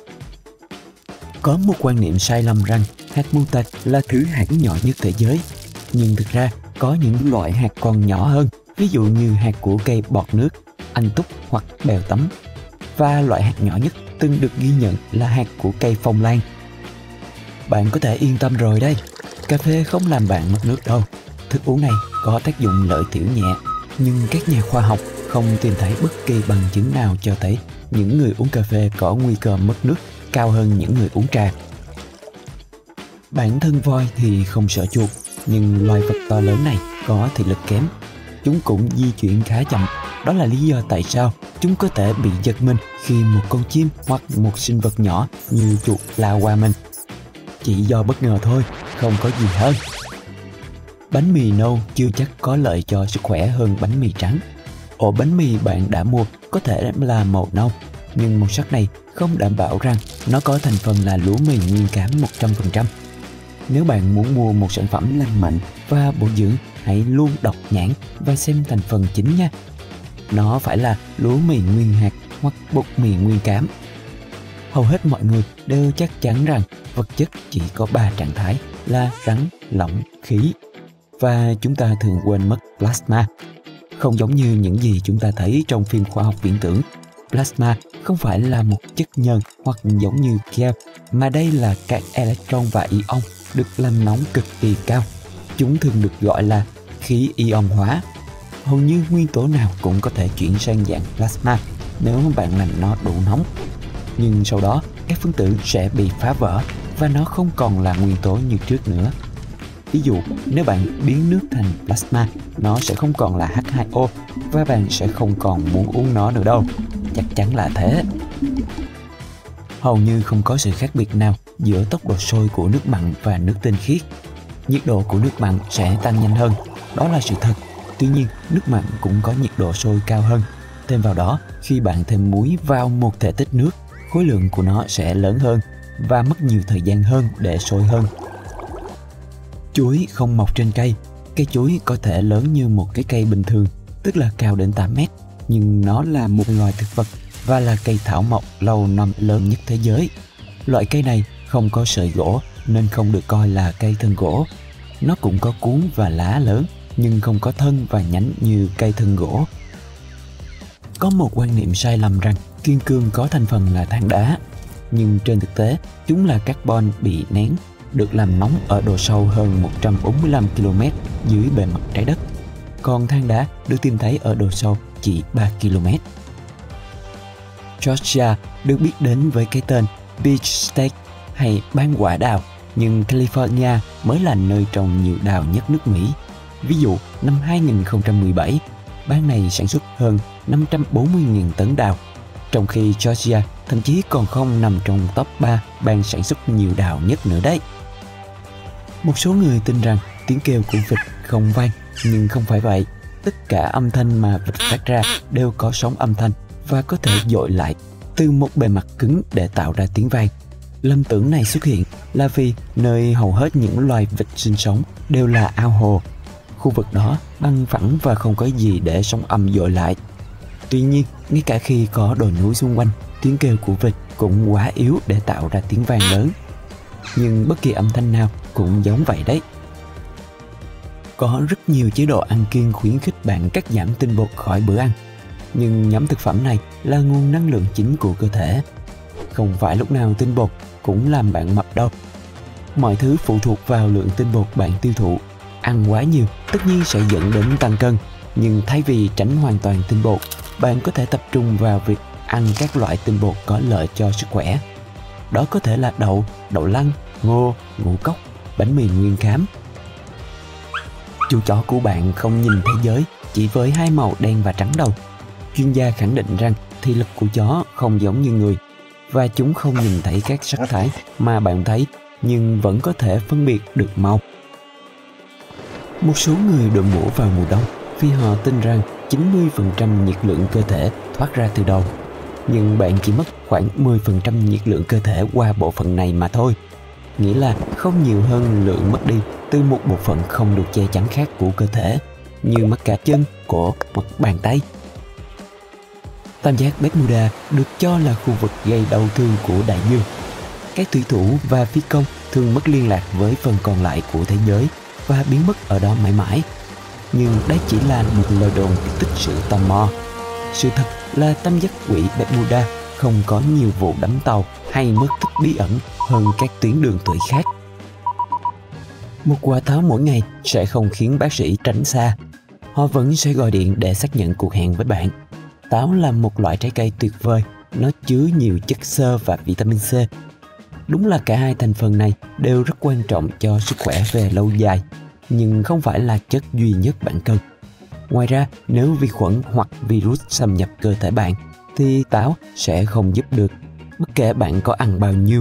Có một quan niệm sai lầm rằng hạt mù tạt là thứ hạt nhỏ nhất thế giới. Nhưng thực ra có những loại hạt còn nhỏ hơn, ví dụ như hạt của cây bọt nước, anh túc hoặc bèo tấm. Và loại hạt nhỏ nhất từng được ghi nhận là hạt của cây phong lan. Bạn có thể yên tâm rồi đây, cà phê không làm bạn mất nước đâu. Thức uống này có tác dụng lợi tiểu nhẹ, nhưng các nhà khoa học không tìm thấy bất kỳ bằng chứng nào cho thấy những người uống cà phê có nguy cơ mất nước cao hơn những người uống trà. Bản thân voi thì không sợ chuột, nhưng loài vật to lớn này có thị lực kém. Chúng cũng di chuyển khá chậm. Đó là lý do tại sao chúng có thể bị giật mình khi một con chim hoặc một sinh vật nhỏ như chuột lao qua mình. Chỉ do bất ngờ thôi, không có gì hơn. Bánh mì nâu chưa chắc có lợi cho sức khỏe hơn bánh mì trắng. Ổ bánh mì bạn đã mua có thể là màu nâu, nhưng màu sắc này không đảm bảo rằng nó có thành phần là lúa mì nguyên cám một trăm phần trăm. Nếu bạn muốn mua một sản phẩm lành mạnh và bổ dưỡng, hãy luôn đọc nhãn và xem thành phần chính nha. Nó phải là lúa mì nguyên hạt hoặc bột mì nguyên cám. Hầu hết mọi người đều chắc chắn rằng vật chất chỉ có ba trạng thái là rắn, lỏng, khí. Và chúng ta thường quên mất plasma. Không giống như những gì chúng ta thấy trong phim khoa học viễn tưởng, plasma không phải là một chất nhờn hoặc giống như keo, mà đây là các electron và ion được làm nóng cực kỳ cao. Chúng thường được gọi là khí ion hóa. Hầu như nguyên tố nào cũng có thể chuyển sang dạng plasma nếu bạn làm nó đủ nóng. Nhưng sau đó, các phân tử sẽ bị phá vỡ và nó không còn là nguyên tố như trước nữa. Ví dụ, nếu bạn biến nước thành plasma, nó sẽ không còn là H hai O và bạn sẽ không còn muốn uống nó nữa đâu. Chắc chắn là thế. Hầu như không có sự khác biệt nào giữa tốc độ sôi của nước mặn và nước tinh khiết. Nhiệt độ của nước mặn sẽ tăng nhanh hơn, đó là sự thật. Tuy nhiên, nước mặn cũng có nhiệt độ sôi cao hơn. Thêm vào đó, khi bạn thêm muối vào một thể tích nước, khối lượng của nó sẽ lớn hơn và mất nhiều thời gian hơn để sôi hơn. Chuối không mọc trên cây. Cây chuối có thể lớn như một cái cây bình thường, tức là cao đến tám mét, nhưng nó là một loài thực vật và là cây thảo mộc lâu năm lớn nhất thế giới. Loại cây này không có sợi gỗ nên không được coi là cây thân gỗ. Nó cũng có cuống và lá lớn, nhưng không có thân và nhánh như cây thân gỗ. Có một quan niệm sai lầm rằng kiên cương có thành phần là than đá, nhưng trên thực tế chúng là carbon bị nén, được làm nóng ở độ sâu hơn một trăm bốn mươi lăm ki lô mét dưới bề mặt trái đất. Còn than đá được tìm thấy ở độ sâu chỉ ba ki lô mét. Georgia được biết đến với cái tên Beach State hay bang quả đào, nhưng California mới là nơi trồng nhiều đào nhất nước Mỹ. Ví dụ, năm hai nghìn không trăm mười bảy, bang này sản xuất hơn năm trăm bốn mươi nghìn tấn đào, trong khi Georgia thậm chí còn không nằm trong top ba bang sản xuất nhiều đào nhất nữa đấy. Một số người tin rằng tiếng kêu của vịt không vang, nhưng không phải vậy. Tất cả âm thanh mà vịt phát ra đều có sóng âm thanh và có thể dội lại từ một bề mặt cứng để tạo ra tiếng vang. Lầm tưởng này xuất hiện là vì nơi hầu hết những loài vịt sinh sống đều là ao hồ. Khu vực đó bằng phẳng và không có gì để sóng âm dội lại. Tuy nhiên, ngay cả khi có đồi núi xung quanh, tiếng kêu của vịt cũng quá yếu để tạo ra tiếng vang lớn. Nhưng bất kỳ âm thanh nào cũng giống vậy đấy. Có rất nhiều chế độ ăn kiêng khuyến khích bạn cắt giảm tinh bột khỏi bữa ăn. Nhưng nhóm thực phẩm này là nguồn năng lượng chính của cơ thể. Không phải lúc nào tinh bột cũng làm bạn mập đâu. Mọi thứ phụ thuộc vào lượng tinh bột bạn tiêu thụ. Ăn quá nhiều tất nhiên sẽ dẫn đến tăng cân. Nhưng thay vì tránh hoàn toàn tinh bột, bạn có thể tập trung vào việc ăn các loại tinh bột có lợi cho sức khỏe. Đó có thể là đậu, đậu lăng, ngô, ngũ cốc, bánh mì nguyên khám. Chú chó của bạn không nhìn thế giới chỉ với hai màu đen và trắng đâu. Chuyên gia khẳng định rằng thị lực của chó không giống như người và chúng không nhìn thấy các sắc thái mà bạn thấy, nhưng vẫn có thể phân biệt được màu. Một số người đội mũ vào mùa đông vì họ tin rằng chín mươi phần trăm nhiệt lượng cơ thể thoát ra từ đầu. Nhưng bạn chỉ mất khoảng mười phần trăm nhiệt lượng cơ thể qua bộ phận này mà thôi. Nghĩa là không nhiều hơn lượng mất đi từ một bộ phận không được che chắn khác của cơ thể, như mắt cá chân, cổ hoặc bàn tay. Tam giác Bermuda được cho là khu vực gây đau thương của đại dương. Các thủy thủ và phi công thường mất liên lạc với phần còn lại của thế giới và biến mất ở đó mãi mãi. Nhưng đây chỉ là một lời đồn tích sự tò mò. Sự thật là tam giác quỹ Bermuda không có nhiều vụ đắm tàu hay mất tích bí ẩn hơn các tuyến đường thủy khác. Một quả táo mỗi ngày sẽ không khiến bác sĩ tránh xa. Họ vẫn sẽ gọi điện để xác nhận cuộc hẹn với bạn. Táo là một loại trái cây tuyệt vời, nó chứa nhiều chất xơ và vitamin C. Đúng là cả hai thành phần này đều rất quan trọng cho sức khỏe về lâu dài, nhưng không phải là chất duy nhất bạn cần. Ngoài ra, nếu vi khuẩn hoặc virus xâm nhập cơ thể bạn, thì táo sẽ không giúp được, bất kể bạn có ăn bao nhiêu.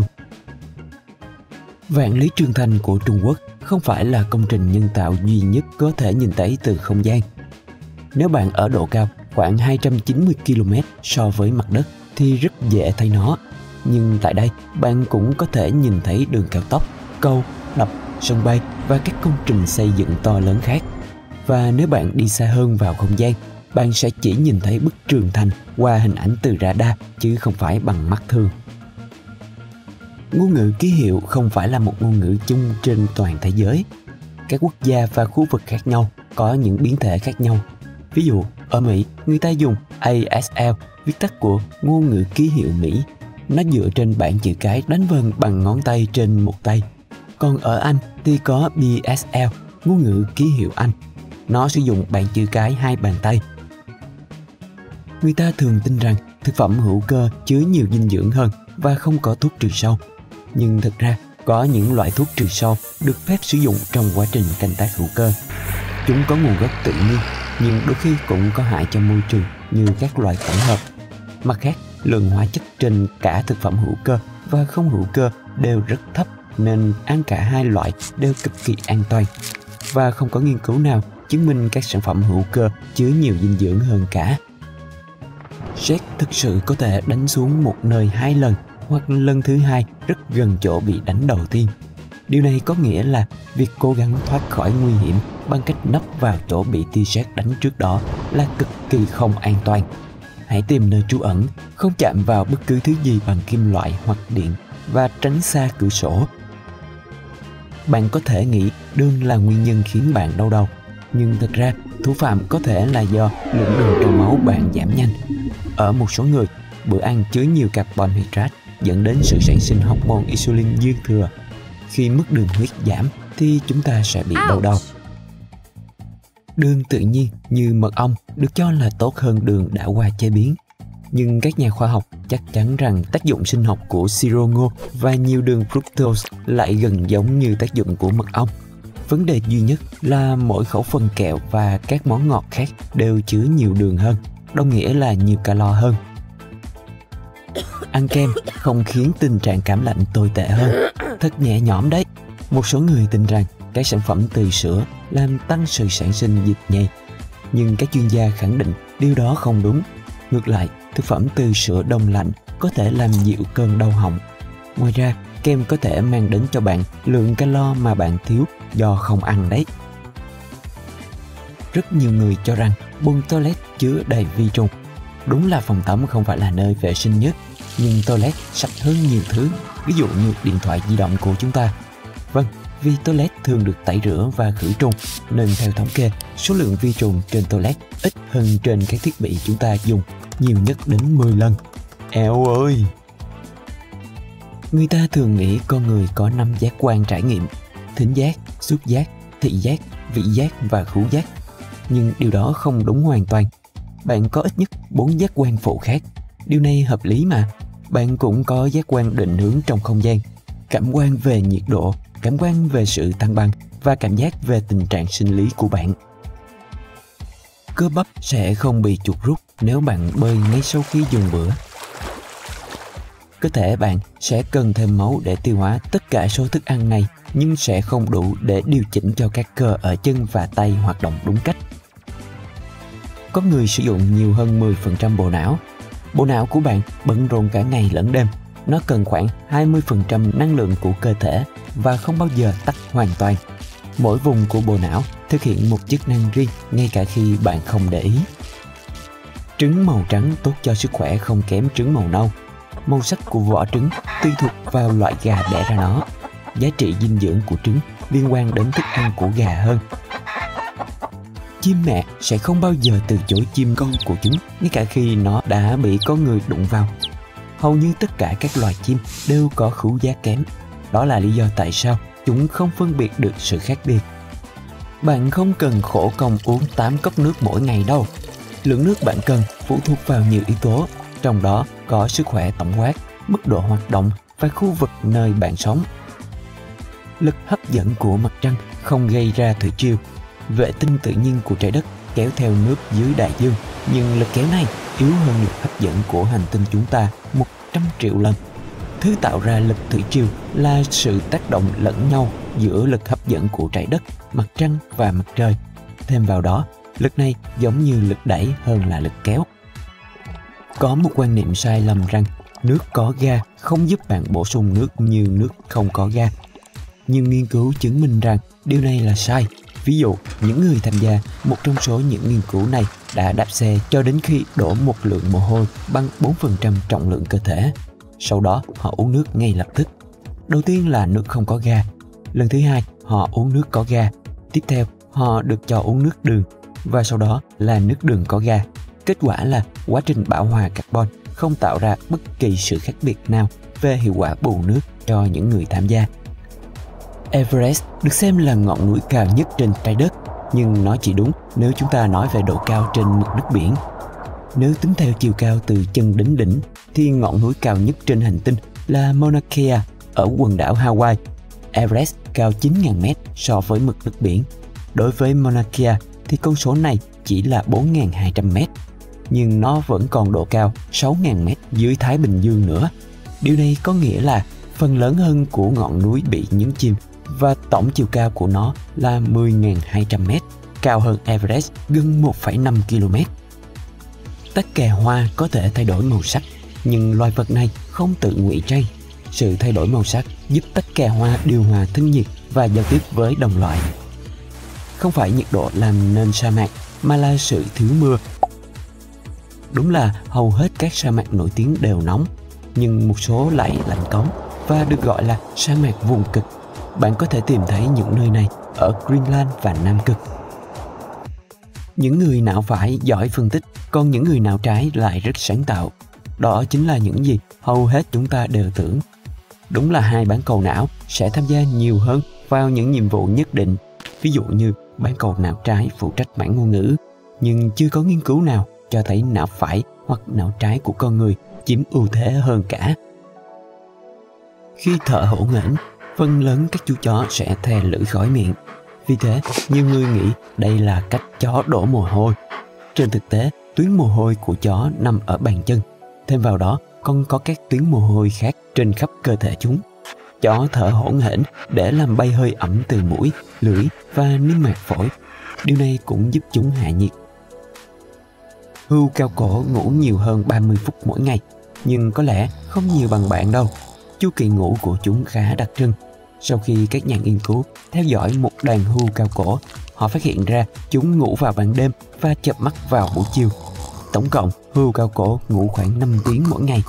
Vạn lý trường thành của Trung Quốc không phải là công trình nhân tạo duy nhất có thể nhìn thấy từ không gian. Nếu bạn ở độ cao khoảng hai trăm chín mươi ki lô mét so với mặt đất thì rất dễ thấy nó. Nhưng tại đây, bạn cũng có thể nhìn thấy đường cao tốc, cầu, đập, sân bay và các công trình xây dựng to lớn khác. Và nếu bạn đi xa hơn vào không gian, bạn sẽ chỉ nhìn thấy bức tường thành qua hình ảnh từ radar chứ không phải bằng mắt thường. Ngôn ngữ ký hiệu không phải là một ngôn ngữ chung trên toàn thế giới. Các quốc gia và khu vực khác nhau có những biến thể khác nhau. Ví dụ, ở Mỹ, người ta dùng A S L, viết tắt của ngôn ngữ ký hiệu Mỹ. Nó dựa trên bảng chữ cái đánh vần bằng ngón tay trên một tay. Còn ở Anh thì có B S L, ngôn ngữ ký hiệu Anh. Nó sử dụng bảng chữ cái hai bàn tay. Người ta thường tin rằng thực phẩm hữu cơ chứa nhiều dinh dưỡng hơn và không có thuốc trừ sâu. Nhưng thực ra, có những loại thuốc trừ sâu được phép sử dụng trong quá trình canh tác hữu cơ. Chúng có nguồn gốc tự nhiên, nhưng đôi khi cũng có hại cho môi trường như các loại tổng hợp. Mặt khác, lượng hóa chất trên cả thực phẩm hữu cơ và không hữu cơ đều rất thấp, nên ăn cả hai loại đều cực kỳ an toàn. Và không có nghiên cứu nào chứng minh các sản phẩm hữu cơ chứa nhiều dinh dưỡng hơn cả. Jet thực sự có thể đánh xuống một nơi hai lần, hoặc lần thứ hai rất gần chỗ bị đánh đầu tiên. Điều này có nghĩa là việc cố gắng thoát khỏi nguy hiểm bằng cách nấp vào chỗ bị tia sét đánh trước đó là cực kỳ không an toàn. Hãy tìm nơi trú ẩn, không chạm vào bất cứ thứ gì bằng kim loại hoặc điện và tránh xa cửa sổ. Bạn có thể nghĩ đường là nguyên nhân khiến bạn đau đầu, nhưng thực ra thủ phạm có thể là do lượng đường trong máu bạn giảm nhanh. Ở một số người, bữa ăn chứa nhiều carbon hydrate dẫn đến sự sản sinh hormone insulin dư thừa. Khi mức đường huyết giảm thì chúng ta sẽ bị đau đầu. Đường tự nhiên như mật ong được cho là tốt hơn đường đã qua chế biến. Nhưng các nhà khoa học chắc chắn rằng tác dụng sinh học của siro ngô và nhiều đường fructose lại gần giống như tác dụng của mật ong. Vấn đề duy nhất là mỗi khẩu phần kẹo và các món ngọt khác đều chứa nhiều đường hơn, đồng nghĩa là nhiều calo hơn. Ăn kem không khiến tình trạng cảm lạnh tồi tệ hơn, thật nhẹ nhõm đấy. Một số người tin rằng các sản phẩm từ sữa làm tăng sự sản sinh dịch nhầy, nhưng các chuyên gia khẳng định điều đó không đúng. Ngược lại, thực phẩm từ sữa đông lạnh có thể làm dịu cơn đau họng. Ngoài ra, kem có thể mang đến cho bạn lượng calo mà bạn thiếu do không ăn đấy. Rất nhiều người cho rằng bồn toilet chứa đầy vi trùng. Đúng là phòng tắm không phải là nơi vệ sinh nhất, nhưng toilet sạch hơn nhiều thứ, ví dụ như điện thoại di động của chúng ta. Vâng, vì toilet thường được tẩy rửa và khử trùng, nên theo thống kê, số lượng vi trùng trên toilet ít hơn trên các thiết bị chúng ta dùng, nhiều nhất đến mười lần. Eo ơi! Người ta thường nghĩ con người có năm giác quan trải nghiệm: thính giác, xúc giác, thị giác, vị giác và khứu giác. Nhưng điều đó không đúng hoàn toàn. Bạn có ít nhất bốn giác quan phụ khác. Điều này hợp lý mà. Bạn cũng có giác quan định hướng trong không gian, cảm quan về nhiệt độ, cảm quan về sự thăng bằng và cảm giác về tình trạng sinh lý của bạn. Cơ bắp sẽ không bị chuột rút nếu bạn bơi ngay sau khi dùng bữa. Cơ thể bạn sẽ cần thêm máu để tiêu hóa tất cả số thức ăn này, nhưng sẽ không đủ để điều chỉnh cho các cơ ở chân và tay hoạt động đúng cách. Có người sử dụng nhiều hơn mười phần trăm bộ não. Bộ não của bạn bận rộn cả ngày lẫn đêm. Nó cần khoảng hai mươi phần trăm năng lượng của cơ thể và không bao giờ tắt hoàn toàn. Mỗi vùng của bộ não thực hiện một chức năng riêng ngay cả khi bạn không để ý. Trứng màu trắng tốt cho sức khỏe không kém trứng màu nâu. Màu sắc của vỏ trứng tùy thuộc vào loại gà đẻ ra nó. Giá trị dinh dưỡng của trứng liên quan đến thức ăn của gà hơn. Chim mẹ sẽ không bao giờ từ chối chim con của chúng, ngay cả khi nó đã bị có người đụng vào. Hầu như tất cả các loài chim đều có khứu giác kém. Đó là lý do tại sao chúng không phân biệt được sự khác biệt. Bạn không cần khổ công uống tám cốc nước mỗi ngày đâu. Lượng nước bạn cần phụ thuộc vào nhiều yếu tố, trong đó có sức khỏe tổng quát, mức độ hoạt động và khu vực nơi bạn sống. Lực hấp dẫn của mặt trăng không gây ra thủy triều. Vệ tinh tự nhiên của trái đất kéo theo nước dưới đại dương, nhưng lực kéo này yếu hơn lực hấp dẫn của hành tinh chúng ta một trăm triệu lần. Thứ tạo ra lực thủy triều là sự tác động lẫn nhau giữa lực hấp dẫn của trái đất, mặt trăng và mặt trời. Thêm vào đó, lực này giống như lực đẩy hơn là lực kéo. Có một quan niệm sai lầm rằng nước có ga không giúp bạn bổ sung nước như nước không có ga. Nhưng nghiên cứu chứng minh rằng điều này là sai. Ví dụ, những người tham gia một trong số những nghiên cứu này đã đạp xe cho đến khi đổ một lượng mồ hôi bằng bốn phần trăm trọng lượng cơ thể. Sau đó, họ uống nước ngay lập tức. Đầu tiên là nước không có ga. Lần thứ hai, họ uống nước có ga. Tiếp theo, họ được cho uống nước đường. Và sau đó là nước đường có ga. Kết quả là quá trình bão hòa carbon không tạo ra bất kỳ sự khác biệt nào về hiệu quả bù nước cho những người tham gia. Everest được xem là ngọn núi cao nhất trên trái đất, nhưng nó chỉ đúng nếu chúng ta nói về độ cao trên mực nước biển. Nếu tính theo chiều cao từ chân đến đỉnh, thì ngọn núi cao nhất trên hành tinh là Mauna Kea ở quần đảo Hawaii. Everest cao chín nghìn mét so với mực nước biển. Đối với Mauna Kea thì con số này chỉ là bốn nghìn hai trăm mét, nhưng nó vẫn còn độ cao sáu nghìn mét dưới Thái Bình Dương nữa. Điều này có nghĩa là phần lớn hơn của ngọn núi bị nhấn chìm và tổng chiều cao của nó là mười nghìn hai trăm mét, cao hơn Everest gần một phẩy năm ki lô mét. Tắc kè hoa có thể thay đổi màu sắc, nhưng loài vật này không tự ngụy trang. Sự thay đổi màu sắc giúp tắc kè hoa điều hòa thân nhiệt và giao tiếp với đồng loại. Không phải nhiệt độ làm nên sa mạc, mà là sự thiếu mưa. Đúng là hầu hết các sa mạc nổi tiếng đều nóng, nhưng một số lại lạnh cống và được gọi là sa mạc vùng cực. Bạn có thể tìm thấy những nơi này ở Greenland và Nam Cực. Những người não phải giỏi phân tích, còn những người não trái lại rất sáng tạo. Đó chính là những gì hầu hết chúng ta đều tưởng. Đúng là hai bán cầu não sẽ tham gia nhiều hơn vào những nhiệm vụ nhất định. Ví dụ như bán cầu não trái phụ trách mảng ngôn ngữ, nhưng chưa có nghiên cứu nào cho thấy não phải hoặc não trái của con người chiếm ưu thế hơn cả. Khi thở hổn hển, phần lớn các chú chó sẽ thè lưỡi khỏi miệng. Vì thế, nhiều người nghĩ đây là cách chó đổ mồ hôi. Trên thực tế, tuyến mồ hôi của chó nằm ở bàn chân. Thêm vào đó, còn có các tuyến mồ hôi khác trên khắp cơ thể chúng. Chó thở hổn hển để làm bay hơi ẩm từ mũi, lưỡi và niêm mạc phổi. Điều này cũng giúp chúng hạ nhiệt. Hươu cao cổ ngủ nhiều hơn ba mươi phút mỗi ngày, nhưng có lẽ không nhiều bằng bạn đâu. Chu kỳ ngủ của chúng khá đặc trưng. Sau khi các nhà nghiên cứu theo dõi một đàn hươu cao cổ, họ phát hiện ra chúng ngủ vào ban đêm và chợp mắt vào buổi chiều. Tổng cộng, hươu cao cổ ngủ khoảng năm tiếng mỗi ngày.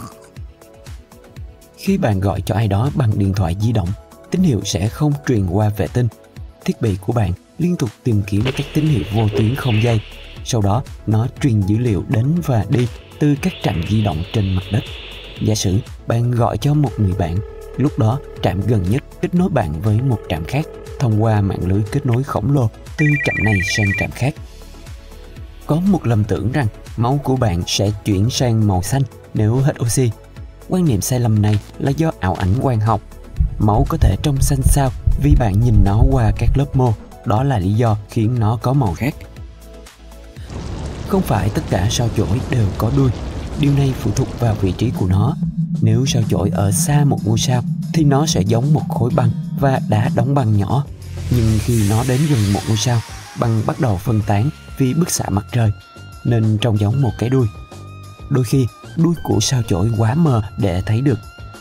Khi bạn gọi cho ai đó bằng điện thoại di động, tín hiệu sẽ không truyền qua vệ tinh. Thiết bị của bạn liên tục tìm kiếm các tín hiệu vô tuyến không dây. Sau đó, nó truyền dữ liệu đến và đi từ các trạm di động trên mặt đất. Giả sử bạn gọi cho một người bạn, lúc đó trạm gần nhất kết nối bạn với một trạm khác thông qua mạng lưới kết nối khổng lồ từ trạm này sang trạm khác. Có một lầm tưởng rằng máu của bạn sẽ chuyển sang màu xanh nếu hết oxy. Quan niệm sai lầm này là do ảo ảnh quang học. Máu có thể trong xanh sao vì bạn nhìn nó qua các lớp mô. Đó là lý do khiến nó có màu khác. Không phải tất cả sao chổi đều có đuôi. Điều này phụ thuộc vào vị trí của nó. Nếu sao chổi ở xa một ngôi sao thì nó sẽ giống một khối băng và đá đóng băng nhỏ. Nhưng khi nó đến gần một ngôi sao, băng bắt đầu phân tán vì bức xạ mặt trời, nên trông giống một cái đuôi. Đôi khi, đuôi của sao chổi quá mờ để thấy được.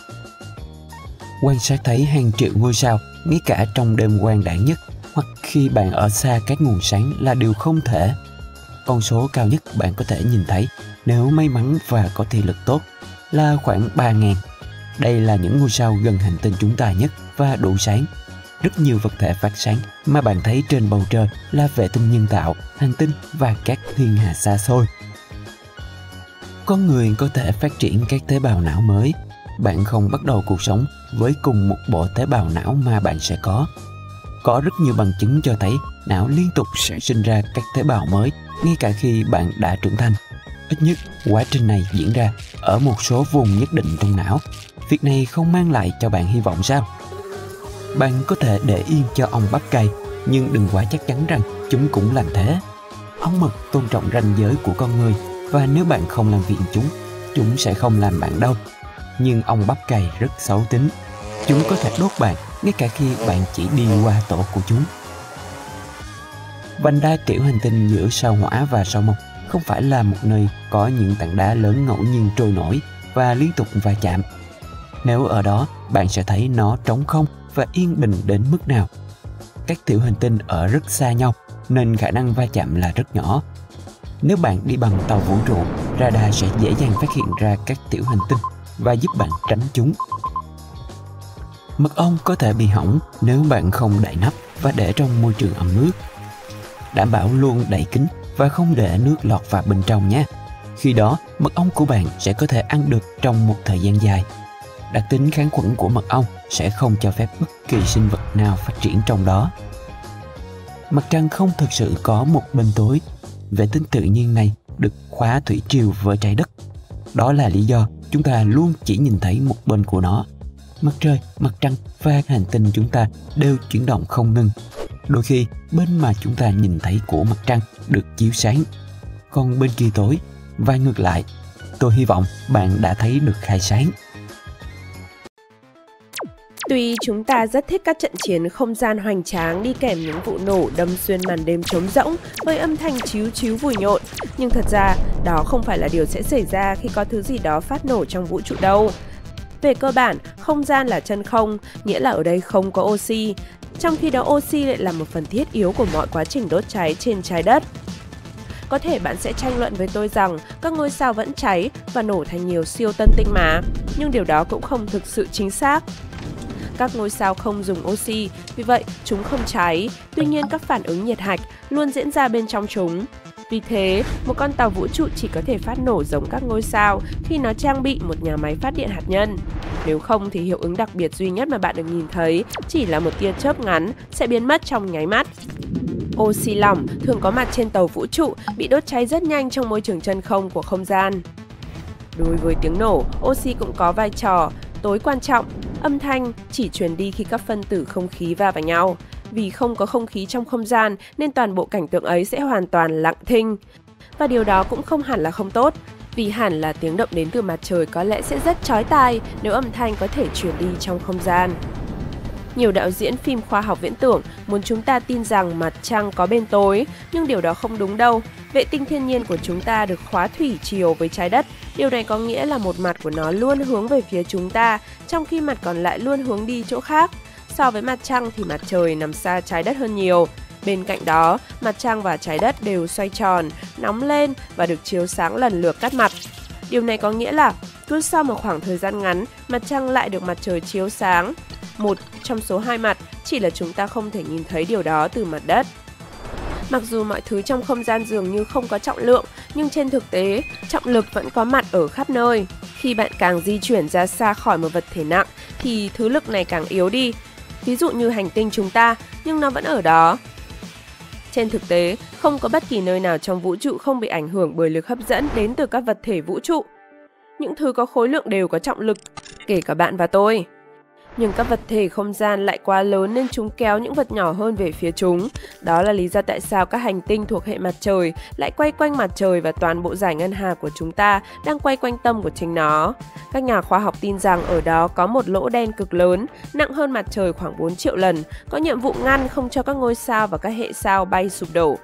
Quan sát thấy hàng triệu ngôi sao, ngay cả trong đêm quang đãng nhất, hoặc khi bạn ở xa các nguồn sáng là điều không thể. Con số cao nhất bạn có thể nhìn thấy, nếu may mắn và có thị lực tốt, là khoảng ba nghìn. Đây là những ngôi sao gần hành tinh chúng ta nhất và đủ sáng. Rất nhiều vật thể phát sáng mà bạn thấy trên bầu trời là vệ tinh nhân tạo, hành tinh và các thiên hà xa xôi. Con người có thể phát triển các tế bào não mới. Bạn không bắt đầu cuộc sống với cùng một bộ tế bào não mà bạn sẽ có. Có rất nhiều bằng chứng cho thấy não liên tục sẽ sinh ra các tế bào mới ngay cả khi bạn đã trưởng thành. Ít nhất, quá trình này diễn ra ở một số vùng nhất định trong não. Việc này không mang lại cho bạn hy vọng sao? Bạn có thể để yên cho ong bắp cày, nhưng đừng quá chắc chắn rằng chúng cũng làm thế. Ong mật tôn trọng ranh giới của con người, và nếu bạn không làm phiền chúng, chúng sẽ không làm bạn đâu. Nhưng ong bắp cày rất xấu tính. Chúng có thể đốt bạn ngay cả khi bạn chỉ đi qua tổ của chúng. Vành đai tiểu hành tinh giữa sao Hỏa và sao Mộc không phải là một nơi có những tảng đá lớn ngẫu nhiên trôi nổi và liên tục va chạm. Nếu ở đó, bạn sẽ thấy nó trống không và yên bình đến mức nào. Các tiểu hành tinh ở rất xa nhau nên khả năng va chạm là rất nhỏ. Nếu bạn đi bằng tàu vũ trụ, radar sẽ dễ dàng phát hiện ra các tiểu hành tinh và giúp bạn tránh chúng. Mật ong có thể bị hỏng nếu bạn không đậy nắp và để trong môi trường ẩm nước. Đảm bảo luôn đậy kín và không để nước lọt vào bên trong nhé. Khi đó, mật ong của bạn sẽ có thể ăn được trong một thời gian dài. Đặc tính kháng khuẩn của mật ong sẽ không cho phép bất kỳ sinh vật nào phát triển trong đó. Mặt trăng không thực sự có một bên tối. Vệ tinh tự nhiên này được khóa thủy triều với trái đất. Đó là lý do chúng ta luôn chỉ nhìn thấy một bên của nó. Mặt trời, mặt trăng và hành tinh chúng ta đều chuyển động không ngừng. Đôi khi bên mà chúng ta nhìn thấy của mặt trăng được chiếu sáng, còn bên kia tối, và ngược lại. Tôi hy vọng bạn đã thấy được khai sáng. Tuy chúng ta rất thích các trận chiến không gian hoành tráng đi kèm những vụ nổ đâm xuyên màn đêm trống rỗng với âm thanh chíu chíu vùi nhộn, nhưng thật ra đó không phải là điều sẽ xảy ra khi có thứ gì đó phát nổ trong vũ trụ đâu. Về cơ bản, không gian là chân không, nghĩa là ở đây không có oxy, trong khi đó oxy lại là một phần thiết yếu của mọi quá trình đốt cháy trên trái đất. Có thể bạn sẽ tranh luận với tôi rằng các ngôi sao vẫn cháy và nổ thành nhiều siêu tân tinh mà, nhưng điều đó cũng không thực sự chính xác. Các ngôi sao không dùng oxy, vì vậy chúng không cháy, tuy nhiên các phản ứng nhiệt hạch luôn diễn ra bên trong chúng. Vì thế, một con tàu vũ trụ chỉ có thể phát nổ giống các ngôi sao khi nó trang bị một nhà máy phát điện hạt nhân. Nếu không thì hiệu ứng đặc biệt duy nhất mà bạn được nhìn thấy chỉ là một tia chớp ngắn sẽ biến mất trong nháy mắt. Oxy lỏng thường có mặt trên tàu vũ trụ bị đốt cháy rất nhanh trong môi trường chân không của không gian. Đối với tiếng nổ, oxy cũng có vai trò tối quan trọng. Âm thanh chỉ truyền đi khi các phân tử không khí va vào nhau. Vì không có không khí trong không gian nên toàn bộ cảnh tượng ấy sẽ hoàn toàn lặng thinh. Và điều đó cũng không hẳn là không tốt, vì hẳn là tiếng động đến từ mặt trời có lẽ sẽ rất chói tai nếu âm thanh có thể truyền đi trong không gian. Nhiều đạo diễn phim khoa học viễn tưởng muốn chúng ta tin rằng mặt trăng có bên tối, nhưng điều đó không đúng đâu. Vệ tinh thiên nhiên của chúng ta được khóa thủy triều với trái đất. Điều này có nghĩa là một mặt của nó luôn hướng về phía chúng ta, trong khi mặt còn lại luôn hướng đi chỗ khác. So với mặt trăng thì mặt trời nằm xa trái đất hơn nhiều. Bên cạnh đó, mặt trăng và trái đất đều xoay tròn, nóng lên và được chiếu sáng lần lượt các mặt. Điều này có nghĩa là cứ sau một khoảng thời gian ngắn, mặt trăng lại được mặt trời chiếu sáng. Một trong số hai mặt, chỉ là chúng ta không thể nhìn thấy điều đó từ mặt đất. Mặc dù mọi thứ trong không gian dường như không có trọng lượng, nhưng trên thực tế, trọng lực vẫn có mặt ở khắp nơi. Khi bạn càng di chuyển ra xa khỏi một vật thể nặng, thì thứ lực này càng yếu đi. Ví dụ như hành tinh chúng ta, nhưng nó vẫn ở đó. Trên thực tế, không có bất kỳ nơi nào trong vũ trụ không bị ảnh hưởng bởi lực hấp dẫn đến từ các vật thể vũ trụ. Những thứ có khối lượng đều có trọng lực, kể cả bạn và tôi. Nhưng các vật thể không gian lại quá lớn nên chúng kéo những vật nhỏ hơn về phía chúng. Đó là lý do tại sao các hành tinh thuộc hệ mặt trời lại quay quanh mặt trời và toàn bộ dải ngân hà của chúng ta đang quay quanh tâm của chính nó. Các nhà khoa học tin rằng ở đó có một lỗ đen cực lớn, nặng hơn mặt trời khoảng bốn triệu lần, có nhiệm vụ ngăn không cho các ngôi sao và các hệ sao bay sụp đổ.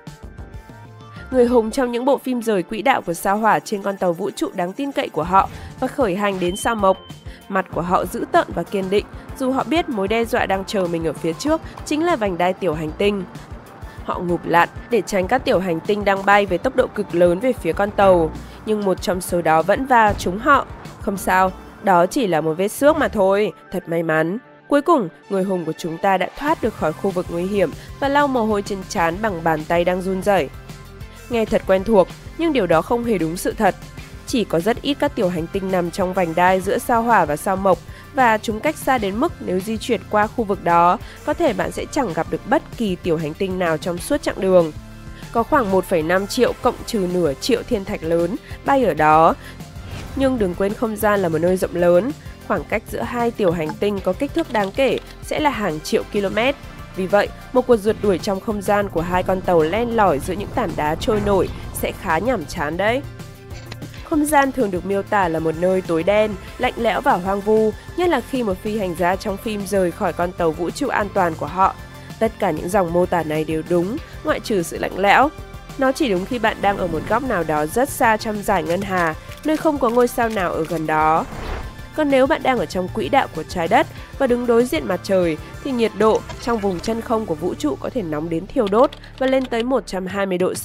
Người hùng trong những bộ phim rời quỹ đạo của sao Hỏa trên con tàu vũ trụ đáng tin cậy của họ và khởi hành đến sao Mộc. Mặt của họ dữ tợn và kiên định, dù họ biết mối đe dọa đang chờ mình ở phía trước chính là vành đai tiểu hành tinh. Họ ngụp lặn để tránh các tiểu hành tinh đang bay với tốc độ cực lớn về phía con tàu, nhưng một trong số đó vẫn va trúng họ. Không sao, đó chỉ là một vết xước mà thôi, thật may mắn. Cuối cùng, người hùng của chúng ta đã thoát được khỏi khu vực nguy hiểm và lau mồ hôi trên trán bằng bàn tay đang run rẩy. Nghe thật quen thuộc, nhưng điều đó không hề đúng sự thật. Chỉ có rất ít các tiểu hành tinh nằm trong vành đai giữa sao Hỏa và sao Mộc, và chúng cách xa đến mức nếu di chuyển qua khu vực đó, có thể bạn sẽ chẳng gặp được bất kỳ tiểu hành tinh nào trong suốt chặng đường. Có khoảng một phẩy năm triệu cộng trừ nửa triệu thiên thạch lớn bay ở đó. Nhưng đừng quên không gian là một nơi rộng lớn, khoảng cách giữa hai tiểu hành tinh có kích thước đáng kể sẽ là hàng triệu km. Vì vậy, một cuộc rượt đuổi trong không gian của hai con tàu len lỏi giữa những tảng đá trôi nổi sẽ khá nhàm chán đấy. Không gian thường được miêu tả là một nơi tối đen, lạnh lẽo và hoang vu, nhất là khi một phi hành gia trong phim rời khỏi con tàu vũ trụ an toàn của họ. Tất cả những dòng mô tả này đều đúng, ngoại trừ sự lạnh lẽo. Nó chỉ đúng khi bạn đang ở một góc nào đó rất xa trong dải ngân hà, nơi không có ngôi sao nào ở gần đó. Còn nếu bạn đang ở trong quỹ đạo của trái đất và đứng đối diện mặt trời, thì nhiệt độ trong vùng chân không của vũ trụ có thể nóng đến thiêu đốt và lên tới một trăm hai mươi độ C.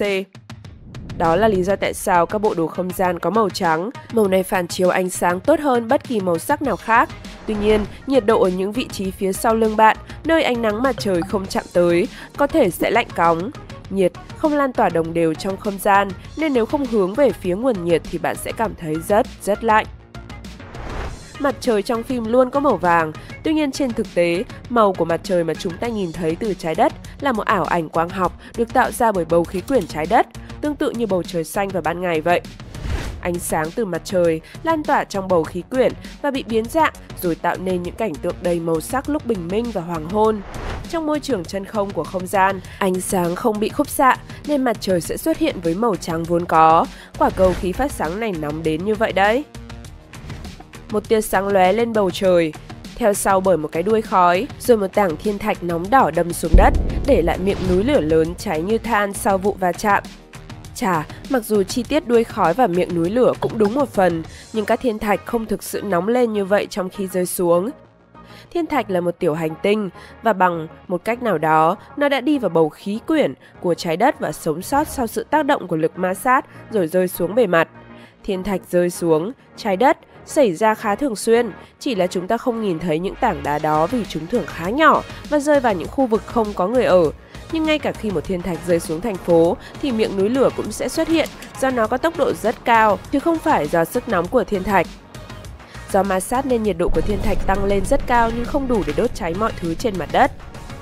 Đó là lý do tại sao các bộ đồ không gian có màu trắng. Màu này phản chiếu ánh sáng tốt hơn bất kỳ màu sắc nào khác. Tuy nhiên, nhiệt độ ở những vị trí phía sau lưng bạn, nơi ánh nắng mặt trời không chạm tới, có thể sẽ lạnh cóng. Nhiệt không lan tỏa đồng đều trong không gian, nên nếu không hướng về phía nguồn nhiệt thì bạn sẽ cảm thấy rất, rất lạnh. Mặt trời trong phim luôn có màu vàng, tuy nhiên trên thực tế, màu của mặt trời mà chúng ta nhìn thấy từ trái đất là một ảo ảnh quang học được tạo ra bởi bầu khí quyển trái đất, tương tự như bầu trời xanh vào ban ngày vậy. Ánh sáng từ mặt trời lan tỏa trong bầu khí quyển và bị biến dạng rồi tạo nên những cảnh tượng đầy màu sắc lúc bình minh và hoàng hôn. Trong môi trường chân không của không gian, ánh sáng không bị khúc xạ nên mặt trời sẽ xuất hiện với màu trắng vốn có. Quả cầu khí phát sáng này nóng đến như vậy đấy. Một tia sáng lóe lên bầu trời, theo sau bởi một cái đuôi khói, rồi một tảng thiên thạch nóng đỏ đâm xuống đất, để lại miệng núi lửa lớn cháy như than sau vụ va chạm. Chà, mặc dù chi tiết đuôi khói và miệng núi lửa cũng đúng một phần, nhưng các thiên thạch không thực sự nóng lên như vậy trong khi rơi xuống. Thiên thạch là một tiểu hành tinh, và bằng một cách nào đó, nó đã đi vào bầu khí quyển của trái đất và sống sót sau sự tác động của lực ma sát rồi rơi xuống bề mặt. Thiên thạch rơi xuống trái đất xảy ra khá thường xuyên, chỉ là chúng ta không nhìn thấy những tảng đá đó vì chúng thường khá nhỏ và rơi vào những khu vực không có người ở. Nhưng ngay cả khi một thiên thạch rơi xuống thành phố thì miệng núi lửa cũng sẽ xuất hiện do nó có tốc độ rất cao, chứ không phải do sức nóng của thiên thạch. Do ma sát nên nhiệt độ của thiên thạch tăng lên rất cao nhưng không đủ để đốt cháy mọi thứ trên mặt đất.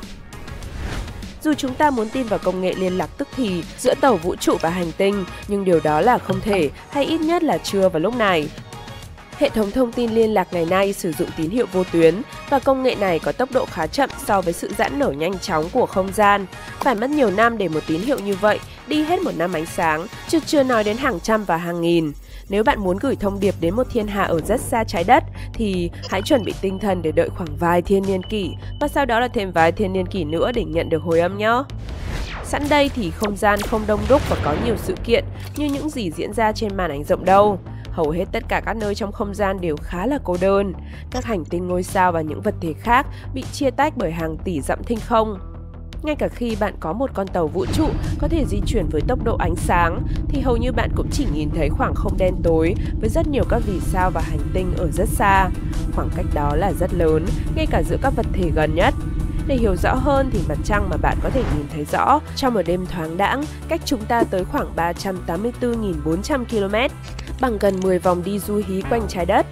Dù chúng ta muốn tin vào công nghệ liên lạc tức thì giữa tàu vũ trụ và hành tinh, nhưng điều đó là không thể, hay ít nhất là chưa vào lúc này. Hệ thống thông tin liên lạc ngày nay sử dụng tín hiệu vô tuyến và công nghệ này có tốc độ khá chậm so với sự giãn nở nhanh chóng của không gian. Phải mất nhiều năm để một tín hiệu như vậy đi hết một năm ánh sáng, chứ chưa nói đến hàng trăm và hàng nghìn. Nếu bạn muốn gửi thông điệp đến một thiên hà ở rất xa trái đất thì hãy chuẩn bị tinh thần để đợi khoảng vài thiên niên kỷ và sau đó là thêm vài thiên niên kỷ nữa để nhận được hồi âm nhé. Sẵn đây thì không gian không đông đúc và có nhiều sự kiện như những gì diễn ra trên màn ảnh rộng đâu. Hầu hết tất cả các nơi trong không gian đều khá là cô đơn. Các hành tinh, ngôi sao và những vật thể khác bị chia tách bởi hàng tỷ dặm thinh không. Ngay cả khi bạn có một con tàu vũ trụ có thể di chuyển với tốc độ ánh sáng, thì hầu như bạn cũng chỉ nhìn thấy khoảng không đen tối với rất nhiều các vì sao và hành tinh ở rất xa. Khoảng cách đó là rất lớn, ngay cả giữa các vật thể gần nhất. Để hiểu rõ hơn thì mặt trăng mà bạn có thể nhìn thấy rõ trong một đêm thoáng đãng cách chúng ta tới khoảng ba trăm tám mươi tư nghìn bốn trăm ki lô mét, bằng gần mười vòng đi du hí quanh trái đất.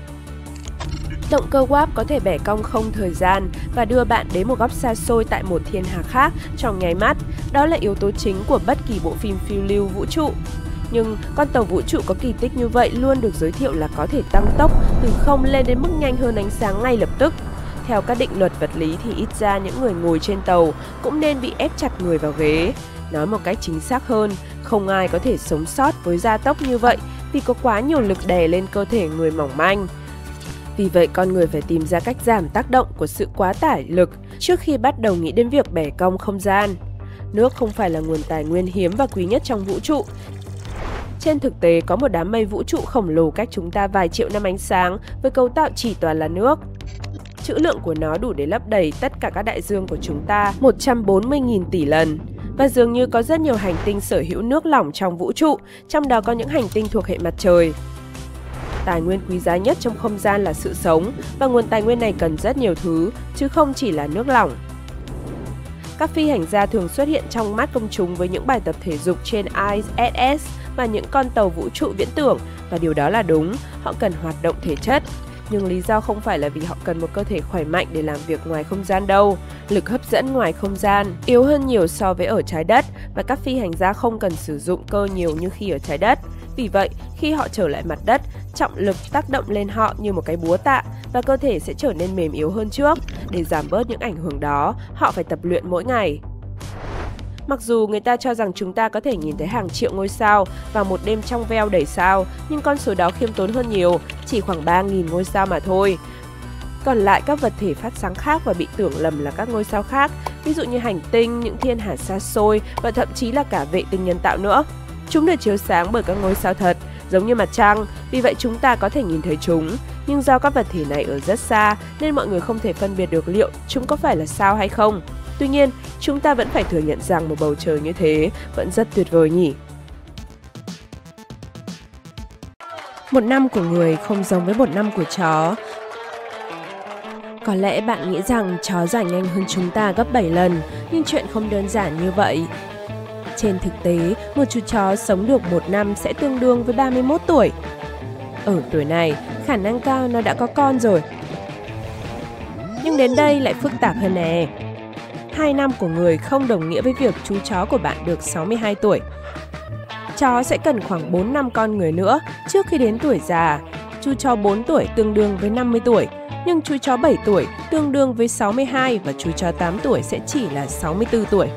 Động cơ warp có thể bẻ cong không thời gian và đưa bạn đến một góc xa xôi tại một thiên hà khác trong nháy mắt. Đó là yếu tố chính của bất kỳ bộ phim phiêu lưu vũ trụ. Nhưng con tàu vũ trụ có kỳ tích như vậy luôn được giới thiệu là có thể tăng tốc từ không lên đến mức nhanh hơn ánh sáng ngay lập tức. Theo các định luật vật lý thì ít ra những người ngồi trên tàu cũng nên bị ép chặt người vào ghế. Nói một cách chính xác hơn, không ai có thể sống sót với gia tốc như vậy vì có quá nhiều lực đè lên cơ thể người mỏng manh. Vì vậy con người phải tìm ra cách giảm tác động của sự quá tải lực trước khi bắt đầu nghĩ đến việc bẻ cong không gian. Nước không phải là nguồn tài nguyên hiếm và quý nhất trong vũ trụ. Trên thực tế có một đám mây vũ trụ khổng lồ cách chúng ta vài triệu năm ánh sáng với cấu tạo chỉ toàn là nước. Trữ lượng của nó đủ để lấp đầy tất cả các đại dương của chúng ta một trăm bốn mươi nghìn tỷ lần. Và dường như có rất nhiều hành tinh sở hữu nước lỏng trong vũ trụ, trong đó có những hành tinh thuộc hệ mặt trời. Tài nguyên quý giá nhất trong không gian là sự sống, và nguồn tài nguyên này cần rất nhiều thứ, chứ không chỉ là nước lỏng. Các phi hành gia thường xuất hiện trong mắt công chúng với những bài tập thể dục trên i ét ét và những con tàu vũ trụ viễn tưởng, và điều đó là đúng, họ cần hoạt động thể chất. Nhưng lý do không phải là vì họ cần một cơ thể khỏe mạnh để làm việc ngoài không gian đâu. Lực hấp dẫn ngoài không gian yếu hơn nhiều so với ở trái đất, và các phi hành gia không cần sử dụng cơ nhiều như khi ở trái đất. Vì vậy, khi họ trở lại mặt đất, trọng lực tác động lên họ như một cái búa tạ và cơ thể sẽ trở nên mềm yếu hơn trước. Để giảm bớt những ảnh hưởng đó, họ phải tập luyện mỗi ngày. Mặc dù người ta cho rằng chúng ta có thể nhìn thấy hàng triệu ngôi sao vào một đêm trong veo đầy sao, nhưng con số đó khiêm tốn hơn nhiều, chỉ khoảng ba nghìn ngôi sao mà thôi. Còn lại các vật thể phát sáng khác và bị tưởng lầm là các ngôi sao khác, ví dụ như hành tinh, những thiên hà xa xôi và thậm chí là cả vệ tinh nhân tạo nữa. Chúng được chiếu sáng bởi các ngôi sao thật, giống như mặt trăng, vì vậy chúng ta có thể nhìn thấy chúng. Nhưng do các vật thể này ở rất xa nên mọi người không thể phân biệt được liệu chúng có phải là sao hay không. Tuy nhiên, chúng ta vẫn phải thừa nhận rằng một bầu trời như thế vẫn rất tuyệt vời nhỉ. Một năm của người không giống với một năm của chó. Có lẽ bạn nghĩ rằng chó giải nhanh hơn chúng ta gấp bảy lần, nhưng chuyện không đơn giản như vậy. Trên thực tế, một chú chó sống được một năm sẽ tương đương với ba mươi mốt tuổi. Ở tuổi này, khả năng cao nó đã có con rồi. Nhưng đến đây lại phức tạp hơn nè. Hai năm của người không đồng nghĩa với việc chú chó của bạn được sáu mươi hai tuổi. Chó sẽ cần khoảng bốn năm con người nữa trước khi đến tuổi già. Chú chó bốn tuổi tương đương với năm mươi tuổi, nhưng chú chó bảy tuổi tương đương với sáu mươi hai và chú chó tám tuổi sẽ chỉ là sáu mươi tư tuổi.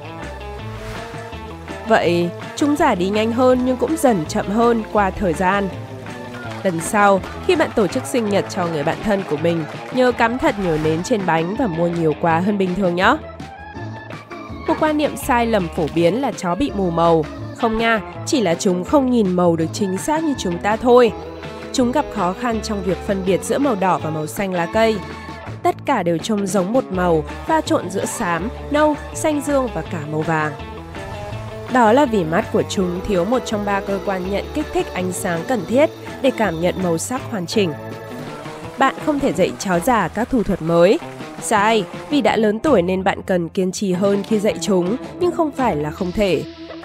Vậy, chúng già đi nhanh hơn nhưng cũng dần chậm hơn qua thời gian. Lần sau, khi bạn tổ chức sinh nhật cho người bạn thân của mình, nhớ cắm thật nhiều nến trên bánh và mua nhiều quà hơn bình thường nhé. Một quan niệm sai lầm phổ biến là chó bị mù màu. Không nha, chỉ là chúng không nhìn màu được chính xác như chúng ta thôi. Chúng gặp khó khăn trong việc phân biệt giữa màu đỏ và màu xanh lá cây. Tất cả đều trông giống một màu, pha trộn giữa xám, nâu, xanh dương và cả màu vàng. Đó là vì mắt của chúng thiếu một trong ba cơ quan nhận kích thích ánh sáng cần thiết để cảm nhận màu sắc hoàn chỉnh. Bạn không thể dạy chó già các thủ thuật mới. Sai, vì đã lớn tuổi nên bạn cần kiên trì hơn khi dạy chúng, nhưng không phải là không thể.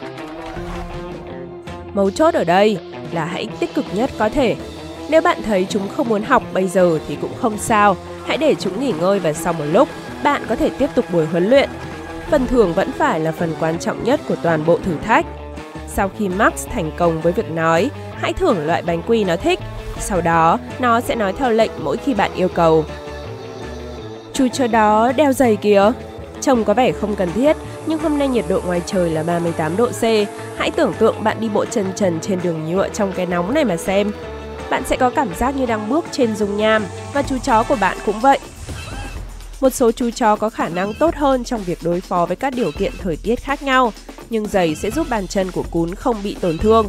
Mấu chốt ở đây là hãy tích cực nhất có thể. Nếu bạn thấy chúng không muốn học bây giờ thì cũng không sao, hãy để chúng nghỉ ngơi và sau một lúc, bạn có thể tiếp tục buổi huấn luyện. Phần thưởng vẫn phải là phần quan trọng nhất của toàn bộ thử thách. Sau khi Max thành công với việc nói, hãy thưởng loại bánh quy nó thích. Sau đó, nó sẽ nói theo lệnh mỗi khi bạn yêu cầu. Chú chó đó đeo giày kìa. Trông có vẻ không cần thiết, nhưng hôm nay nhiệt độ ngoài trời là ba mươi tám độ C. Hãy tưởng tượng bạn đi bộ chân trần trên đường nhựa trong cái nóng này mà xem. Bạn sẽ có cảm giác như đang bước trên dung nham, và chú chó của bạn cũng vậy. Một số chú chó có khả năng tốt hơn trong việc đối phó với các điều kiện thời tiết khác nhau, nhưng giày sẽ giúp bàn chân của cún không bị tổn thương.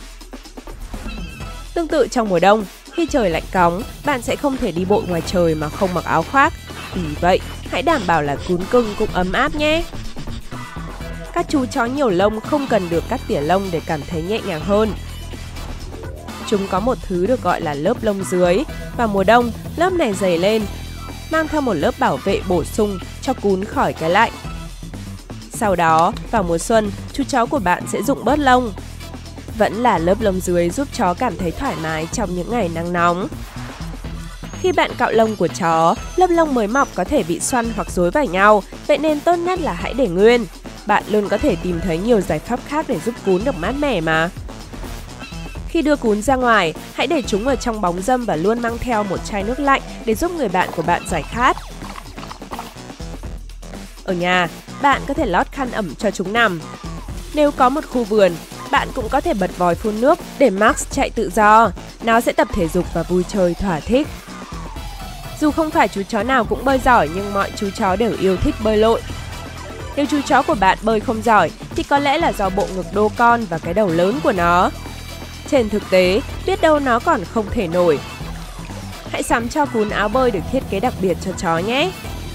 Tương tự trong mùa đông, khi trời lạnh cóng, bạn sẽ không thể đi bộ ngoài trời mà không mặc áo khoác. Vì vậy, hãy đảm bảo là cún cưng cũng ấm áp nhé. Các chú chó nhiều lông không cần được cắt tỉa lông để cảm thấy nhẹ nhàng hơn. Chúng có một thứ được gọi là lớp lông dưới. Vào mùa đông, lớp này dày lên, mang theo một lớp bảo vệ bổ sung cho cún khỏi cái lạnh. Sau đó, vào mùa xuân, chú chó của bạn sẽ rụng bớt lông. Vẫn là lớp lông dưới giúp chó cảm thấy thoải mái trong những ngày nắng nóng. Khi bạn cạo lông của chó, lớp lông mới mọc có thể bị xoăn hoặc rối vào nhau, vậy nên tốt nhất là hãy để nguyên. Bạn luôn có thể tìm thấy nhiều giải pháp khác để giúp cún được mát mẻ mà. Khi đưa cún ra ngoài, hãy để chúng ở trong bóng râm và luôn mang theo một chai nước lạnh để giúp người bạn của bạn giải khát. Ở nhà, bạn có thể lót khăn ẩm cho chúng nằm. Nếu có một khu vườn, bạn cũng có thể bật vòi phun nước để Max chạy tự do. Nó sẽ tập thể dục và vui chơi thỏa thích. Dù không phải chú chó nào cũng bơi giỏi, nhưng mọi chú chó đều yêu thích bơi lội. Nếu chú chó của bạn bơi không giỏi thì có lẽ là do bộ ngực đô con và cái đầu lớn của nó. Trên thực tế, biết đâu nó còn không thể nổi. Hãy sắm cho cún áo bơi được thiết kế đặc biệt cho chó nhé.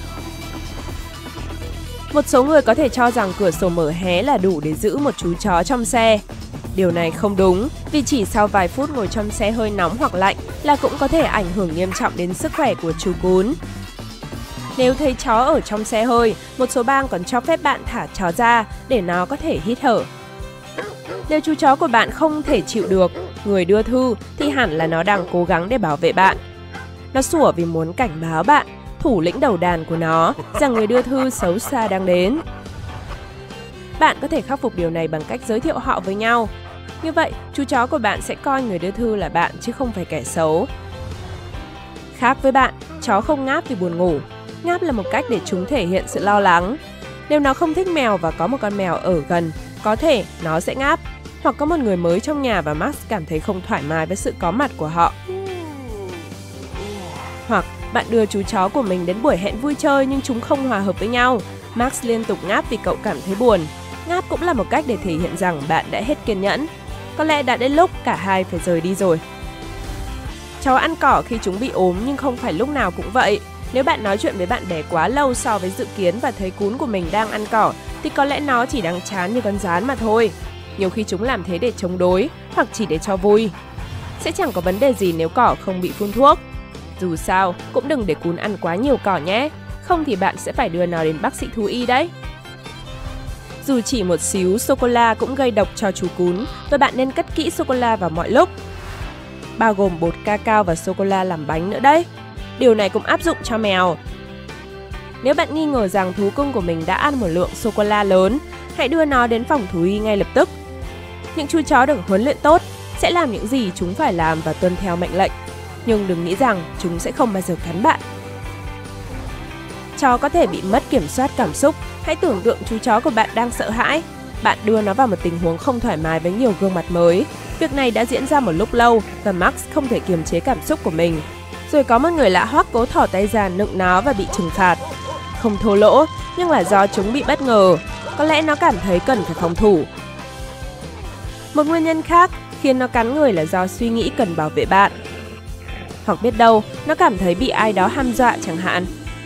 Một số người có thể cho rằng cửa sổ mở hé là đủ để giữ một chú chó trong xe. Điều này không đúng, vì chỉ sau vài phút ngồi trong xe hơi nóng hoặc lạnh là cũng có thể ảnh hưởng nghiêm trọng đến sức khỏe của chú cún. Nếu thấy chó ở trong xe hơi, một số bang còn cho phép bạn thả chó ra để nó có thể hít thở. Nếu chú chó của bạn không thể chịu được người đưa thư thì hẳn là nó đang cố gắng để bảo vệ bạn. Nó sủa vì muốn cảnh báo bạn, thủ lĩnh đầu đàn của nó, rằng người đưa thư xấu xa đang đến. Bạn có thể khắc phục điều này bằng cách giới thiệu họ với nhau. Như vậy, chú chó của bạn sẽ coi người đưa thư là bạn chứ không phải kẻ xấu. Khác với bạn, chó không ngáp vì buồn ngủ. Ngáp là một cách để chúng thể hiện sự lo lắng. Nếu nó không thích mèo và có một con mèo ở gần, có thể nó sẽ ngáp. Hoặc có một người mới trong nhà và Max cảm thấy không thoải mái với sự có mặt của họ. Hoặc bạn đưa chú chó của mình đến buổi hẹn vui chơi nhưng chúng không hòa hợp với nhau. Max liên tục ngáp vì cậu cảm thấy buồn. Ngáp cũng là một cách để thể hiện rằng bạn đã hết kiên nhẫn. Có lẽ đã đến lúc cả hai phải rời đi rồi. Chó ăn cỏ khi chúng bị ốm nhưng không phải lúc nào cũng vậy. Nếu bạn nói chuyện với bạn bè quá lâu so với dự kiến và thấy cún của mình đang ăn cỏ thì có lẽ nó chỉ đang chán như con gián mà thôi. Nhiều khi chúng làm thế để chống đối hoặc chỉ để cho vui. Sẽ chẳng có vấn đề gì nếu cỏ không bị phun thuốc. Dù sao, cũng đừng để cún ăn quá nhiều cỏ nhé. Không thì bạn sẽ phải đưa nó đến bác sĩ thú y đấy. Dù chỉ một xíu sô-cô-la cũng gây độc cho chú cún và bạn nên cất kỹ sô-cô-la vào mọi lúc. bao gồm bột cacao và sô-cô-la làm bánh nữa đấy. Điều này cũng áp dụng cho mèo. Nếu bạn nghi ngờ rằng thú cưng của mình đã ăn một lượng sô-cô-la lớn, hãy đưa nó đến phòng thú y ngay lập tức. Những chú chó được huấn luyện tốt sẽ làm những gì chúng phải làm và tuân theo mệnh lệnh. Nhưng đừng nghĩ rằng chúng sẽ không bao giờ cắn bạn. Chó có thể bị mất kiểm soát cảm xúc. Hãy tưởng tượng chú chó của bạn đang sợ hãi. Bạn đưa nó vào một tình huống không thoải mái với nhiều gương mặt mới. Việc này đã diễn ra một lúc lâu và Max không thể kiềm chế cảm xúc của mình. Rồi có một người lạ hoắc cố thỏ tay ra nựng nó và bị trừng phạt. Không thô lỗ, nhưng là do chúng bị bất ngờ. Có lẽ nó cảm thấy cần phải phòng thủ. Một nguyên nhân khác khiến nó cắn người là do suy nghĩ cần bảo vệ bạn. Hoặc biết đâu, nó cảm thấy bị ai đó hăm dọa chẳng hạn.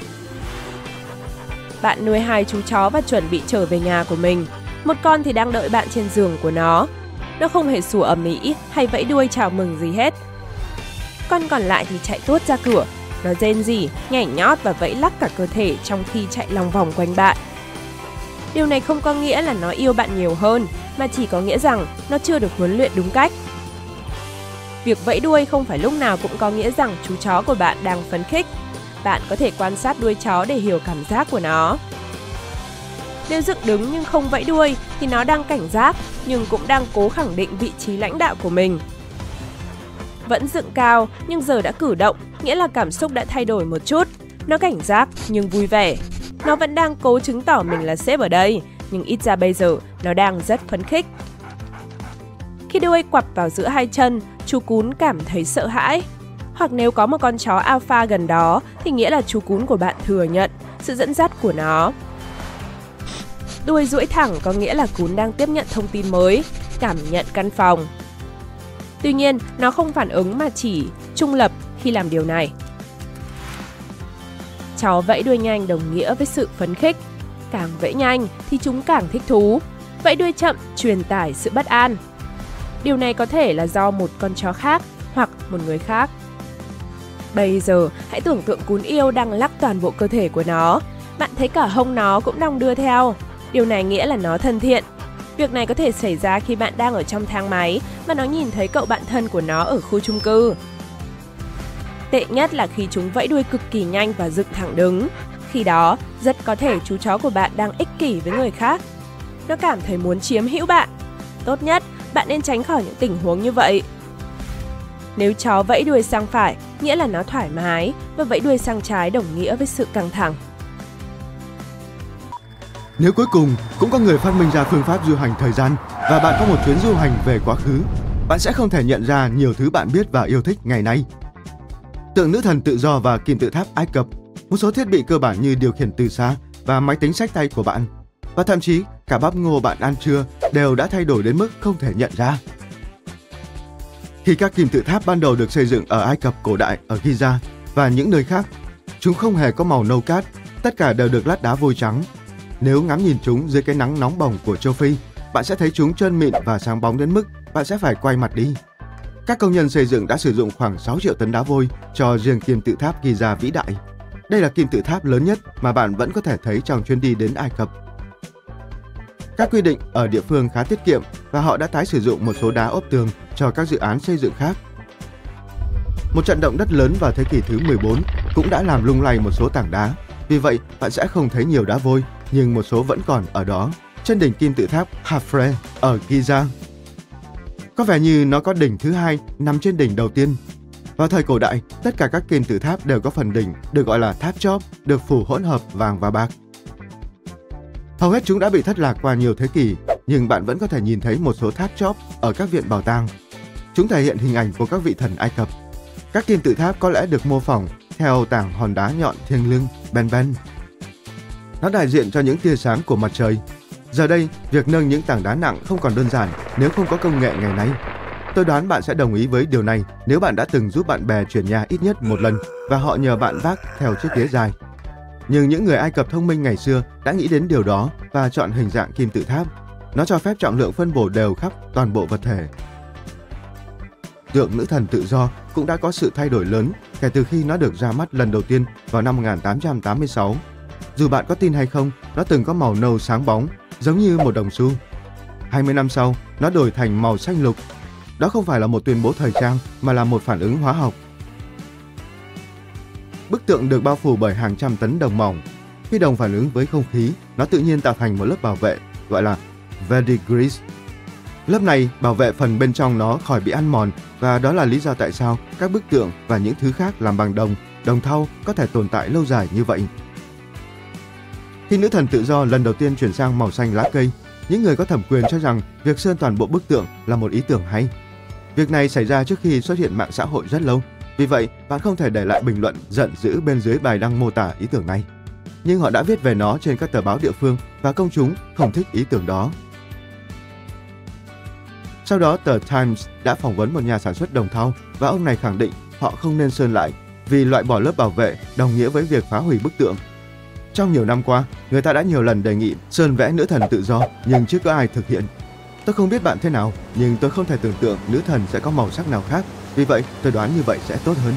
Bạn nuôi hai chú chó và chuẩn bị trở về nhà của mình. Một con thì đang đợi bạn trên giường của nó. Nó không hề sủa ầm ĩ hay vẫy đuôi chào mừng gì hết. Con còn lại thì chạy tuốt ra cửa. Nó rên rỉ, nhảy nhót và vẫy lắc cả cơ thể trong khi chạy lòng vòng quanh bạn. Điều này không có nghĩa là nó yêu bạn nhiều hơn, mà chỉ có nghĩa rằng nó chưa được huấn luyện đúng cách. Việc vẫy đuôi không phải lúc nào cũng có nghĩa rằng chú chó của bạn đang phấn khích. Bạn có thể quan sát đuôi chó để hiểu cảm giác của nó. Nếu dựng đứng nhưng không vẫy đuôi thì nó đang cảnh giác, nhưng cũng đang cố khẳng định vị trí lãnh đạo của mình. Vẫn dựng cao nhưng giờ đã cử động, nghĩa là cảm xúc đã thay đổi một chút. Nó cảnh giác nhưng vui vẻ. Nó vẫn đang cố chứng tỏ mình là sếp ở đây, nhưng ít ra bây giờ nó đang rất phấn khích. Khi đuôi quặp vào giữa hai chân, chú cún cảm thấy sợ hãi. Hoặc nếu có một con chó alpha gần đó thì nghĩa là chú cún của bạn thừa nhận sự dẫn dắt của nó. Đuôi duỗi thẳng có nghĩa là cún đang tiếp nhận thông tin mới, cảm nhận căn phòng. Tuy nhiên, nó không phản ứng mà chỉ trung lập khi làm điều này. Chó vẫy đuôi nhanh đồng nghĩa với sự phấn khích. Càng vẫy nhanh thì chúng càng thích thú. Vẫy đuôi chậm truyền tải sự bất an. Điều này có thể là do một con chó khác hoặc một người khác. Bây giờ, hãy tưởng tượng cún yêu đang lắc toàn bộ cơ thể của nó. Bạn thấy cả hông nó cũng đong đưa theo. Điều này nghĩa là nó thân thiện. Việc này có thể xảy ra khi bạn đang ở trong thang máy và nó nhìn thấy cậu bạn thân của nó ở khu chung cư. Tệ nhất là khi chúng vẫy đuôi cực kỳ nhanh và dựng thẳng đứng. Khi đó, rất có thể chú chó của bạn đang ích kỷ với người khác. Nó cảm thấy muốn chiếm hữu bạn. Tốt nhất, bạn nên tránh khỏi những tình huống như vậy. Nếu chó vẫy đuôi sang phải, nghĩa là nó thoải mái, và vẫy đuôi sang trái đồng nghĩa với sự căng thẳng. Nếu cuối cùng cũng có người phát minh ra phương pháp du hành thời gian và bạn có một chuyến du hành về quá khứ, bạn sẽ không thể nhận ra nhiều thứ bạn biết và yêu thích ngày nay. Tượng nữ thần tự do và kim tự tháp Ai Cập, một số thiết bị cơ bản như điều khiển từ xa và máy tính xách tay của bạn, và thậm chí cả bắp ngô bạn ăn trưa đều đã thay đổi đến mức không thể nhận ra. Khi các kim tự tháp ban đầu được xây dựng ở Ai Cập cổ đại, ở Giza và những nơi khác, chúng không hề có màu nâu cát, tất cả đều được lát đá vôi trắng. Nếu ngắm nhìn chúng dưới cái nắng nóng bỏng của châu Phi, bạn sẽ thấy chúng trơn mịn và sáng bóng đến mức bạn sẽ phải quay mặt đi. Các công nhân xây dựng đã sử dụng khoảng sáu triệu tấn đá vôi cho riêng kim tự tháp Giza vĩ đại. Đây là kim tự tháp lớn nhất mà bạn vẫn có thể thấy trong chuyến đi đến Ai Cập. Các quy định ở địa phương khá tiết kiệm và họ đã tái sử dụng một số đá ốp tường cho các dự án xây dựng khác. Một trận động đất lớn vào thế kỷ thứ mười bốn cũng đã làm lung lay một số tảng đá. Vì vậy, bạn sẽ không thấy nhiều đá vôi, nhưng một số vẫn còn ở đó, trên đỉnh kim tự tháp Khafre ở Giza. Có vẻ như nó có đỉnh thứ hai nằm trên đỉnh đầu tiên. Vào thời cổ đại, tất cả các kim tự tháp đều có phần đỉnh được gọi là tháp chóp, được phủ hỗn hợp vàng và bạc. Hầu hết chúng đã bị thất lạc qua nhiều thế kỷ, nhưng bạn vẫn có thể nhìn thấy một số tháp chóp ở các viện bảo tàng. Chúng thể hiện hình ảnh của các vị thần Ai Cập. Các kim tự tháp có lẽ được mô phỏng theo tảng hòn đá nhọn thiêng liêng Ben Ben. Nó đại diện cho những tia sáng của mặt trời. Giờ đây, việc nâng những tảng đá nặng không còn đơn giản nếu không có công nghệ ngày nay. Tôi đoán bạn sẽ đồng ý với điều này nếu bạn đã từng giúp bạn bè chuyển nhà ít nhất một lần và họ nhờ bạn vác theo chiếc ghế dài. Nhưng những người Ai Cập thông minh ngày xưa đã nghĩ đến điều đó và chọn hình dạng kim tự tháp. Nó cho phép trọng lượng phân bổ đều khắp toàn bộ vật thể. Tượng nữ thần tự do cũng đã có sự thay đổi lớn kể từ khi nó được ra mắt lần đầu tiên vào năm một nghìn tám trăm tám mươi sáu. Dù bạn có tin hay không, nó từng có màu nâu sáng bóng, giống như một đồng xu. hai mươi năm sau, nó đổi thành màu xanh lục. Đó không phải là một tuyên bố thời trang mà là một phản ứng hóa học. Bức tượng được bao phủ bởi hàng trăm tấn đồng mỏng. Khi đồng phản ứng với không khí, nó tự nhiên tạo thành một lớp bảo vệ gọi là verdigris. Lớp này bảo vệ phần bên trong nó khỏi bị ăn mòn, và đó là lý do tại sao các bức tượng và những thứ khác làm bằng đồng, đồng thau có thể tồn tại lâu dài như vậy. Khi nữ thần tự do lần đầu tiên chuyển sang màu xanh lá cây, những người có thẩm quyền cho rằng việc sơn toàn bộ bức tượng là một ý tưởng hay. Việc này xảy ra trước khi xuất hiện mạng xã hội rất lâu, vì vậy bạn không thể để lại bình luận giận dữ bên dưới bài đăng mô tả ý tưởng này. Nhưng họ đã viết về nó trên các tờ báo địa phương và công chúng không thích ý tưởng đó. Sau đó, tờ Times đã phỏng vấn một nhà sản xuất đồng thau và ông này khẳng định họ không nên sơn lại vì loại bỏ lớp bảo vệ đồng nghĩa với việc phá hủy bức tượng. Trong nhiều năm qua, người ta đã nhiều lần đề nghị sơn vẽ nữ thần tự do nhưng chưa có ai thực hiện. Tôi không biết bạn thế nào, nhưng tôi không thể tưởng tượng nữ thần sẽ có màu sắc nào khác, vì vậy tôi đoán như vậy sẽ tốt hơn.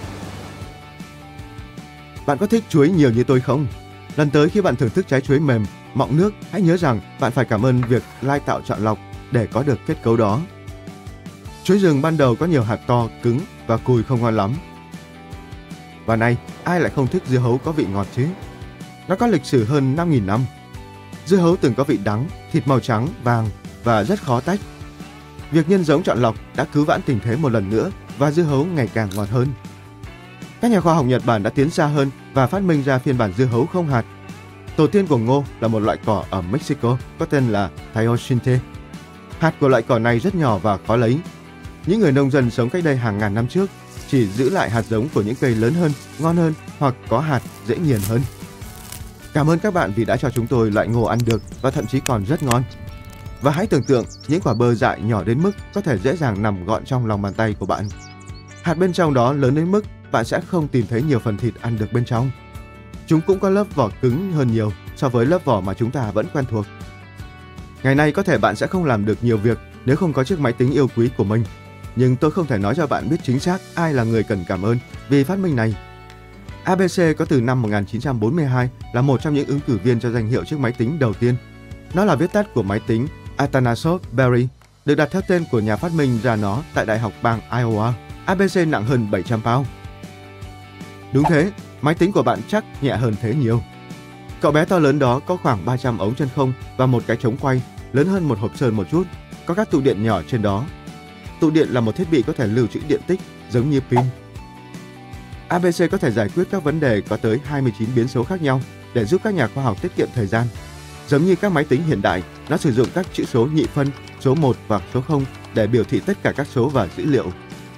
Bạn có thích chuối nhiều như tôi không? Lần tới khi bạn thưởng thức trái chuối mềm, mọng nước, hãy nhớ rằng bạn phải cảm ơn việc lai tạo chọn lọc để có được kết cấu đó. Chuối rừng ban đầu có nhiều hạt to, cứng và cùi không ngon lắm. Và này, ai lại không thích dưa hấu có vị ngọt chứ? Nó có lịch sử hơn năm nghìn năm. Dưa hấu từng có vị đắng, thịt màu trắng, vàng và rất khó tách. Việc nhân giống chọn lọc đã cứu vãn tình thế một lần nữa và dưa hấu ngày càng ngọt hơn. Các nhà khoa học Nhật Bản đã tiến xa hơn và phát minh ra phiên bản dưa hấu không hạt. Tổ tiên của ngô là một loại cỏ ở Mexico có tên là Teosinte. Hạt của loại cỏ này rất nhỏ và khó lấy. Những người nông dân sống cách đây hàng ngàn năm trước chỉ giữ lại hạt giống của những cây lớn hơn, ngon hơn hoặc có hạt dễ nghiền hơn. Cảm ơn các bạn vì đã cho chúng tôi loại ngô ăn được và thậm chí còn rất ngon. Và hãy tưởng tượng những quả bơ dại nhỏ đến mức có thể dễ dàng nằm gọn trong lòng bàn tay của bạn. Hạt bên trong đó lớn đến mức bạn sẽ không tìm thấy nhiều phần thịt ăn được bên trong. Chúng cũng có lớp vỏ cứng hơn nhiều so với lớp vỏ mà chúng ta vẫn quen thuộc. Ngày nay có thể bạn sẽ không làm được nhiều việc nếu không có chiếc máy tính yêu quý của mình. Nhưng tôi không thể nói cho bạn biết chính xác ai là người cần cảm ơn vì phát minh này. a bê xê có từ năm một nghìn chín trăm bốn mươi hai là một trong những ứng cử viên cho danh hiệu chiếc máy tính đầu tiên. Nó là viết tắt của máy tính Atanasoff Berry, được đặt theo tên của nhà phát minh ra nó tại Đại học bang Iowa. a bê xê nặng hơn bảy trăm pound. Đúng thế, máy tính của bạn chắc nhẹ hơn thế nhiều. Cậu bé to lớn đó có khoảng ba trăm ống chân không và một cái chống quay, lớn hơn một hộp sơn một chút, có các tụ điện nhỏ trên đó. Tụ điện là một thiết bị có thể lưu trữ điện tích giống như pin. a bê xê có thể giải quyết các vấn đề có tới hai mươi chín biến số khác nhau để giúp các nhà khoa học tiết kiệm thời gian. Giống như các máy tính hiện đại, nó sử dụng các chữ số nhị phân, số một và số không để biểu thị tất cả các số và dữ liệu.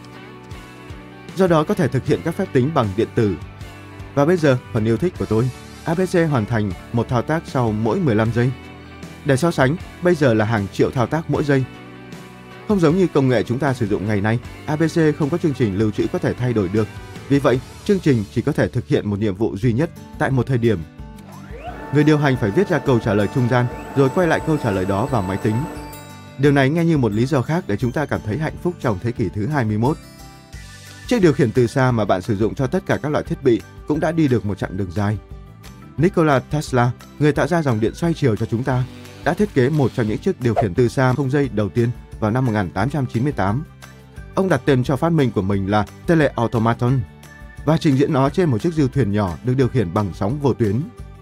Do đó có thể thực hiện các phép tính bằng điện tử. Và bây giờ, phần yêu thích của tôi, a bê xê hoàn thành một thao tác sau mỗi mười lăm giây. Để so sánh, bây giờ là hàng triệu thao tác mỗi giây. Không giống như công nghệ chúng ta sử dụng ngày nay, a bê xê không có chương trình lưu trữ có thể thay đổi được. Vì vậy, chương trình chỉ có thể thực hiện một nhiệm vụ duy nhất tại một thời điểm. Người điều hành phải viết ra câu trả lời trung gian rồi quay lại câu trả lời đó vào máy tính. Điều này nghe như một lý do khác để chúng ta cảm thấy hạnh phúc trong thế kỷ thứ hai mươi mốt. Chiếc điều khiển từ xa mà bạn sử dụng cho tất cả các loại thiết bị cũng đã đi được một chặng đường dài. Nikola Tesla, người tạo ra dòng điện xoay chiều cho chúng ta, đã thiết kế một trong những chiếc điều khiển từ xa không dây đầu tiên vào năm một nghìn tám trăm chín mươi tám. Ông đặt tên cho phát minh của mình là Teleautomaton và trình diễn nó trên một chiếc du thuyền nhỏ được điều khiển bằng sóng vô tuyến.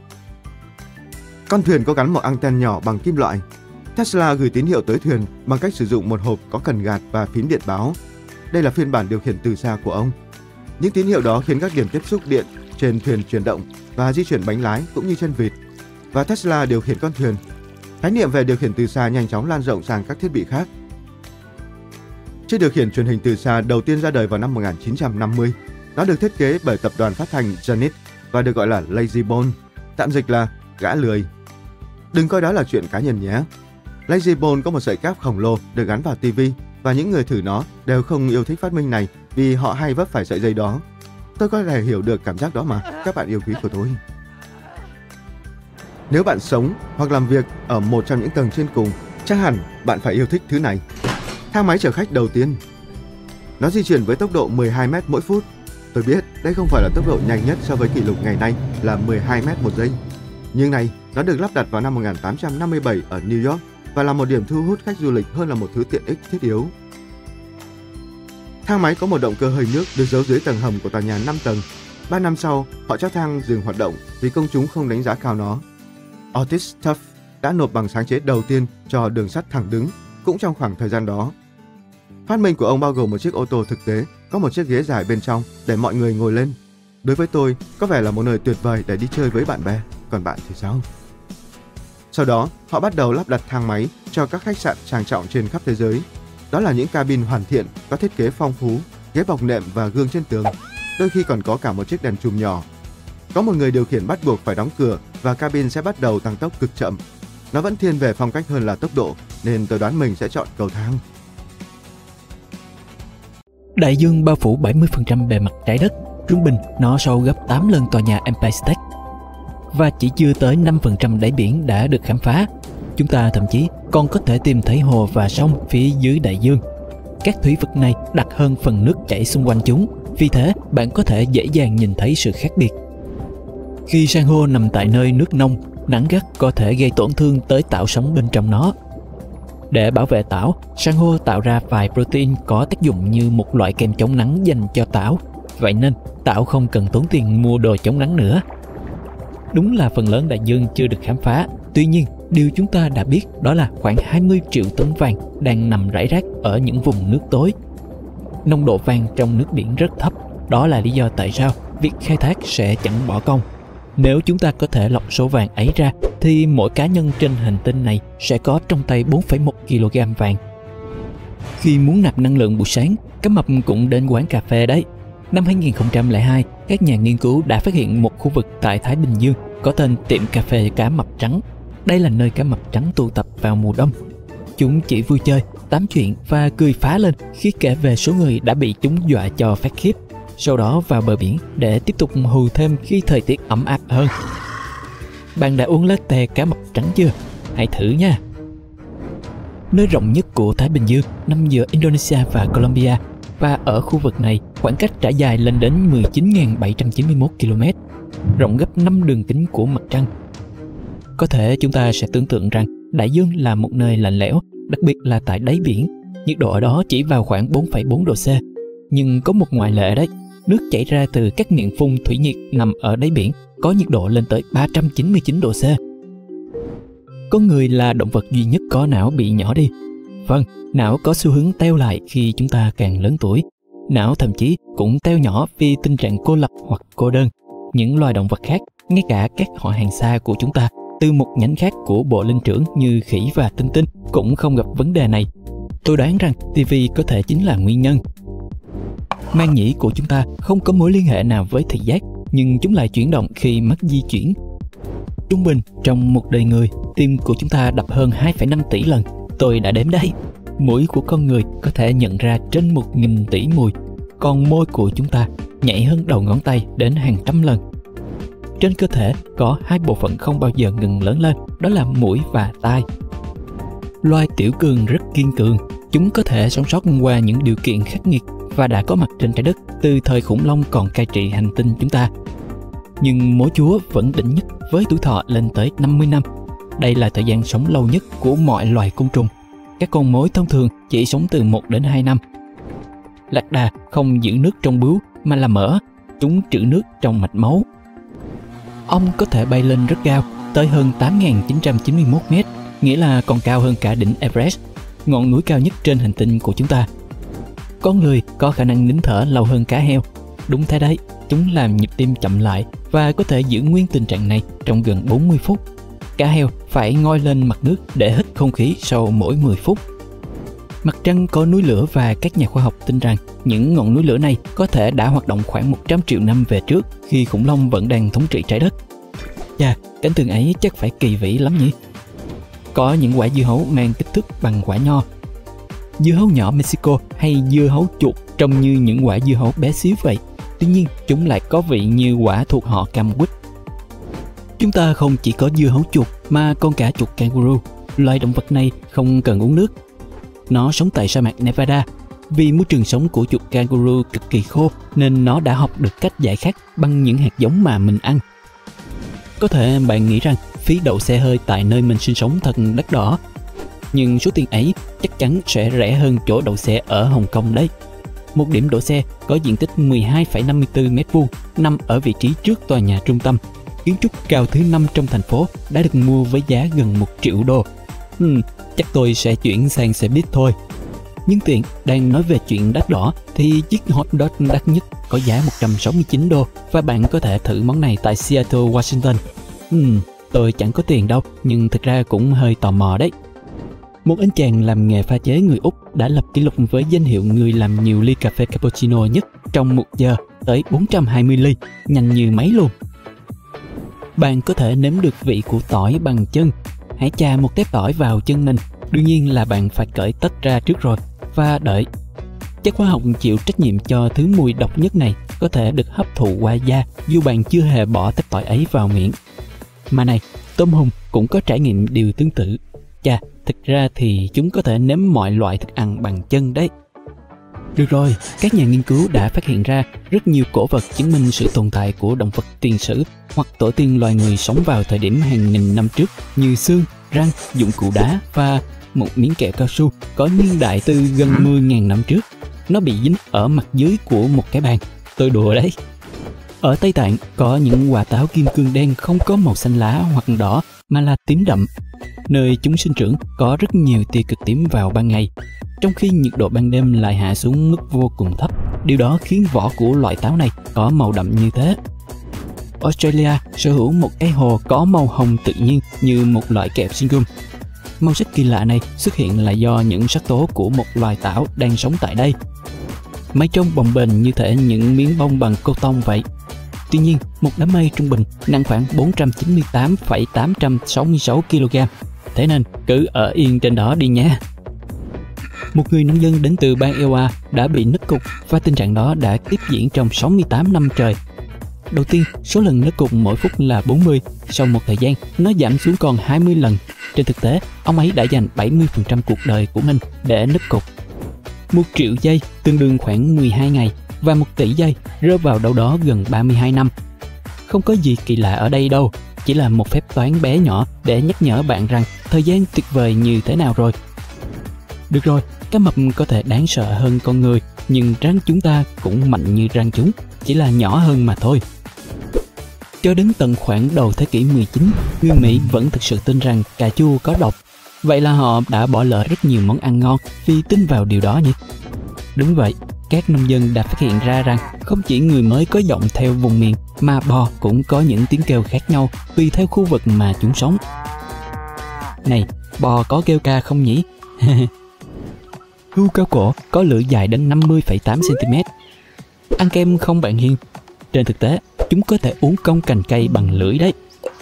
Con thuyền có gắn một anten nhỏ bằng kim loại. Tesla gửi tín hiệu tới thuyền bằng cách sử dụng một hộp có cần gạt và phím điện báo. Đây là phiên bản điều khiển từ xa của ông. Những tín hiệu đó khiến các điểm tiếp xúc điện trên thuyền chuyển động và di chuyển bánh lái cũng như chân vịt. Và Tesla điều khiển con thuyền. Khái niệm về điều khiển từ xa nhanh chóng lan rộng sang các thiết bị khác. Chiếc điều khiển truyền hình từ xa đầu tiên ra đời vào năm một nghìn chín trăm năm mươi. Nó được thiết kế bởi tập đoàn phát thanh Zenith và được gọi là Lazy Bone, tạm dịch là gã lười. Đừng coi đó là chuyện cá nhân nhé. Lazy Bone có một sợi cáp khổng lồ được gắn vào ti vi và những người thử nó đều không yêu thích phát minh này vì họ hay vấp phải sợi dây đó. Tôi có thể hiểu được cảm giác đó mà, các bạn yêu quý của tôi. Nếu bạn sống hoặc làm việc ở một trong những tầng trên cùng, chắc hẳn bạn phải yêu thích thứ này. Thang máy chở khách đầu tiên. Nó di chuyển với tốc độ mười hai mét mỗi phút. Tôi biết đây không phải là tốc độ nhanh nhất so với kỷ lục ngày nay là mười hai mét một giây. Nhưng này, nó được lắp đặt vào năm một nghìn tám trăm năm mươi bảy ở New York và là một điểm thu hút khách du lịch hơn là một thứ tiện ích thiết yếu. Thang máy có một động cơ hơi nước được giấu dưới tầng hầm của tòa nhà năm tầng. Ba năm sau, họ cho thang dừng hoạt động vì công chúng không đánh giá cao nó. Otis Tuff đã nộp bằng sáng chế đầu tiên cho đường sắt thẳng đứng, cũng trong khoảng thời gian đó. Phát minh của ông bao gồm một chiếc ô tô thực tế, có một chiếc ghế dài bên trong để mọi người ngồi lên. Đối với tôi, có vẻ là một nơi tuyệt vời để đi chơi với bạn bè, còn bạn thì sao? Sau đó, họ bắt đầu lắp đặt thang máy cho các khách sạn sang trọng trên khắp thế giới. Đó là những cabin hoàn thiện, có thiết kế phong phú, ghế bọc nệm và gương trên tường. Đôi khi còn có cả một chiếc đèn chùm nhỏ. Có một người điều khiển bắt buộc phải đóng cửa và cabin sẽ bắt đầu tăng tốc cực chậm. Nó vẫn thiên về phong cách hơn là tốc độ, nên tôi đoán mình sẽ chọn cầu thang. Đại dương bao phủ bảy mươi phần trăm bề mặt trái đất, trung bình nó sâu gấp tám lần tòa nhà Empire State. Và chỉ chưa tới năm phần trăm đáy biển đã được khám phá. Chúng ta thậm chí còn có thể tìm thấy hồ và sông phía dưới đại dương. Các thủy vực này đặc hơn phần nước chảy xung quanh chúng, vì thế bạn có thể dễ dàng nhìn thấy sự khác biệt. Khi san hô nằm tại nơi nước nông, nắng gắt có thể gây tổn thương tới tảo sống bên trong nó. Để bảo vệ tảo, san hô tạo ra vài protein có tác dụng như một loại kem chống nắng dành cho tảo. Vậy nên, tảo không cần tốn tiền mua đồ chống nắng nữa. Đúng là phần lớn đại dương chưa được khám phá. Tuy nhiên, điều chúng ta đã biết đó là khoảng hai mươi triệu tấn vàng đang nằm rải rác ở những vùng nước tối. Nồng độ vàng trong nước biển rất thấp. Đó là lý do tại sao việc khai thác sẽ chẳng bỏ công. Nếu chúng ta có thể lọc số vàng ấy ra, thì mỗi cá nhân trên hành tinh này sẽ có trong tay bốn phẩy một ki lô gam vàng. Khi muốn nạp năng lượng buổi sáng, cá mập cũng đến quán cà phê đấy. Năm hai nghìn không trăm lẻ hai, các nhà nghiên cứu đã phát hiện một khu vực tại Thái Bình Dương có tên tiệm cà phê cá mập trắng. Đây là nơi cá mập trắng tụ tập vào mùa đông. Chúng chỉ vui chơi, tám chuyện và cười phá lên khi kể về số người đã bị chúng dọa cho phát khiếp. Sau đó vào bờ biển để tiếp tục hù thêm khi thời tiết ấm áp hơn. Bạn đã uống latte cá mập trắng chưa? Hãy thử nha! Nơi rộng nhất của Thái Bình Dương nằm giữa Indonesia và Colombia, và ở khu vực này khoảng cách trải dài lên đến mười chín nghìn bảy trăm chín mươi mốt ki lô mét, rộng gấp năm đường kính của mặt trăng. Có thể chúng ta sẽ tưởng tượng rằng đại dương là một nơi lạnh lẽo, đặc biệt là tại đáy biển. Nhiệt độ ở đó chỉ vào khoảng bốn phẩy bốn độ C. Nhưng có một ngoại lệ đấy. Nước chảy ra từ các miệng phun thủy nhiệt nằm ở đáy biển có nhiệt độ lên tới ba trăm chín mươi chín độ C. Con người là động vật duy nhất có não bị nhỏ đi. Vâng, não có xu hướng teo lại khi chúng ta càng lớn tuổi. Não thậm chí cũng teo nhỏ vì tình trạng cô lập hoặc cô đơn. Những loài động vật khác, ngay cả các họ hàng xa của chúng ta, từ một nhánh khác của bộ linh trưởng như khỉ và tinh tinh, cũng không gặp vấn đề này. Tôi đoán rằng ti vi có thể chính là nguyên nhân. Màng nhĩ của chúng ta không có mối liên hệ nào với thị giác, nhưng chúng lại chuyển động khi mắt di chuyển. Trung bình, trong một đời người, tim của chúng ta đập hơn hai phẩy năm tỷ lần. Tôi đã đếm đấy. Mũi của con người có thể nhận ra trên một nghìn tỷ mùi, còn môi của chúng ta nhảy hơn đầu ngón tay đến hàng trăm lần. Trên cơ thể có hai bộ phận không bao giờ ngừng lớn lên, đó là mũi và tai. Loài tiểu cường rất kiên cường, chúng có thể sống sót qua những điều kiện khắc nghiệt và đã có mặt trên trái đất từ thời khủng long còn cai trị hành tinh chúng ta. Nhưng mối chúa vẫn đỉnh nhất với tuổi thọ lên tới năm mươi năm. Đây là thời gian sống lâu nhất của mọi loài côn trùng. Các con mối thông thường chỉ sống từ một đến hai năm. Lạc đà không giữ nước trong bướu mà là mỡ, chúng trữ nước trong mạch máu. Ong có thể bay lên rất cao, tới hơn tám nghìn chín trăm chín mươi mốt mét, nghĩa là còn cao hơn cả đỉnh Everest, ngọn núi cao nhất trên hành tinh của chúng ta. Con lười có khả năng nín thở lâu hơn cá heo. Đúng thế đấy, chúng làm nhịp tim chậm lại và có thể giữ nguyên tình trạng này trong gần bốn mươi phút. Cá heo phải ngoi lên mặt nước để hít không khí sau mỗi mười phút. Mặt trăng có núi lửa và các nhà khoa học tin rằng những ngọn núi lửa này có thể đã hoạt động khoảng một trăm triệu năm về trước khi khủng long vẫn đang thống trị trái đất. Chà, cảnh tượng ấy chắc phải kỳ vĩ lắm nhỉ? Có những quả dưa hấu mang kích thước bằng quả nho. Dưa hấu nhỏ Mexico hay dưa hấu chuột trông như những quả dưa hấu bé xíu vậy. Tuy nhiên, chúng lại có vị như quả thuộc họ cam quýt. Chúng ta không chỉ có dưa hấu chuột mà còn cả chuột kangaroo. Loài động vật này không cần uống nước. Nó sống tại sa mạc Nevada. Vì môi trường sống của chuột kangaroo cực kỳ khô nên nó đã học được cách giải khát bằng những hạt giống mà mình ăn. Có thể bạn nghĩ rằng phí đậu xe hơi tại nơi mình sinh sống thật đắt đỏ. Nhưng số tiền ấy chắc chắn sẽ rẻ hơn chỗ đậu xe ở Hồng Kông đấy. một điểm đỗ xe có diện tích mười hai phẩy năm mươi tư mét vuông, nằm ở vị trí trước tòa nhà trung tâm. Kiến trúc cao thứ năm trong thành phố, đã được mua với giá gần một triệu đô. Hmm, chắc tôi sẽ chuyển sang xe buýt thôi. Nhưng tiện đang nói về chuyện đắt đỏ thì chiếc hot dog đắt nhất có giá một trăm sáu mươi chín đô và bạn có thể thử món này tại Seattle, Washington. Hmm, tôi chẳng có tiền đâu, nhưng thực ra cũng hơi tò mò đấy. Một anh chàng làm nghề pha chế người Úc đã lập kỷ lục với danh hiệu người làm nhiều ly cà phê cappuccino nhất trong một giờ, tới bốn trăm hai mươi ly, nhanh như máy luôn. Bạn có thể nếm được vị của tỏi bằng chân. Hãy chà một tép tỏi vào chân mình. Đương nhiên là bạn phải cởi tất ra trước rồi và đợi. Chất hóa học chịu trách nhiệm cho thứ mùi độc nhất này có thể được hấp thụ qua da dù bạn chưa hề bỏ tép tỏi ấy vào miệng. Mà này, tôm hùm cũng có trải nghiệm điều tương tự. Chà, thực ra thì chúng có thể nếm mọi loại thức ăn bằng chân đấy. Được rồi, các nhà nghiên cứu đã phát hiện ra rất nhiều cổ vật chứng minh sự tồn tại của động vật tiền sử hoặc tổ tiên loài người sống vào thời điểm hàng nghìn năm trước, như xương, răng, dụng cụ đá và một miếng kẹo cao su có niên đại từ gần mười nghìn năm trước. Nó bị dính ở mặt dưới của một cái bàn. Tôi đùa đấy. Ở Tây Tạng có những quả táo kim cương đen không có màu xanh lá hoặc đỏ mà là tím đậm. Nơi chúng sinh trưởng có rất nhiều tia cực tím vào ban ngày, trong khi nhiệt độ ban đêm lại hạ xuống mức vô cùng thấp. Điều đó khiến vỏ của loại táo này có màu đậm như thế. Australia sở hữu một cái hồ có màu hồng tự nhiên như một loại kẹo sinh gum. Màu sắc kỳ lạ này xuất hiện là do những sắc tố của một loài tảo đang sống tại đây. Mây trông bồng bềnh như thể những miếng bông bằng cô tông vậy. Tuy nhiên, một đám mây trung bình nặng khoảng bốn trăm chín mươi tám phẩy tám trăm sáu mươi sáu ki lô gam. Thế nên cứ ở yên trên đó đi nha. Một người nông dân đến từ bang Iowa đã bị nứt cục và tình trạng đó đã tiếp diễn trong sáu mươi tám năm trời. Đầu tiên, số lần nứt cục mỗi phút là bốn mươi. Sau một thời gian, nó giảm xuống còn hai mươi lần. Trên thực tế, ông ấy đã dành bảy mươi phần trăm cuộc đời của mình để nứt cục. Một triệu giây tương đương khoảng mười hai ngày và một tỷ giây rơi vào đâu đó gần ba mươi hai năm. Không có gì kỳ lạ ở đây đâu, chỉ là một phép toán bé nhỏ để nhắc nhở bạn rằng thời gian tuyệt vời như thế nào rồi. Được rồi, cá mập có thể đáng sợ hơn con người, nhưng răng chúng ta cũng mạnh như răng chúng, chỉ là nhỏ hơn mà thôi. Cho đến tận khoảng đầu thế kỷ mười chín, người Mỹ vẫn thực sự tin rằng cà chua có độc. Vậy là họ đã bỏ lỡ rất nhiều món ăn ngon vì tin vào điều đó nhỉ? Đúng vậy, các nông dân đã phát hiện ra rằng không chỉ người mới có giọng theo vùng miền mà bò cũng có những tiếng kêu khác nhau tùy theo khu vực mà chúng sống. Này, bò có kêu ca không nhỉ? Hươu cao cổ có lưỡi dài đến năm mươi phẩy tám xăng ti mét. Ăn kem không bạn Hiên? Trên thực tế, chúng có thể uống cong cành cây bằng lưỡi đấy.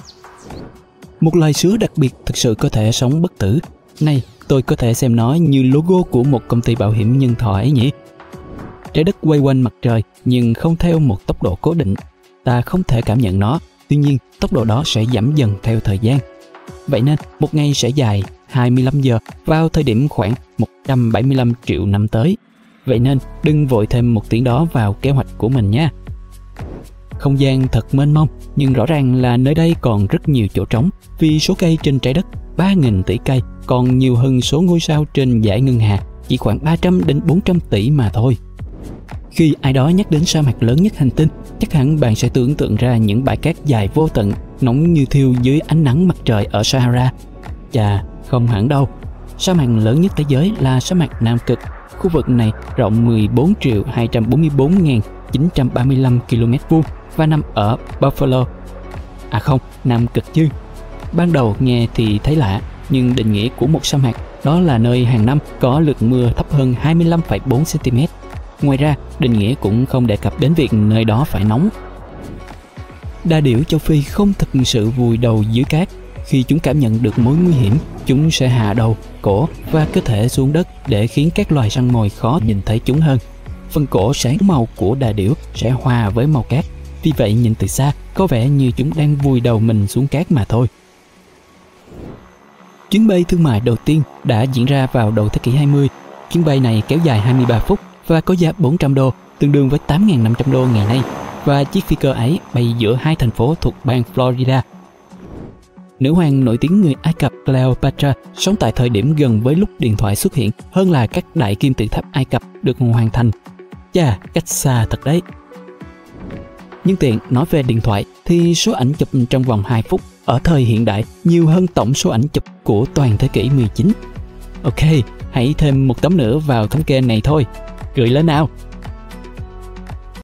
Một loài sứa đặc biệt thực sự có thể sống bất tử. Này, tôi có thể xem nó như logo của một công ty bảo hiểm nhân thọ ấy nhỉ? Trái đất quay quanh mặt trời nhưng không theo một tốc độ cố định. Ta không thể cảm nhận nó, tuy nhiên tốc độ đó sẽ giảm dần theo thời gian. Vậy nên một ngày sẽ dài hai mươi lăm giờ vào thời điểm khoảng một trăm bảy mươi lăm triệu năm tới. Vậy nên đừng vội thêm một tiếng đó vào kế hoạch của mình nhé. Không gian thật mênh mông, nhưng rõ ràng là nơi đây còn rất nhiều chỗ trống vì số cây trên trái đất ba nghìn tỷ cây còn nhiều hơn số ngôi sao trên dải ngân hà, chỉ khoảng ba trăm đến bốn trăm tỷ mà thôi. Khi ai đó nhắc đến sa mạc lớn nhất hành tinh, chắc hẳn bạn sẽ tưởng tượng ra những bãi cát dài vô tận, nóng như thiêu dưới ánh nắng mặt trời ở Sahara. Chà, không hẳn đâu. Sa mạc lớn nhất thế giới là sa mạc Nam Cực. Khu vực này rộng mười bốn triệu hai trăm bốn mươi bốn nghìn chín trăm ba mươi lăm ki lô mét vuông và nằm ở Buffalo. À không, Nam Cực chứ. Ban đầu nghe thì thấy lạ, nhưng định nghĩa của một sa mạc đó là nơi hàng năm có lượng mưa thấp hơn hai mươi lăm phẩy bốn xăng ti mét. Ngoài ra, định nghĩa cũng không đề cập đến việc nơi đó phải nóng. Đà điểu châu Phi không thực sự vùi đầu dưới cát. Khi chúng cảm nhận được mối nguy hiểm, chúng sẽ hạ đầu, cổ và cơ thể xuống đất để khiến các loài săn mồi khó nhìn thấy chúng hơn. Phần cổ sáng màu của đà điểu sẽ hòa với màu cát, vì vậy nhìn từ xa có vẻ như chúng đang vùi đầu mình xuống cát mà thôi. Chuyến bay thương mại đầu tiên đã diễn ra vào đầu thế kỷ hai mươi. Chuyến bay này kéo dài hai mươi ba phút và có giá bốn trăm đô, tương đương với tám nghìn năm trăm đô ngày nay, và chiếc phi cơ ấy bay giữa hai thành phố thuộc bang Florida. Nữ hoàng nổi tiếng người Ai Cập Cleopatra sống tại thời điểm gần với lúc điện thoại xuất hiện hơn là các đại kim tự tháp Ai Cập được hoàn thành. Chà, cách xa thật đấy. Nhưng tiện nói về điện thoại thì số ảnh chụp trong vòng hai phút ở thời hiện đại nhiều hơn tổng số ảnh chụp của toàn thế kỷ mười chín. Ok, hãy thêm một tấm nữa vào thống kê này thôi. Gửi lên nào!